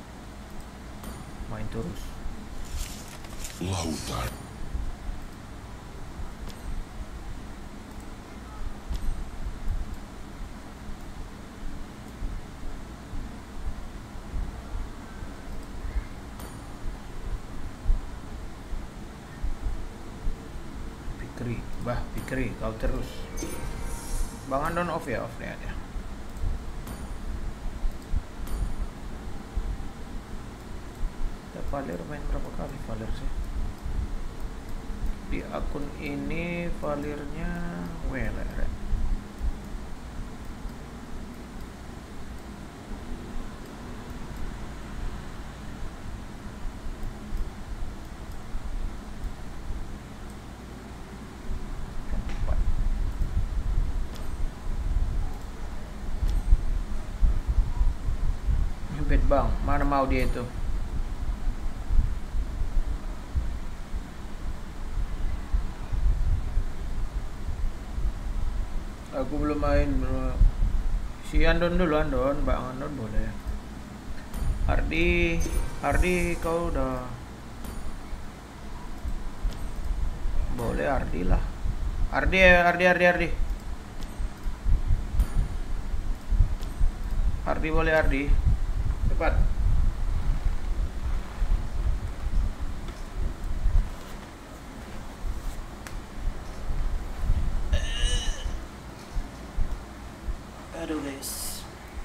Main terus. Lautan. Pikri, bah Pikri kau terus. Bang Andon off ya, off nih ada. Valer main berapa kali Valer sih? Di akun ini Valernya Weler. Nyempit bang, mana mau dia itu? Aku belum main, belum. Si Andon dulu, Andon, Bang Andon boleh. Ardi, Ardi kau udah boleh Ardi lah. Ardi, Ardi, Ardi, Ardi. Ardi boleh Ardi. Cepat. Aduh guys.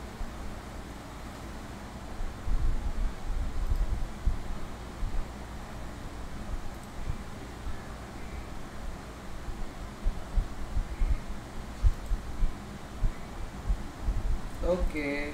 Oke. Okay.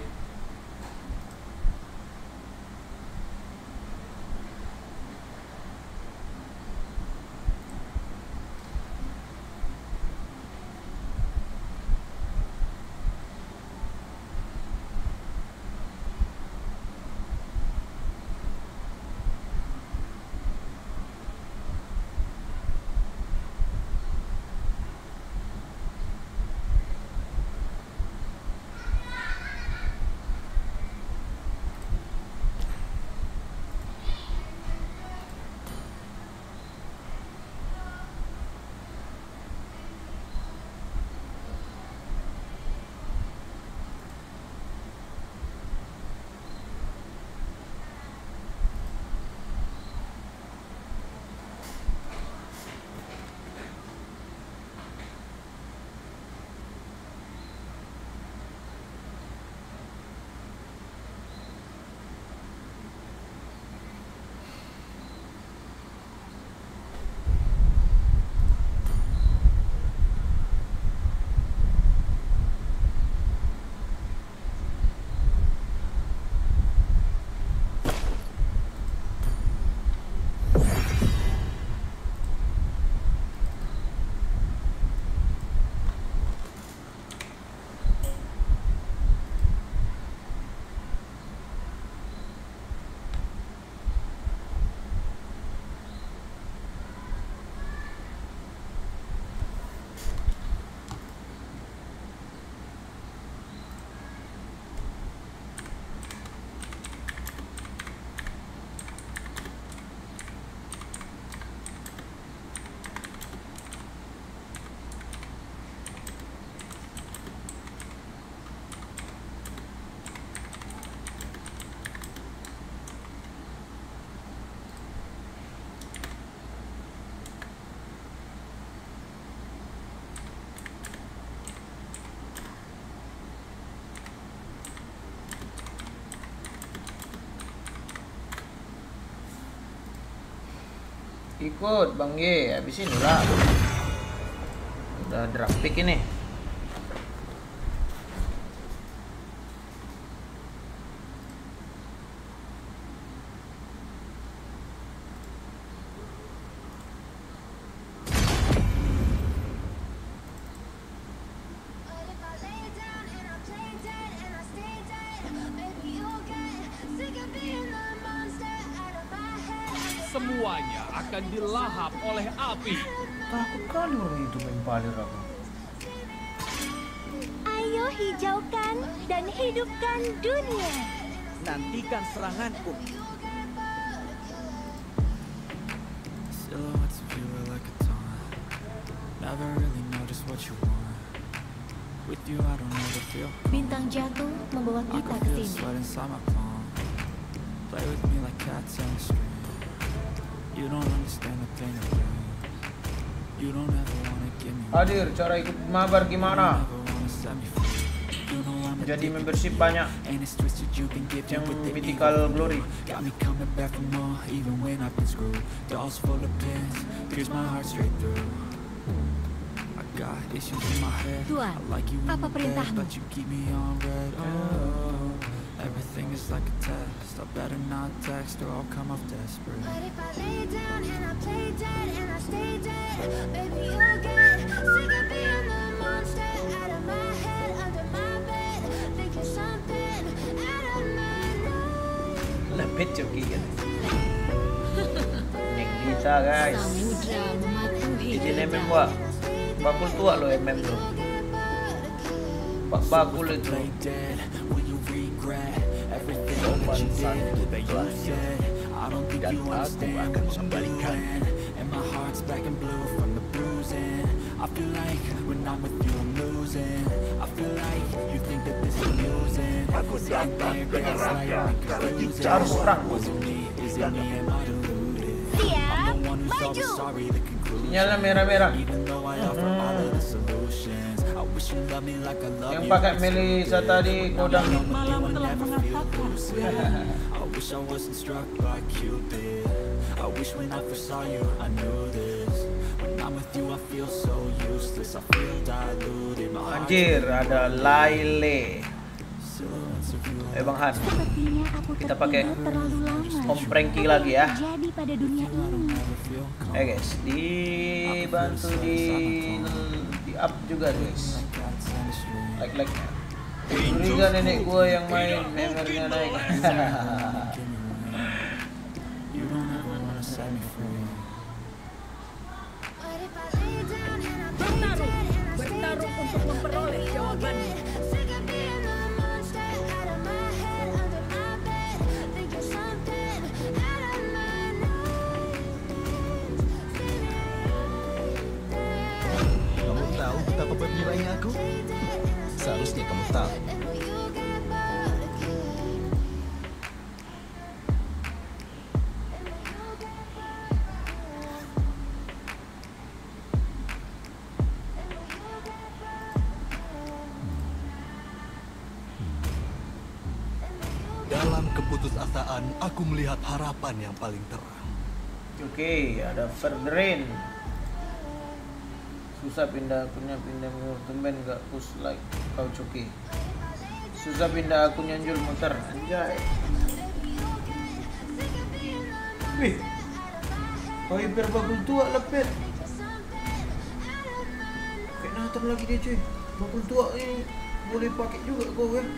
Ikut Bang G, habis ini lah. Udah drop pick ini. Semuanya akan dilahap oleh api. Takut kali orang itu main palir aku. Ayo hijaukan dan hidupkan dunia. Nantikan seranganku. Silhouettes of you are like a taunt. Never really know just what you want. With you I don't ever feel calm. Bintang jatuh membawa I kita can ke feel the sini. sweat inside my palm. Play with me like cats on a string. You don't understand the pain of pain. You don't ever wanna give me. Hadir, cara ikut mabar gimana? Never wanna set me free. You know I'm Jadi membership banyak. and it's twisted you can give Yang with the mythical glory. Got me coming back for more, even when I've been screwed. Dolls full of pins, pierce my heart straight through. I got issues in my head. Tuan, I like you in apa my bed, perintahmu? but you keep me on red. Oh, everything is like a test. I better not text or I'll come off desperate. But if I lay down and I play dead and I stay dead, baby you'll get sick of being the monster out of my head, under my bed, thinking something out of my life. Lebih coki kan. Yang bisa guys. Samudra mematuhi Ini lidah. memang wak. Bakul tua lo M M tuh. Pak bakul itu. Dan aku akan mengembalikan. And my heart's black and blue from the bruising. I feel like when I'm with you I'm losing. I feel like you think that this is amusing. Aku datang dengan raga kerajaan Harus perang. Was it me? Is it me? Am I deluded? Siap, I'm the one who's maju. always sorry, the conclusion. Sinyalnya merah-merah. Even though I offer all of the solutions, I wish you loved me like I love Yang you. pakai Melisa tadi kodam. Malam telah mengatakan. I wish I wasn't struck by Cupid. I wish when I first saw you I knew this. When I'm with you I feel so useless. I feel diluted. My heart's Anjir, ada Laile. silhouettes of you. Eh Bang Han, Sepertinya aku kita pakai tertidur terlalu lama. Om Frankie lagi ya. Terjadi pada dunia ini. Never feel calm. Eh guys, dibantu di di up juga guys. Cats on the street. Like like. Curiga nenek gua yang main memernya naik. You don't ever wanna set me free. But if I lay down and I play Bertarung, dead and I stay bertarung untuk dead, memperoleh baby you'll jawabanmu. get sick of being the monster out of my head, under my bed, thinking something out of my life. Kamu tahu betapa bergembiranya aku? Seharusnya kamu tahu. Dalam keputusasaan, aku melihat harapan yang paling terang. Oke, ada Ferdrin. Susah pindah akunnya, pindah menurut tumben gak push like kau coki. Susah pindah akunnya Jul muter. Anjay. Wih. Oh, hiper bakul tua lepet. Kayak natar lagi dia cuy. Bakul tua ini boleh pakai juga kau ya.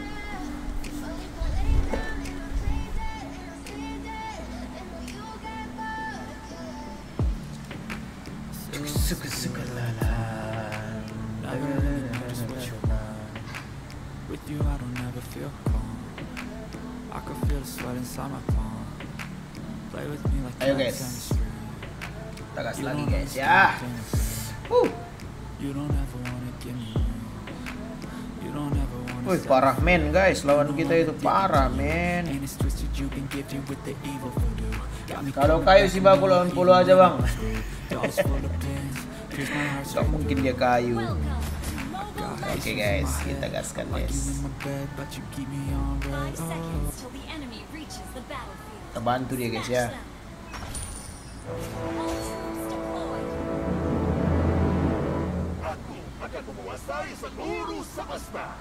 Suka-suka lalan. Never really notice what you want. With you I don't ever feel calm. I can feel the sweat inside my palm. Play with me like Ayo, cats guys. on the street. Kita gas You lagi don't guys understand ya. the pain of pain. Uh. You don't ever wanna give me room. You don't ever wanna Wih, set parah me men guys, lawan kita itu parah men. And it's twisted, you've been gifted with the evil voodoo. Got me Kalau kayu si bakul lawan puluh aja bang. dolls full of pins, pierce my heart Gak straight mungkin dia kayu. through. Oke guys, kita gaskan Like you guys. in my bed, but you keep me on red. Five seconds till the enemy reaches the battlefield. Kita bantu dia guys ya. Smash them. akan menguasai seluruh semesta.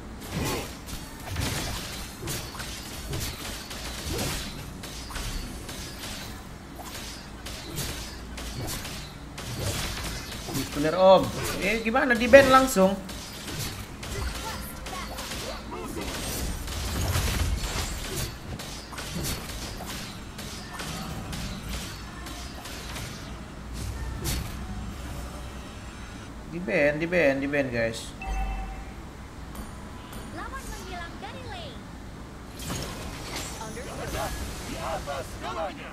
Clear om. Eh gimana di ban langsung? Di ban, di ban, di ban guys. Lawan menghilang dari lane. Di atas segalanya.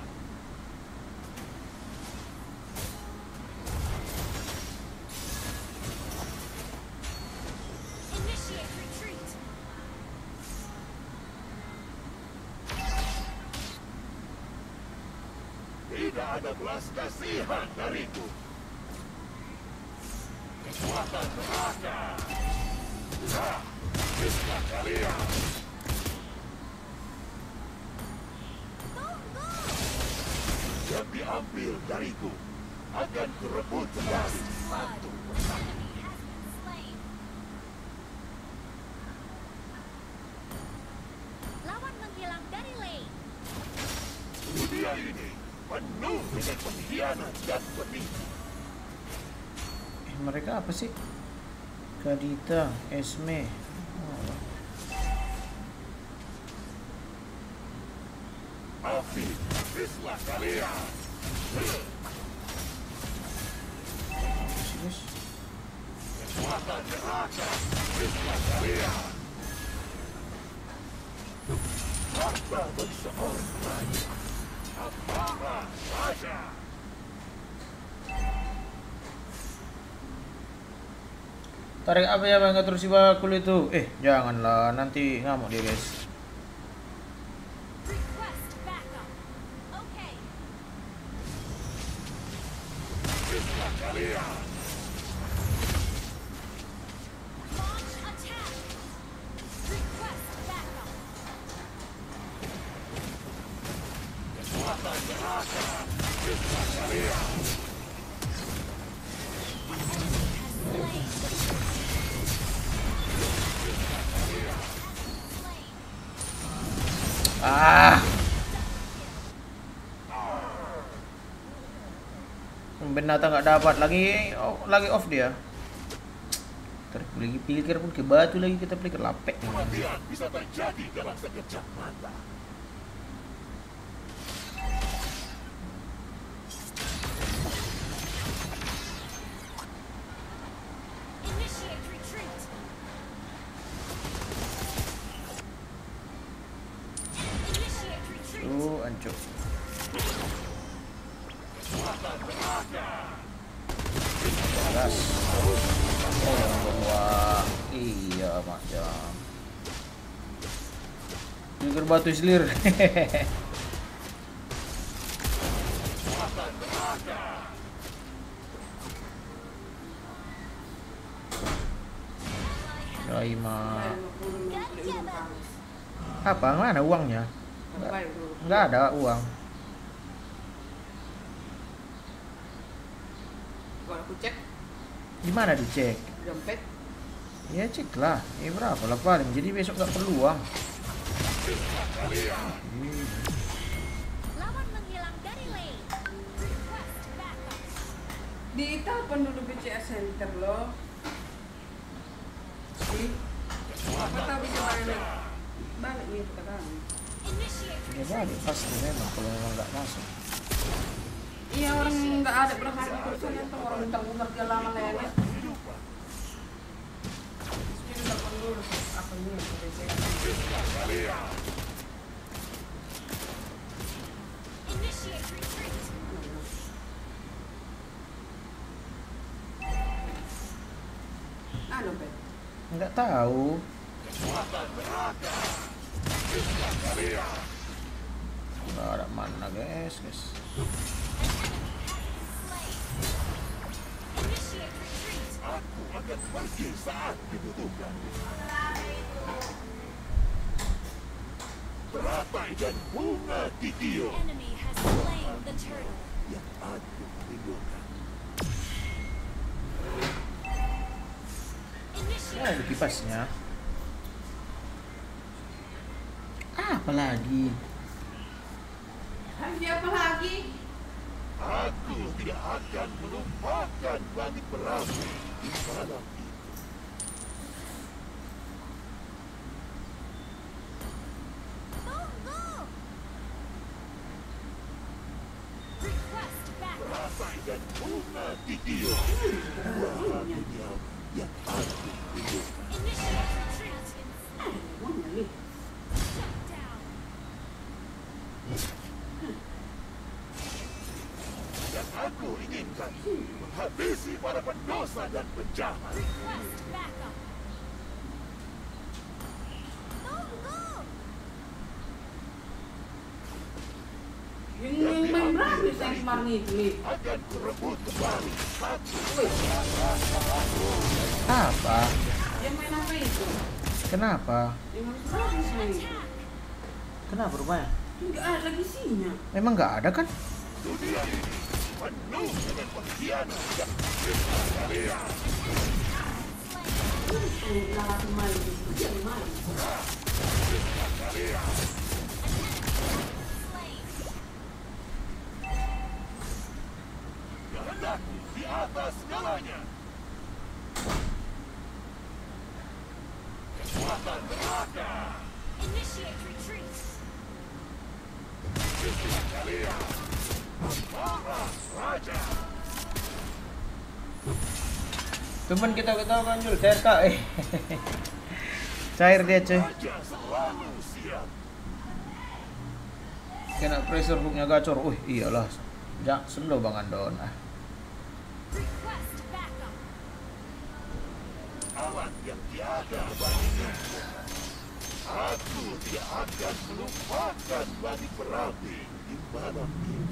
Initiate retreat. Tidak ada belas kasihan dariku. Kekuatan neraka. Nah, bisa kalian. Yang diambil dariku akan kurebut kembali satu persatu. Lawan menghilang dari lane. Dunia ini penuh dengan pengkhianat dan penipu. Eh, mereka apa sih? Kadita, Esme. Oh. Api, habislah kalian. Yes. Kekuatan neraka, habislah kalian. Harta bagi seorang raja. Apa raja? Tarik apa ya bang? Terus si bakul itu. Eh janganlah, nanti ngamuk dia guys. Request backup. Okay. Habislah kalian. Launch attack. Request backup. Kekuatan neraka, habislah kalian. Ah. Binatang nggak dapat lagi, oh, lagi off dia. Tarik lagi pikir pun ke batu lagi kita pikir lapek. Kematian bisa terjadi dalam sekejap mata. Initiate retreat. Initiate retreat. Tuh hancur. Kekuatan neraka. Gas. Oh yang bawah. Iya macam. Pikir batu selir. Kekuatan neraka. Raima. Apa? Mana uangnya? Nggak, nggak ada uang. Kalau aku cek Gimana dicek? dompet, Ya cek lah. Ini berapa lah paling. Jadi besok nggak perlu uang. Lawan menghilang dari lane. Request backup. ditelepon dulu B C S Center loh. Ih, apa tahu bisa balik balik nih sekarang. Initiate Ya balik pasti memang kalau memang nggak masuk. Iya orang nggak ada berapa perusahaan itu orang utang kerja lama lele. Jadi telepon dulu apa ini B C S. Initiate retreat. Ah dompet. Nggak tahu. Nggak ada mana guys guys. Initiate retreat. Aku akan pergi saat dibutuhkan. Teratai dan bunga Kikyo Enemy has slain the turtle. yang aku rindukan. Ya, ada kipasnya. Apa lagi? Lagi apa lagi? Aku tidak akan melupakan langit berapi di malam ini. Perasaan bunga di dia. Dua dunia yang aku yang aku inginkan menghabisi para pendosa dan penjahat. Yang main berapa saya kemarin ini? Akan kurebut kembali satu. Apa? Yang main apa itu? Kenapa? Yang main berapa saya itu? Kenapa rupanya? Enggak ada lagi sinya. Memang nggak ada kan? Dunia ini penuh dengan pengkhianat yang bisa kalian. Lalat main di sini main. Kalian. Kehendakku di atas segalanya. Kekuatan neraka. Initiate retreat. Istilah kalian. Amarah Raja. Teman kita ketawa kan Jul, cair kak eh. Cair dia cuy. Raja selalu siap. Kena pressure hooknya gacor. Wih iyalah. Jak sendo Bang Andon ah. Alat yang tiada bandingnya. Aku tidak akan melupakan langit berapi di malam ini.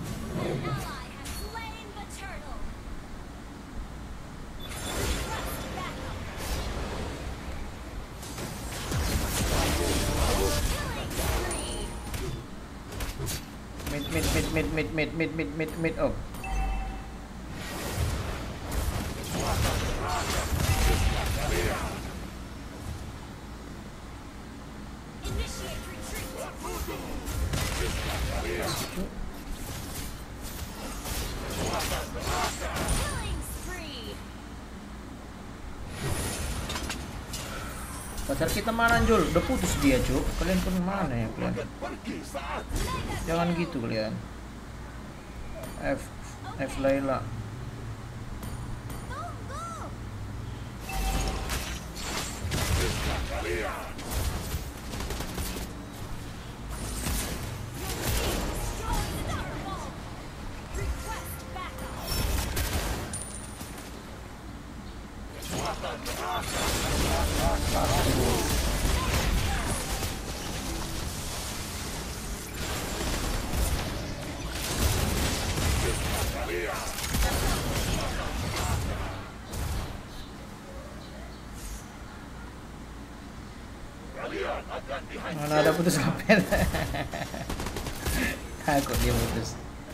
Mid mid mid mid mid mid mid mid mid mid oh. Pacar kita mana Jul? Udah putus dia Cuk. Kalian pun mana ya kalian? Jangan gitu kalian. F F Laila. Mana ada putus kapel. Takut dia putus.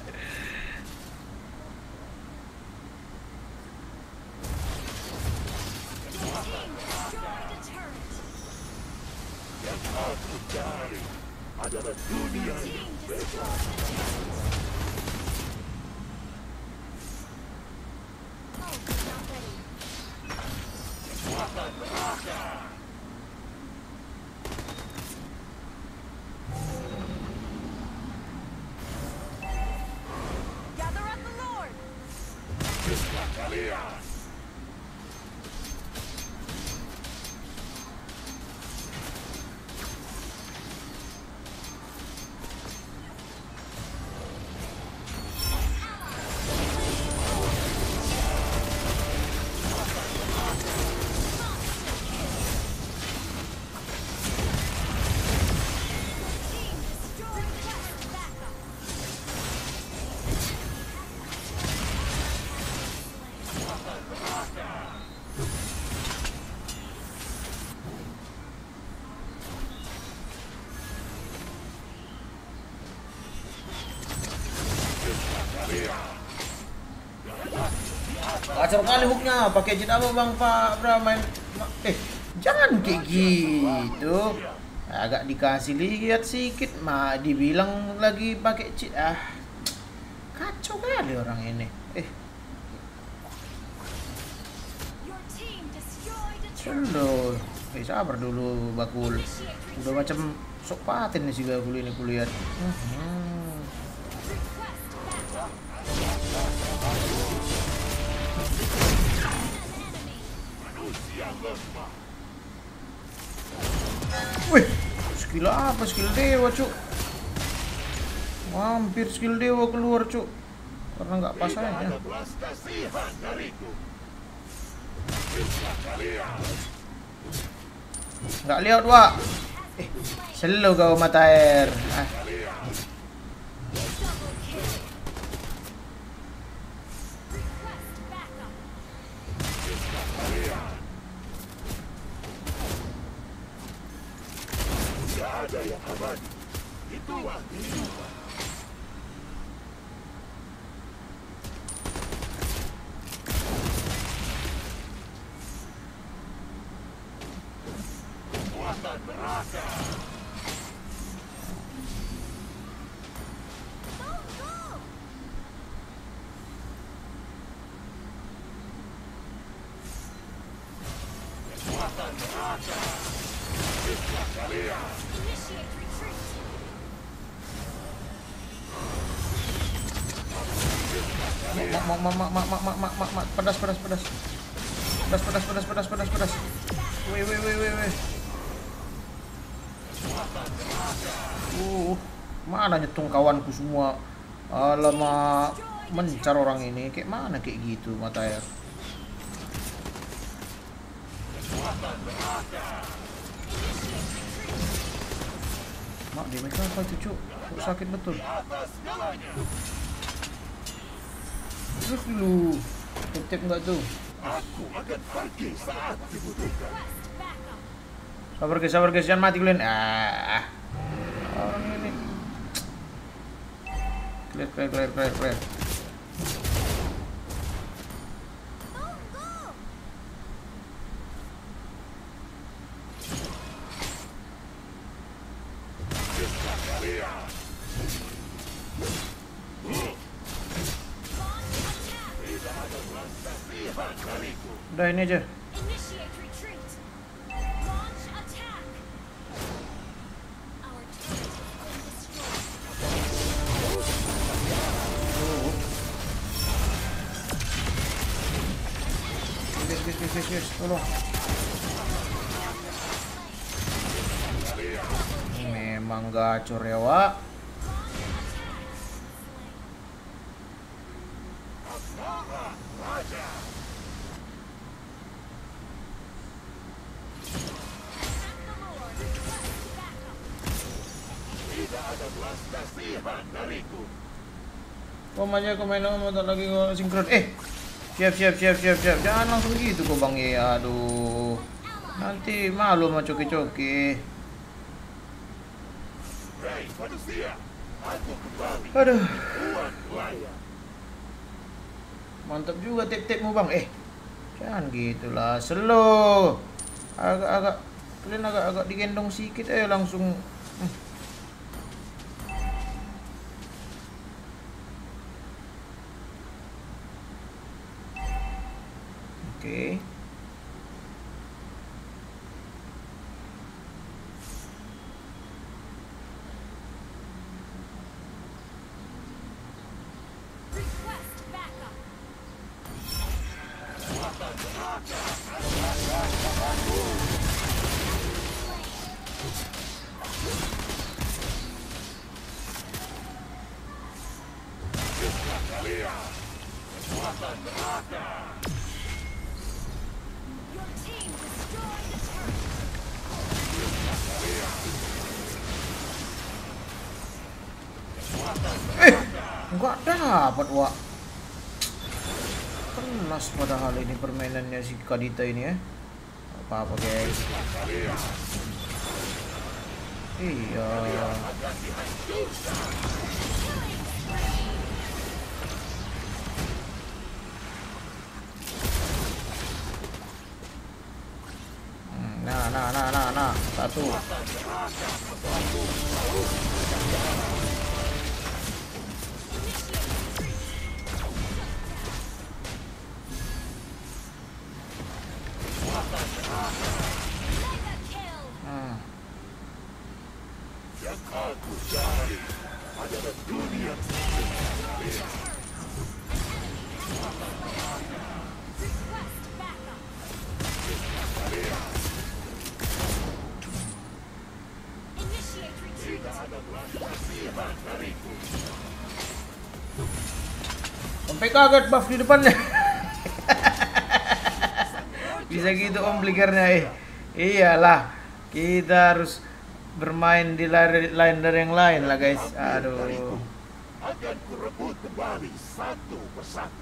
Yang aku cari adalah dunia yang bebas. Kekuatan neraka. Istilah kalian. Gacor kali hooknya, pakai jet apa bang Pak Bra main eh Jangan kayak gitu. Agak dikasih lihat sedikit mah dibilang lagi pakai cheat. Ah, kacau kali orang ini. Eh, Solo. Eh, sabar dulu bakul. Udah macam sok paten nih si bakul ini kulihat. Hmm. Wih, skill apa? Skill dewa, cuk. Hampir skill dewa keluar, cuk. Karena nggak pas aja. Nggak lihat, Wak. Eh, selalu kau mata air. Ah. Ada yang abadi. Itulah kehidupan. Kekuatan neraka. Kekuatan neraka. Bisa kalian. Mak mak mak mak mak mak mak mak mak pedas pedas pedas pedas pedas pedas pedas pedas pedas. Wih wih wih wih wih. Uh, mana nyetung kawanku semua. Alamak, mencar orang ini. Kayak mana kayak gitu mata air. Mak, damage apa itu, cuk? Kok sakit betul. Terus dulu. Tip-tip enggak tuh? Aku akan pergi saat dibutuhkan. Sabar guys, sabar guys, jangan mati kalian. Ah. Orang ini. Clear, clear, clear, clear, clear. Udah ini aja. Guys, guys, guys, guys, guys, tolong. Memang gacor ya, Wak. Kom aja, kom main mau lagi gua sinkron. Eh, siap siap siap siap siap. Jangan langsung gitu kok Bang ya. Aduh. Nanti malu sama coki-coki. Aduh. Mantap juga tip-tipmu Bang. Eh, jangan gitulah. Slow. Agak-agak kalian agak-agak digendong sedikit eh langsung. Hmm. Oke. Eh, enggak dapat, Wak. Kelas padahal ini permainannya si Kadita ini ya. Apa-apa, guys. Iya. Hmm, Nah, nah, nah, nah, nah, satu. Hmm. Yang aku cari adalah dunia. Sampai kaget buff di depannya. Bisa gitu om blikernya eh. Iyalah, kita harus bermain di liner yang lain lah guys. Aduh. Akan kurebut kembali satu persatu.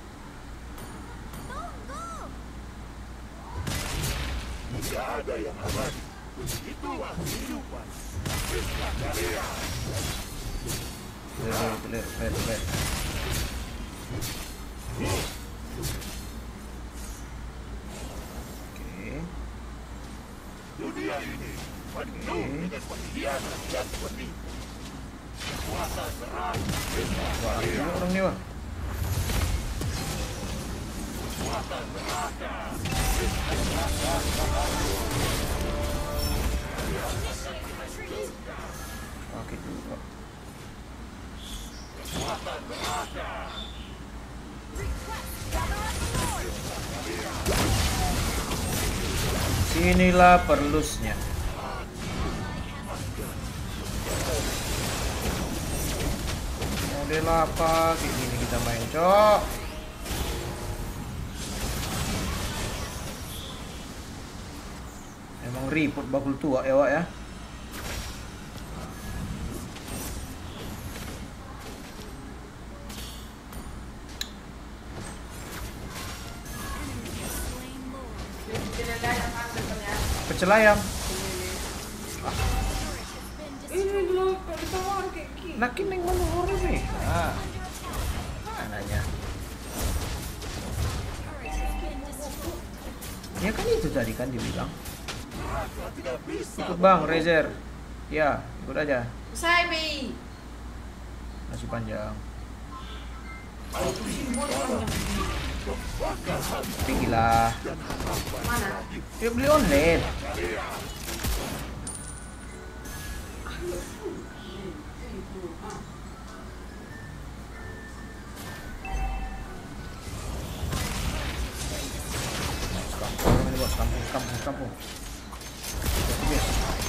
Tidak ada yang abadi. Itulah kehidupan. Habislah kalian. Clear, clear, clear, clear. Oke. Dunia ini penuh dengan pengkhianat dan penipu. Kuasa serang. Wah, ini orang nih wah. Kuasa neraka. Oke juga. Kuasa neraka. Inilah perlusnya. Model apa kayak gini kita main, cok. Emang ribut bakul tua ya, Wak ya. Pecel ayam. Ini belum ditawar kayak gini. Nah, kini yang mana nih? Nah, anaknya. Ya kan itu tadi kan dibilang. Ikut bang, Razer. Ya, ikut aja. Saya Bi. Masih panjang. Tinggilah. Mana? Ya beli online. Kampung ini bos, kampung, kampung, kampung. Yes.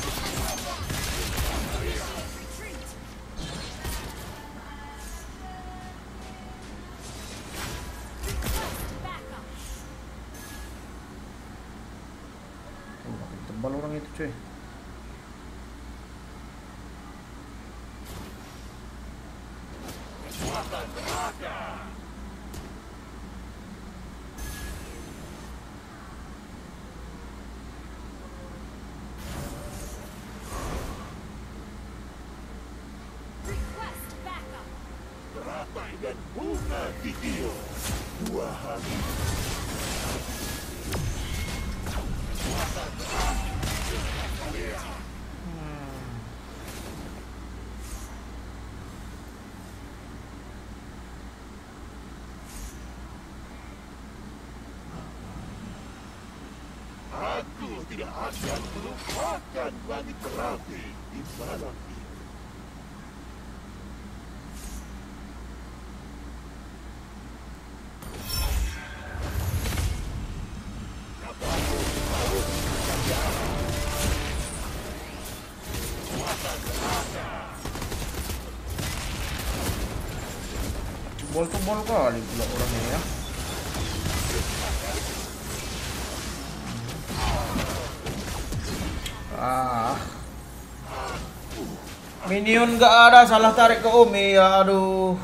Oh, makin tebal orang itu cuy. Teratai dan bunga Kikyo. Dua hari. Aku tidak akan melupakan langit terapi di malam ini. Bol-bol kali pula orang ini ya. Ah. Minion gak ada, salah tarik ke Umi ya, aduh.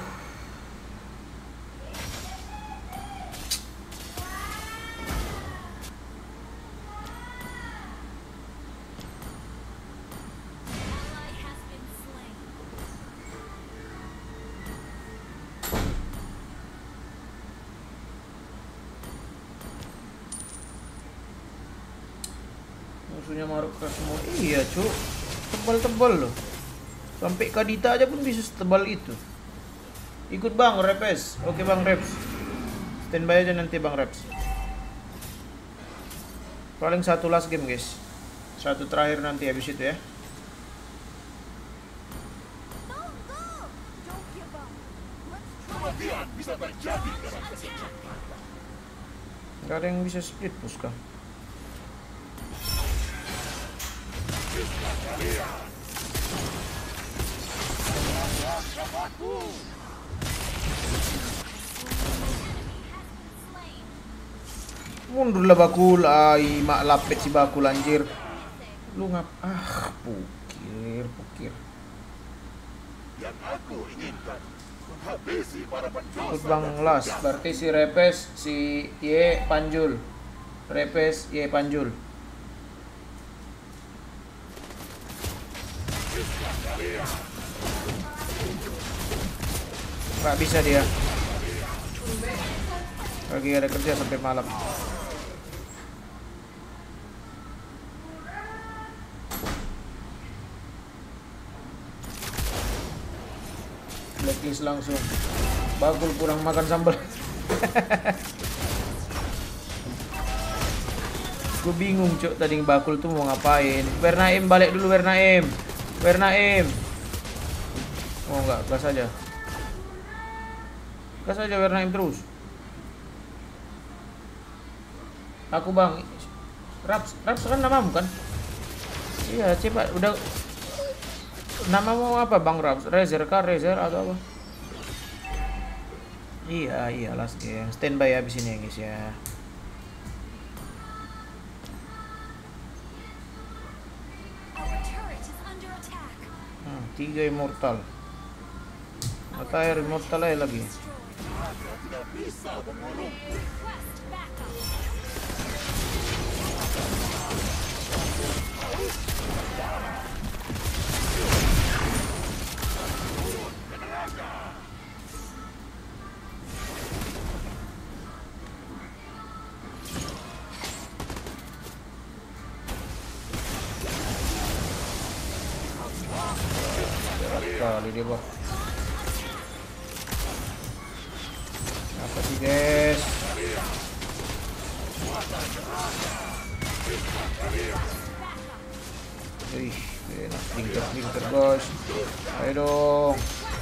Musuhnya Maruka semua. Iya, Cuk. Tebal-tebal loh. Sampai Kadita aja pun bisa setebal itu. Ikut Bang Repes. Oke Bang Reps. Standby aja nanti Bang Reps. Paling satu last game, guys. Satu terakhir nanti habis itu ya. Gak ada yang bisa split push kah? Mundurlah bakul, ai mak lapet si bakul anjir. Lu ngap ah pukir pukir. Yang aku inginkan menghabisi para pendosa. Ikut Bang Las, berarti si Repes, si Ye Panjul. Repes Ye Panjul. Nggak bisa dia. Lagi ada kerja sampai malam. Blacklist langsung. Bakul kurang makan sambal. Gue bingung cuk tadi bakul tuh mau ngapain. Wernaim balik dulu Wernaim. Wernaim. Oh enggak, gas aja. Gas aja Wernaim terus. Aku Bang. Raps, Raps kan namamu kan? Iya, coba udah. Namamu apa Bang Raps? Razer kah? Razer atau apa? Iya, iya last game. Standby habis ini ya guys ya. Hmm, tiga immortal. Matahari immortal aja lagi. Kali dia bang. Apa sih guys? Ih, enak pinter-pinter guys. Ayo dong.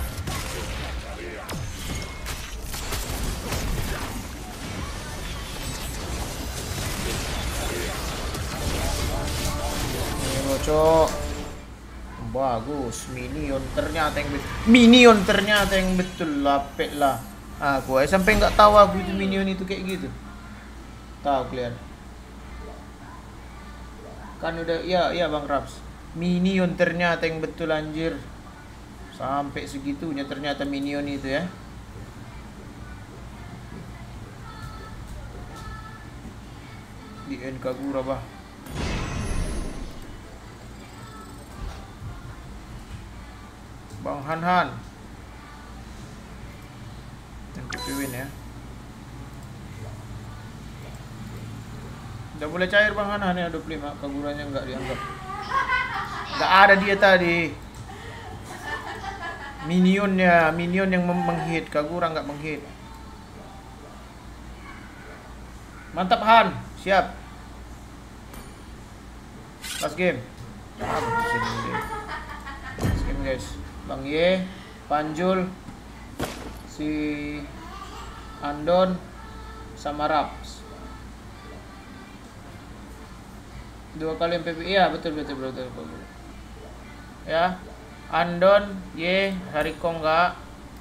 Ini bocok. Bagus, minion ternyata yang betul. Minion ternyata yang betul lapet lah. Aku ah, sampai nggak tahu aku itu minion itu kayak gitu. Tahu kalian? Kan udah ya ya Bang Raps. Minion ternyata yang betul anjir. Sampai segitunya ternyata minion itu ya. Di N Kagura bah. Bang Han Han. M V P win ya. Udah boleh cair Bang Han Han ya dua puluh lima. Kaguranya enggak dianggap. Enggak ada dia tadi. Minionnya, minion yang menghit. Kagura enggak menghit. Mantap Han, siap. Last game. Last game guys. Bang Ye, Panjul, si Andon, sama Raps. Dua kali M V P. Iya betul betul betul betul. Ya, Andon, Ye, Hariko enggak.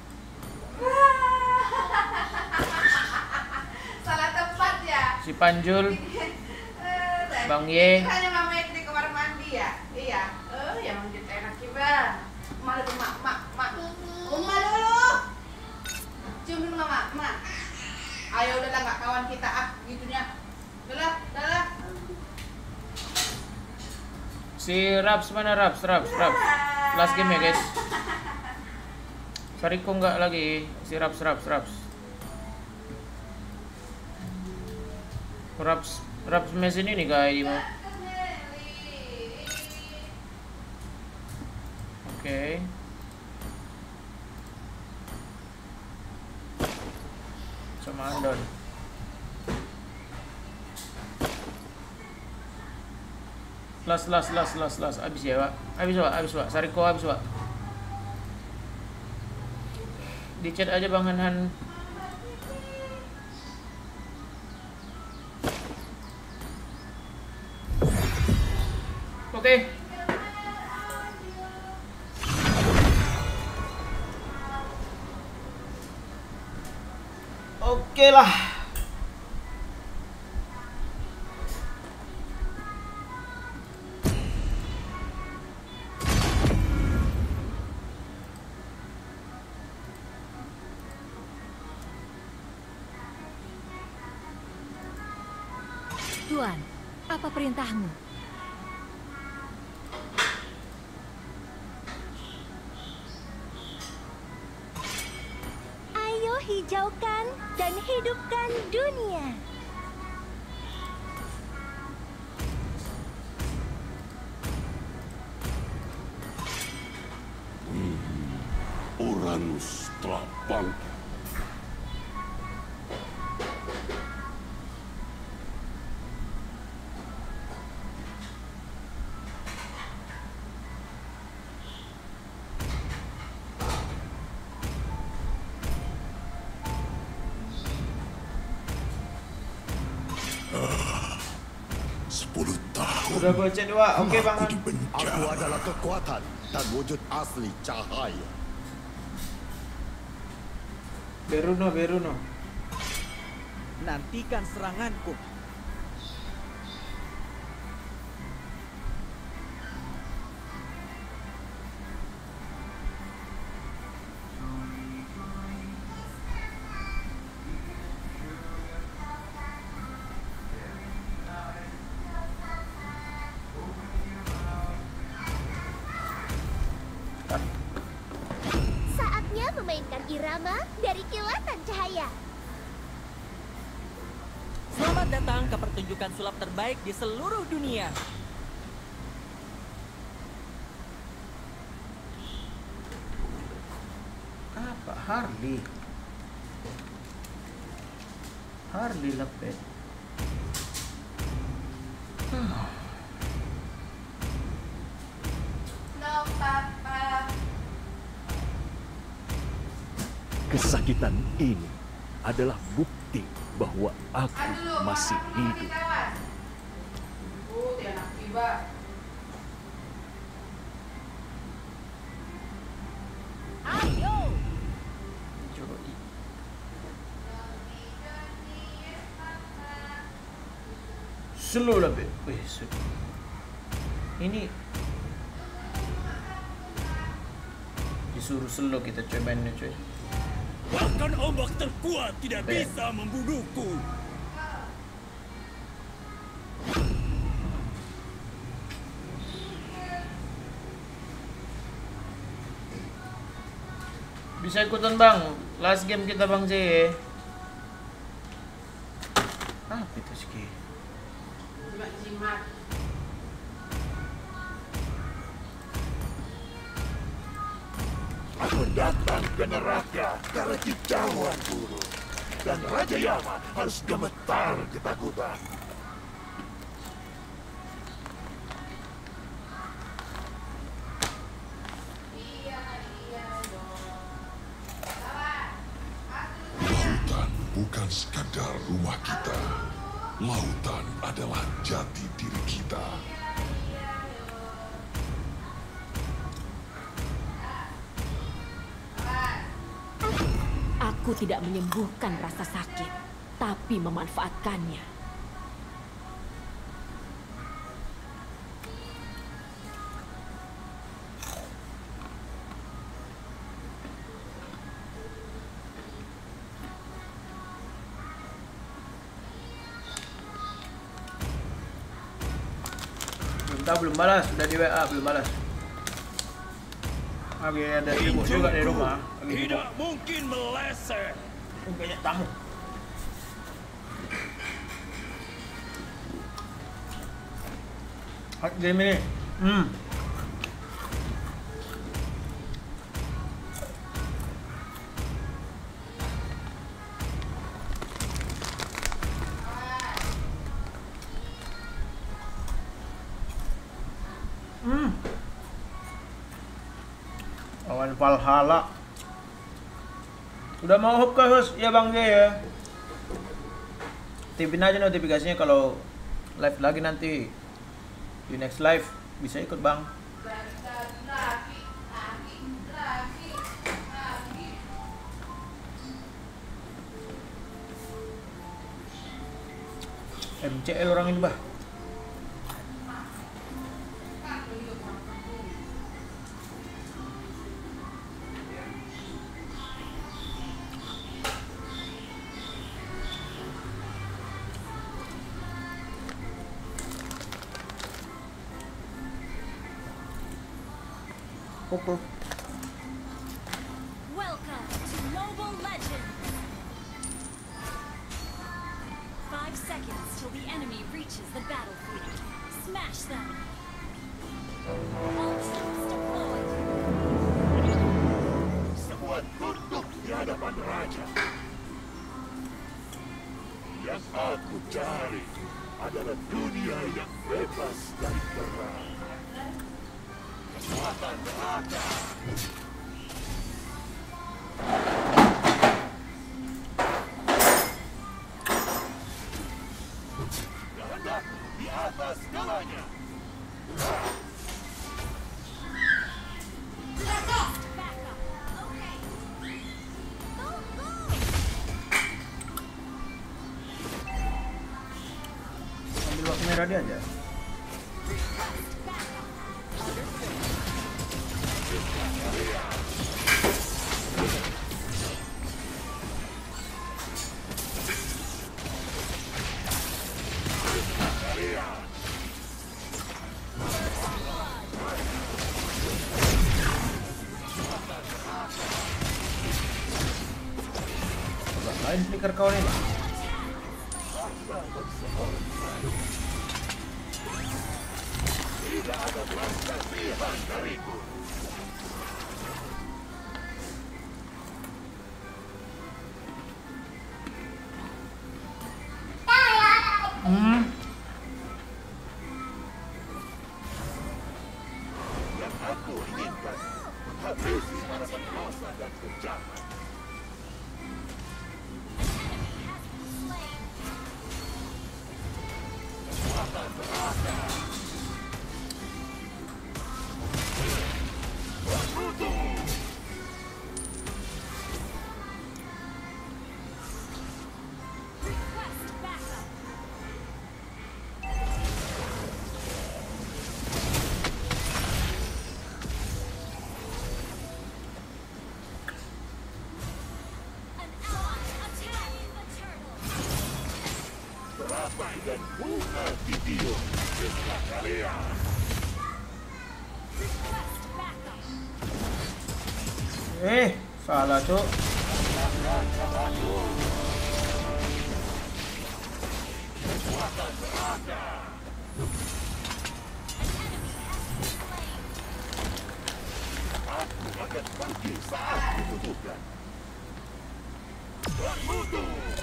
Salah tempat ya. Si Panjul, Bang Ye. Hanya mamanya di kamar mandi ya. Iya. Oh, yang manjut enak juga. Malu mak mak mak. Uma dulu. Cium dulu mama, mak. Ayo udahlah nggak kawan kita ah gitunya. Udahlah, udahlah. Si Raps mana Raps, Raps, Raps. Last game ya guys. Sariko enggak lagi. Si Raps, Raps, Raps. Raps, Raps mesin ini guys. Oke. Sama Andon. Las las las las las habis ya, Pak. Habis, Pak. Habis, Pak. Sariko habis, Pak. Di chat aja Bang Han. Oke. Okay. Oke okay lah. Tuan, apa perintahmu? Ayo hijaukan dan hidupkan dunia. Hmm, Uranus telah bangkit. Sudah baca dua, oke okay, Bang. Aku adalah kekuatan dan wujud asli cahaya. Beruno, Beruno. Nantikan seranganku. Memainkan irama dari kilatan cahaya. Selamat datang ke pertunjukan sulap terbaik di seluruh dunia. Apa? Harley. Harley lepet. Hmm. No, Papa. Kesakitan ini adalah bukti bahwa aku Aduh, masih hidup. Uh, dia anak tiba. Ayo. Slow lah, Be. Wih, ini disuruh slow kita coba ini, coy. Bahkan ombak terkuat tidak Bam. bisa membunuhku. Bisa ikutan Bang, last game kita Bang J. Apa itu sih? Jimat-jimat. Aku datang ke neraka karena kicauan guru. Dan Raja Yama harus gemetar ketakutan. Lautan bukan sekadar rumah kita. Lautan adalah jati diri kita. Aku tidak menyembuhkan rasa sakit, tapi memanfaatkannya. Belum tahu, belum balas, sudah di W A belum balas. Oke, ada ibu juga di rumah. Tidak mungkin meleset. Oh, banyak tamu. Hot game ini. Hmm. Hmm. Lawan Valhalla. Udah mau hop kah, Hus? Iya Bang G ya. Aktifin aja notifikasinya kalau live lagi nanti. Di next live bisa ikut Bang. M C L orang ini bah. Pukul. Welcome to Mobile Legends. Five seconds till the enemy reaches the battlefield. Smash them. All troops deployed. Semua tunduk di hadapan raja. Yang aku cari adalah dunia yang bebas dari perang. Kekuatan neraka. Kehendak di atas segalanya. Ambil waktu merah dia aja. Lain flicker kau ini. Tidak ada belas kasihan dariku. Hmm. Yang aku inginkan menghabisi para pendosa dan penjahat. Kekuatan neraka. Berkutu. Terapai dan bunga video bisa kalian. Eh, salah cuk. Kekuatan neraka. Aku akan pergi saat dibutuhkan. Bermutu.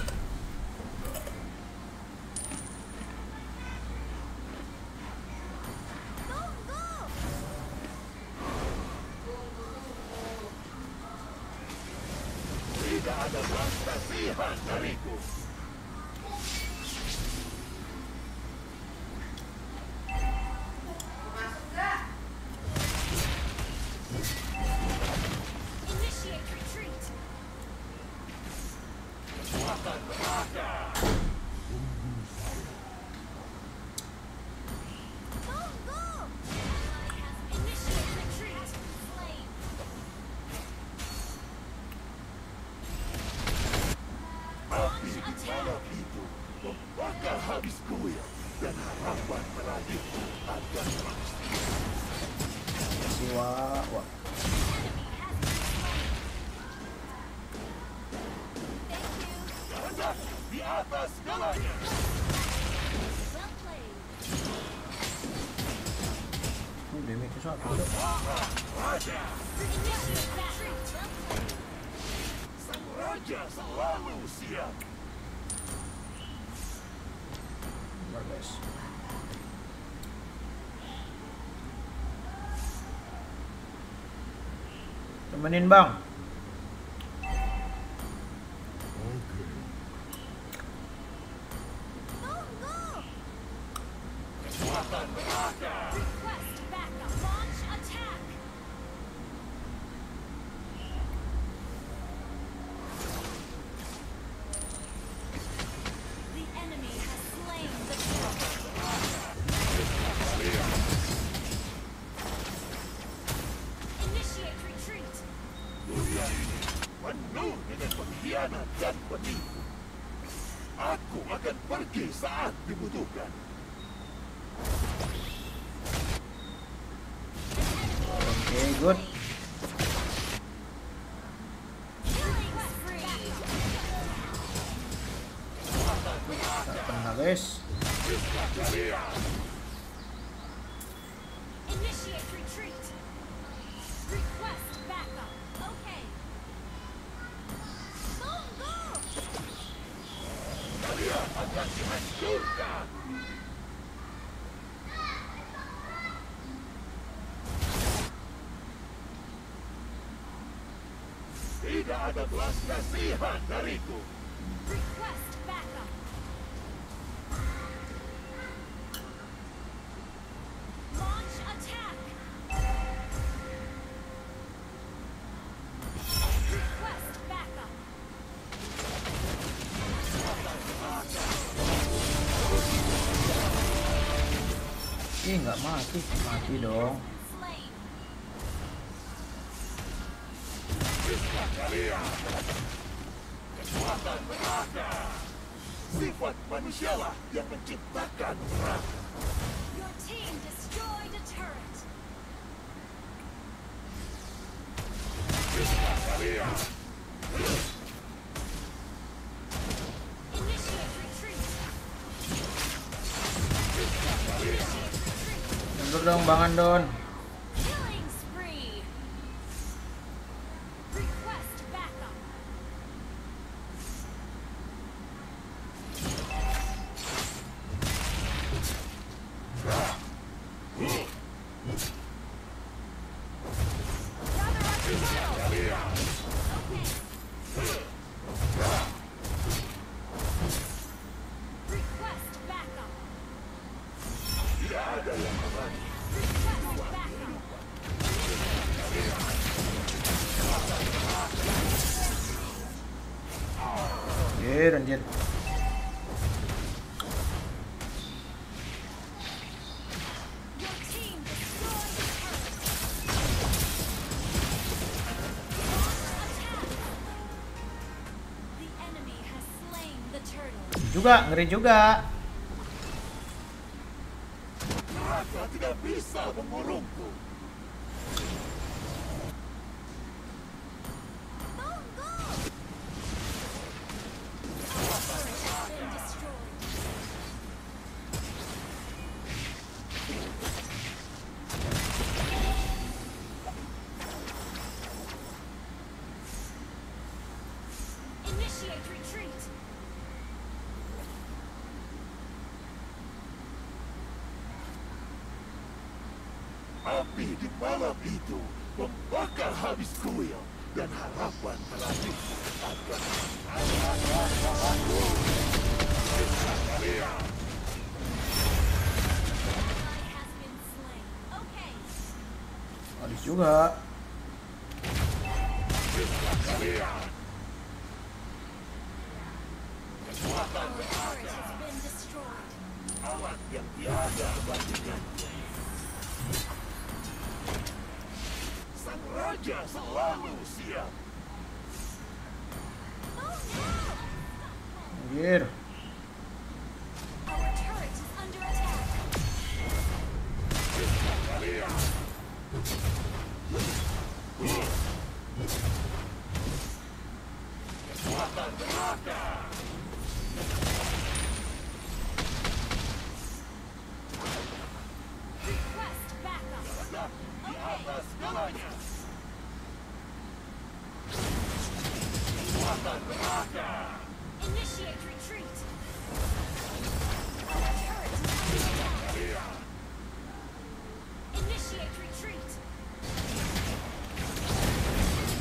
Tidak ada belas kasihan dariku. Initiate retreat. Kekuatan neraka. Initiate retreat. Slain. Api di malam itu membakar habis kuil dan harapan terakhir akan pasti. Siwa, wah. Kehendak di atas segalanya. Well played. Ini damage ke satu. Raja. Initiate retreat. Well played. Sang raja selalu siap. Bentar guys. Temenin bang. Penuh dengan pengkhianat dan penipu. Aku akan pergi saat dibutuhkan. Oke, good. Tengah guys. Initiate retreat. Request backup. Okay. Kalian akan dihancurkan. Tidak ada belas kasihan dariku. Request backup. Launch attack. Request backup. Ih, nggak mati, mati dong. Kalian kekuatan neraka. Sifat manusialah yang menciptakan neraka. Your team destroyed a turret. Kalian Initiate retreat. Mundur dong Bang Andon. Killing spree. Request backup. Request backup. tidak ada yang aman. Request backup. Anjir, anjir. Your team destroyed the turret. The enemy has slain the turtle. Juga, ngeri juga. Neraka tidak bisa mengurungku. Initiate retreat. Api di malam itu membakar habis kuil dan harapan terakhirku akan kalian. Habis juga. Kalian. Kekuatan Our turret has been destroyed. awan yang tiada bandingan. Sang Raja selalu siap. Anjir. Our turret is under attack. Kalian. Kekuatan neraka. Request backup. Di atas segalanya. Kekuatan neraka. Initiate retreat. Our turret is under attack. Initiate retreat.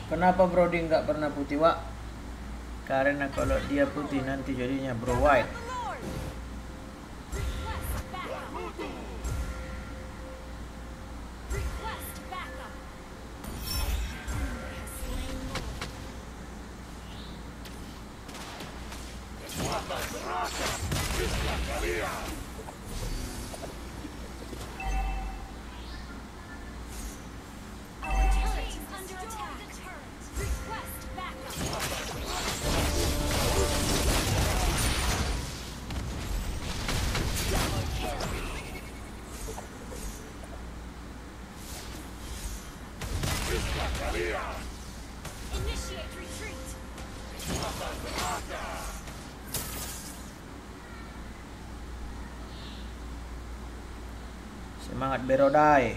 Kenapa Brody nggak pernah putih, Wak? Karena kalau dia putih nanti jadinya bro white. Semangat Berodai.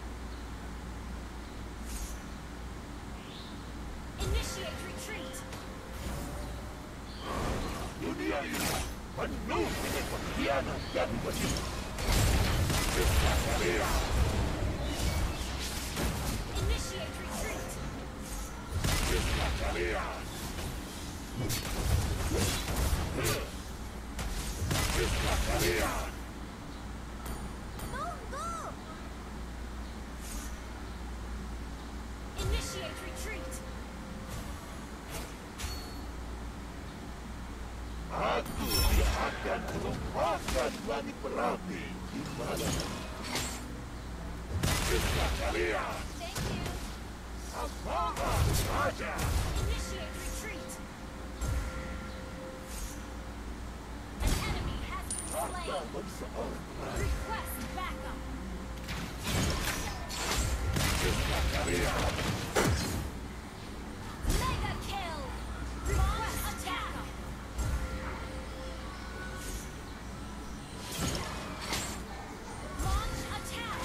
Dunia ini penuh dengan pengkhianat dan penipu. Kalian. Initiate retreat. Kalian. Kalian. Initiate retreat. Aku tidak akan melupakan langit berapi di malam. Kita kalian. Semangat saja. Initiate retreat. An enemy has been slain. Request backup. Kita kalian. Mega kill. Request attack. Launch attack.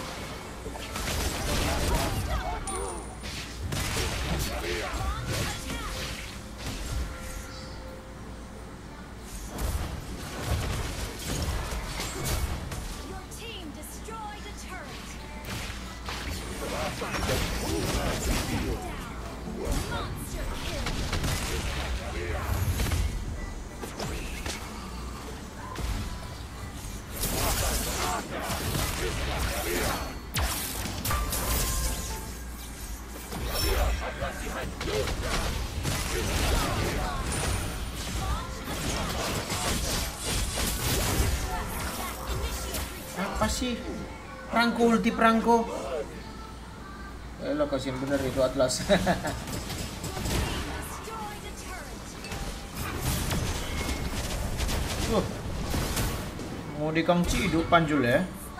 Your team destroyed a turret. Monster kill. Apa sih? Perangko ulti perangko. Eh lo kasihan bener itu Atlas. Tuh. Mau dikang ciduk Panjul ya.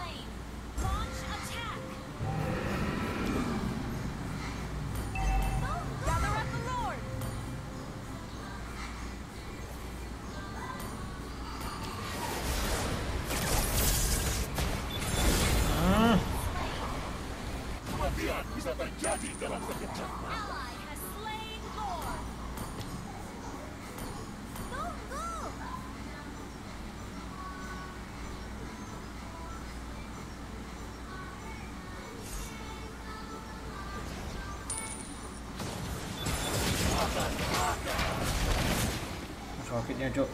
Kematian bisa terjadi dalam sekejap. Ally has slain Lord. Sakitnya, Cok.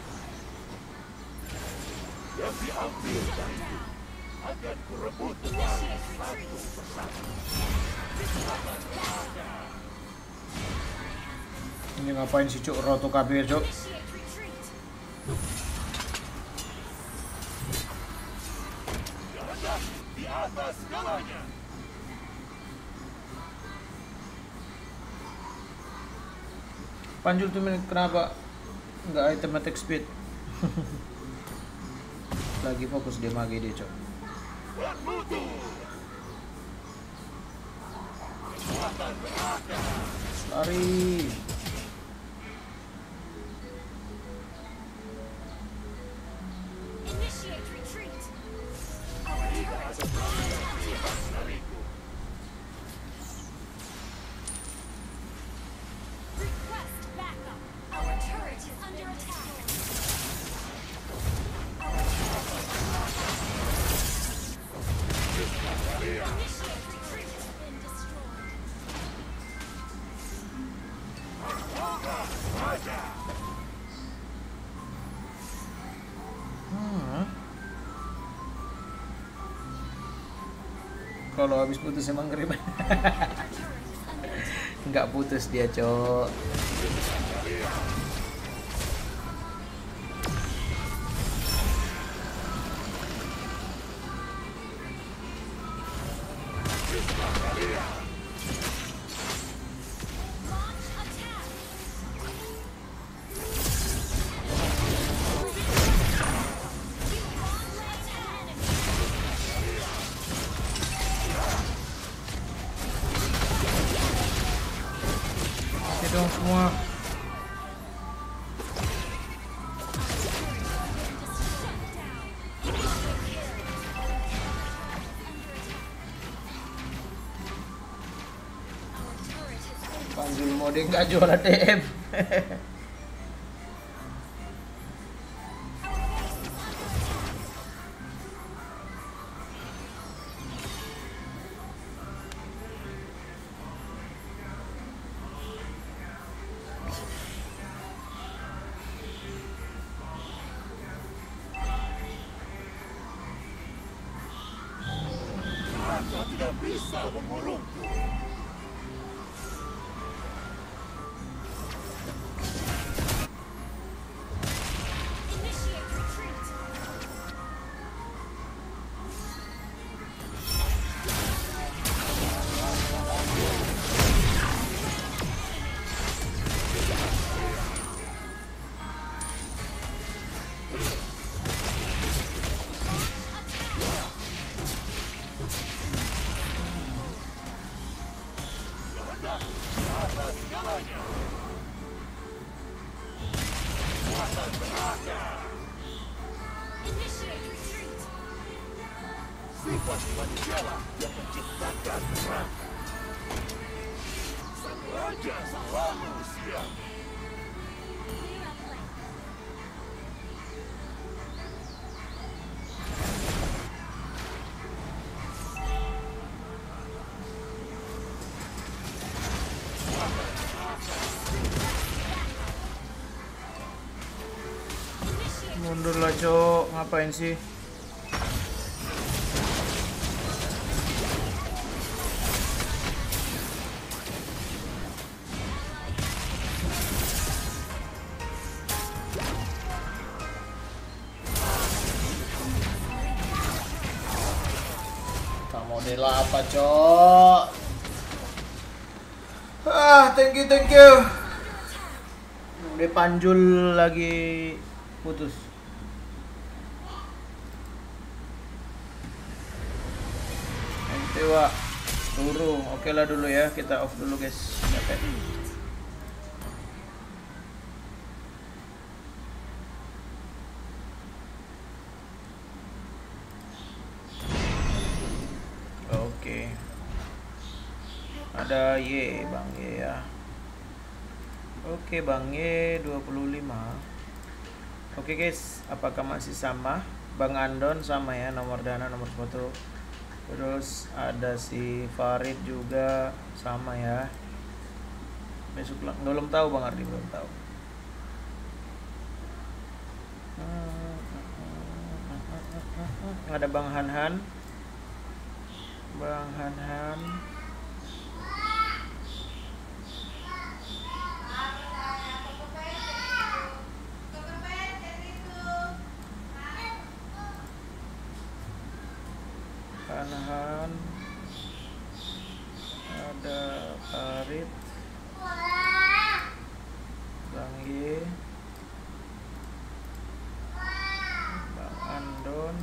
Yang diambil dariku akan kurebut kembali satu persatu. Ini ngapain sih, Cok? Roto kabir, Cok. Di atas segalanya. Panjul tuh kenapa nggak item attack speed? Lagi fokus dia mage dia, Cok. Lari. Initiate retreat. Request backup. Our turret is under attack. Initiate retreat has been destroyed. Kalau habis putus emang ngeri banget. Nggak putus dia, cok. Dong semua. Panjul mode nggak jual A T M. Tidak bisa mengurungku. Sifat manusialah yang menciptakan neraka. Sang raja selalu siap. Mundur lah, cok. Ngapain sih? Model apa, cok? Ah, thank you, thank you. Udah Panjul lagi putus. Ente wa turu. Oke lah dulu ya, kita off dulu guys. Capek. Oke. Ada Y, Bang Y ya. Oke, Bang Y dua puluh lima. Oke guys, apakah masih sama? Bang Andon sama ya, nomor dana, nomor foto. Terus ada si Farid juga sama ya. Besok belum tahu Bang Ardi, belum tahu. Ada Bang Hanhan. Bang Hanhan. Hanhan. Ada Farid. Bang Y. Bang Andon.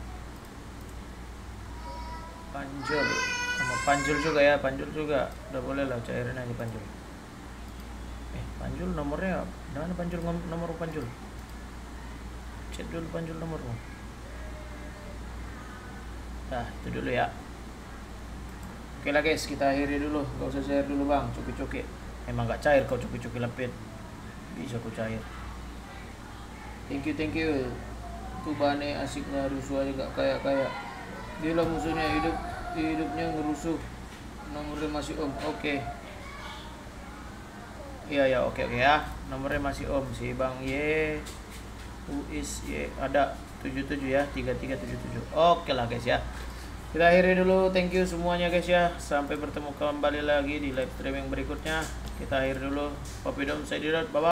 Panjul, sama Panjul juga ya, Panjul juga, udah boleh lah cairin aja Panjul. Eh, Panjul nomornya, mana Panjul nomor Panjul? Cek dulu Panjul nomormu. Nah, itu dulu ya. Oke lah guys, kita akhiri dulu, gak usah share dulu bang, cuki-cuki. Emang gak cair kau cuki-cuki lapit, bisa ku cair. Thank you, thank you. Tuh Bane asik ngarusuh aja gak kayak-kayak. Gila musuhnya hidup hidupnya ngerusuh. Nomornya masih om. Oke. Okay. Iya ya, oke okay, oke okay, ya. Nomornya masih om si Bang Y. U is Y ada tujuh tujuh ya, tiga tiga tujuh tujuh. Oke lah guys ya. Kita akhiri dulu. Thank you semuanya guys ya. Sampai bertemu kembali lagi di live streaming berikutnya. Kita akhiri dulu. Popidom saya Didot. Bye bye.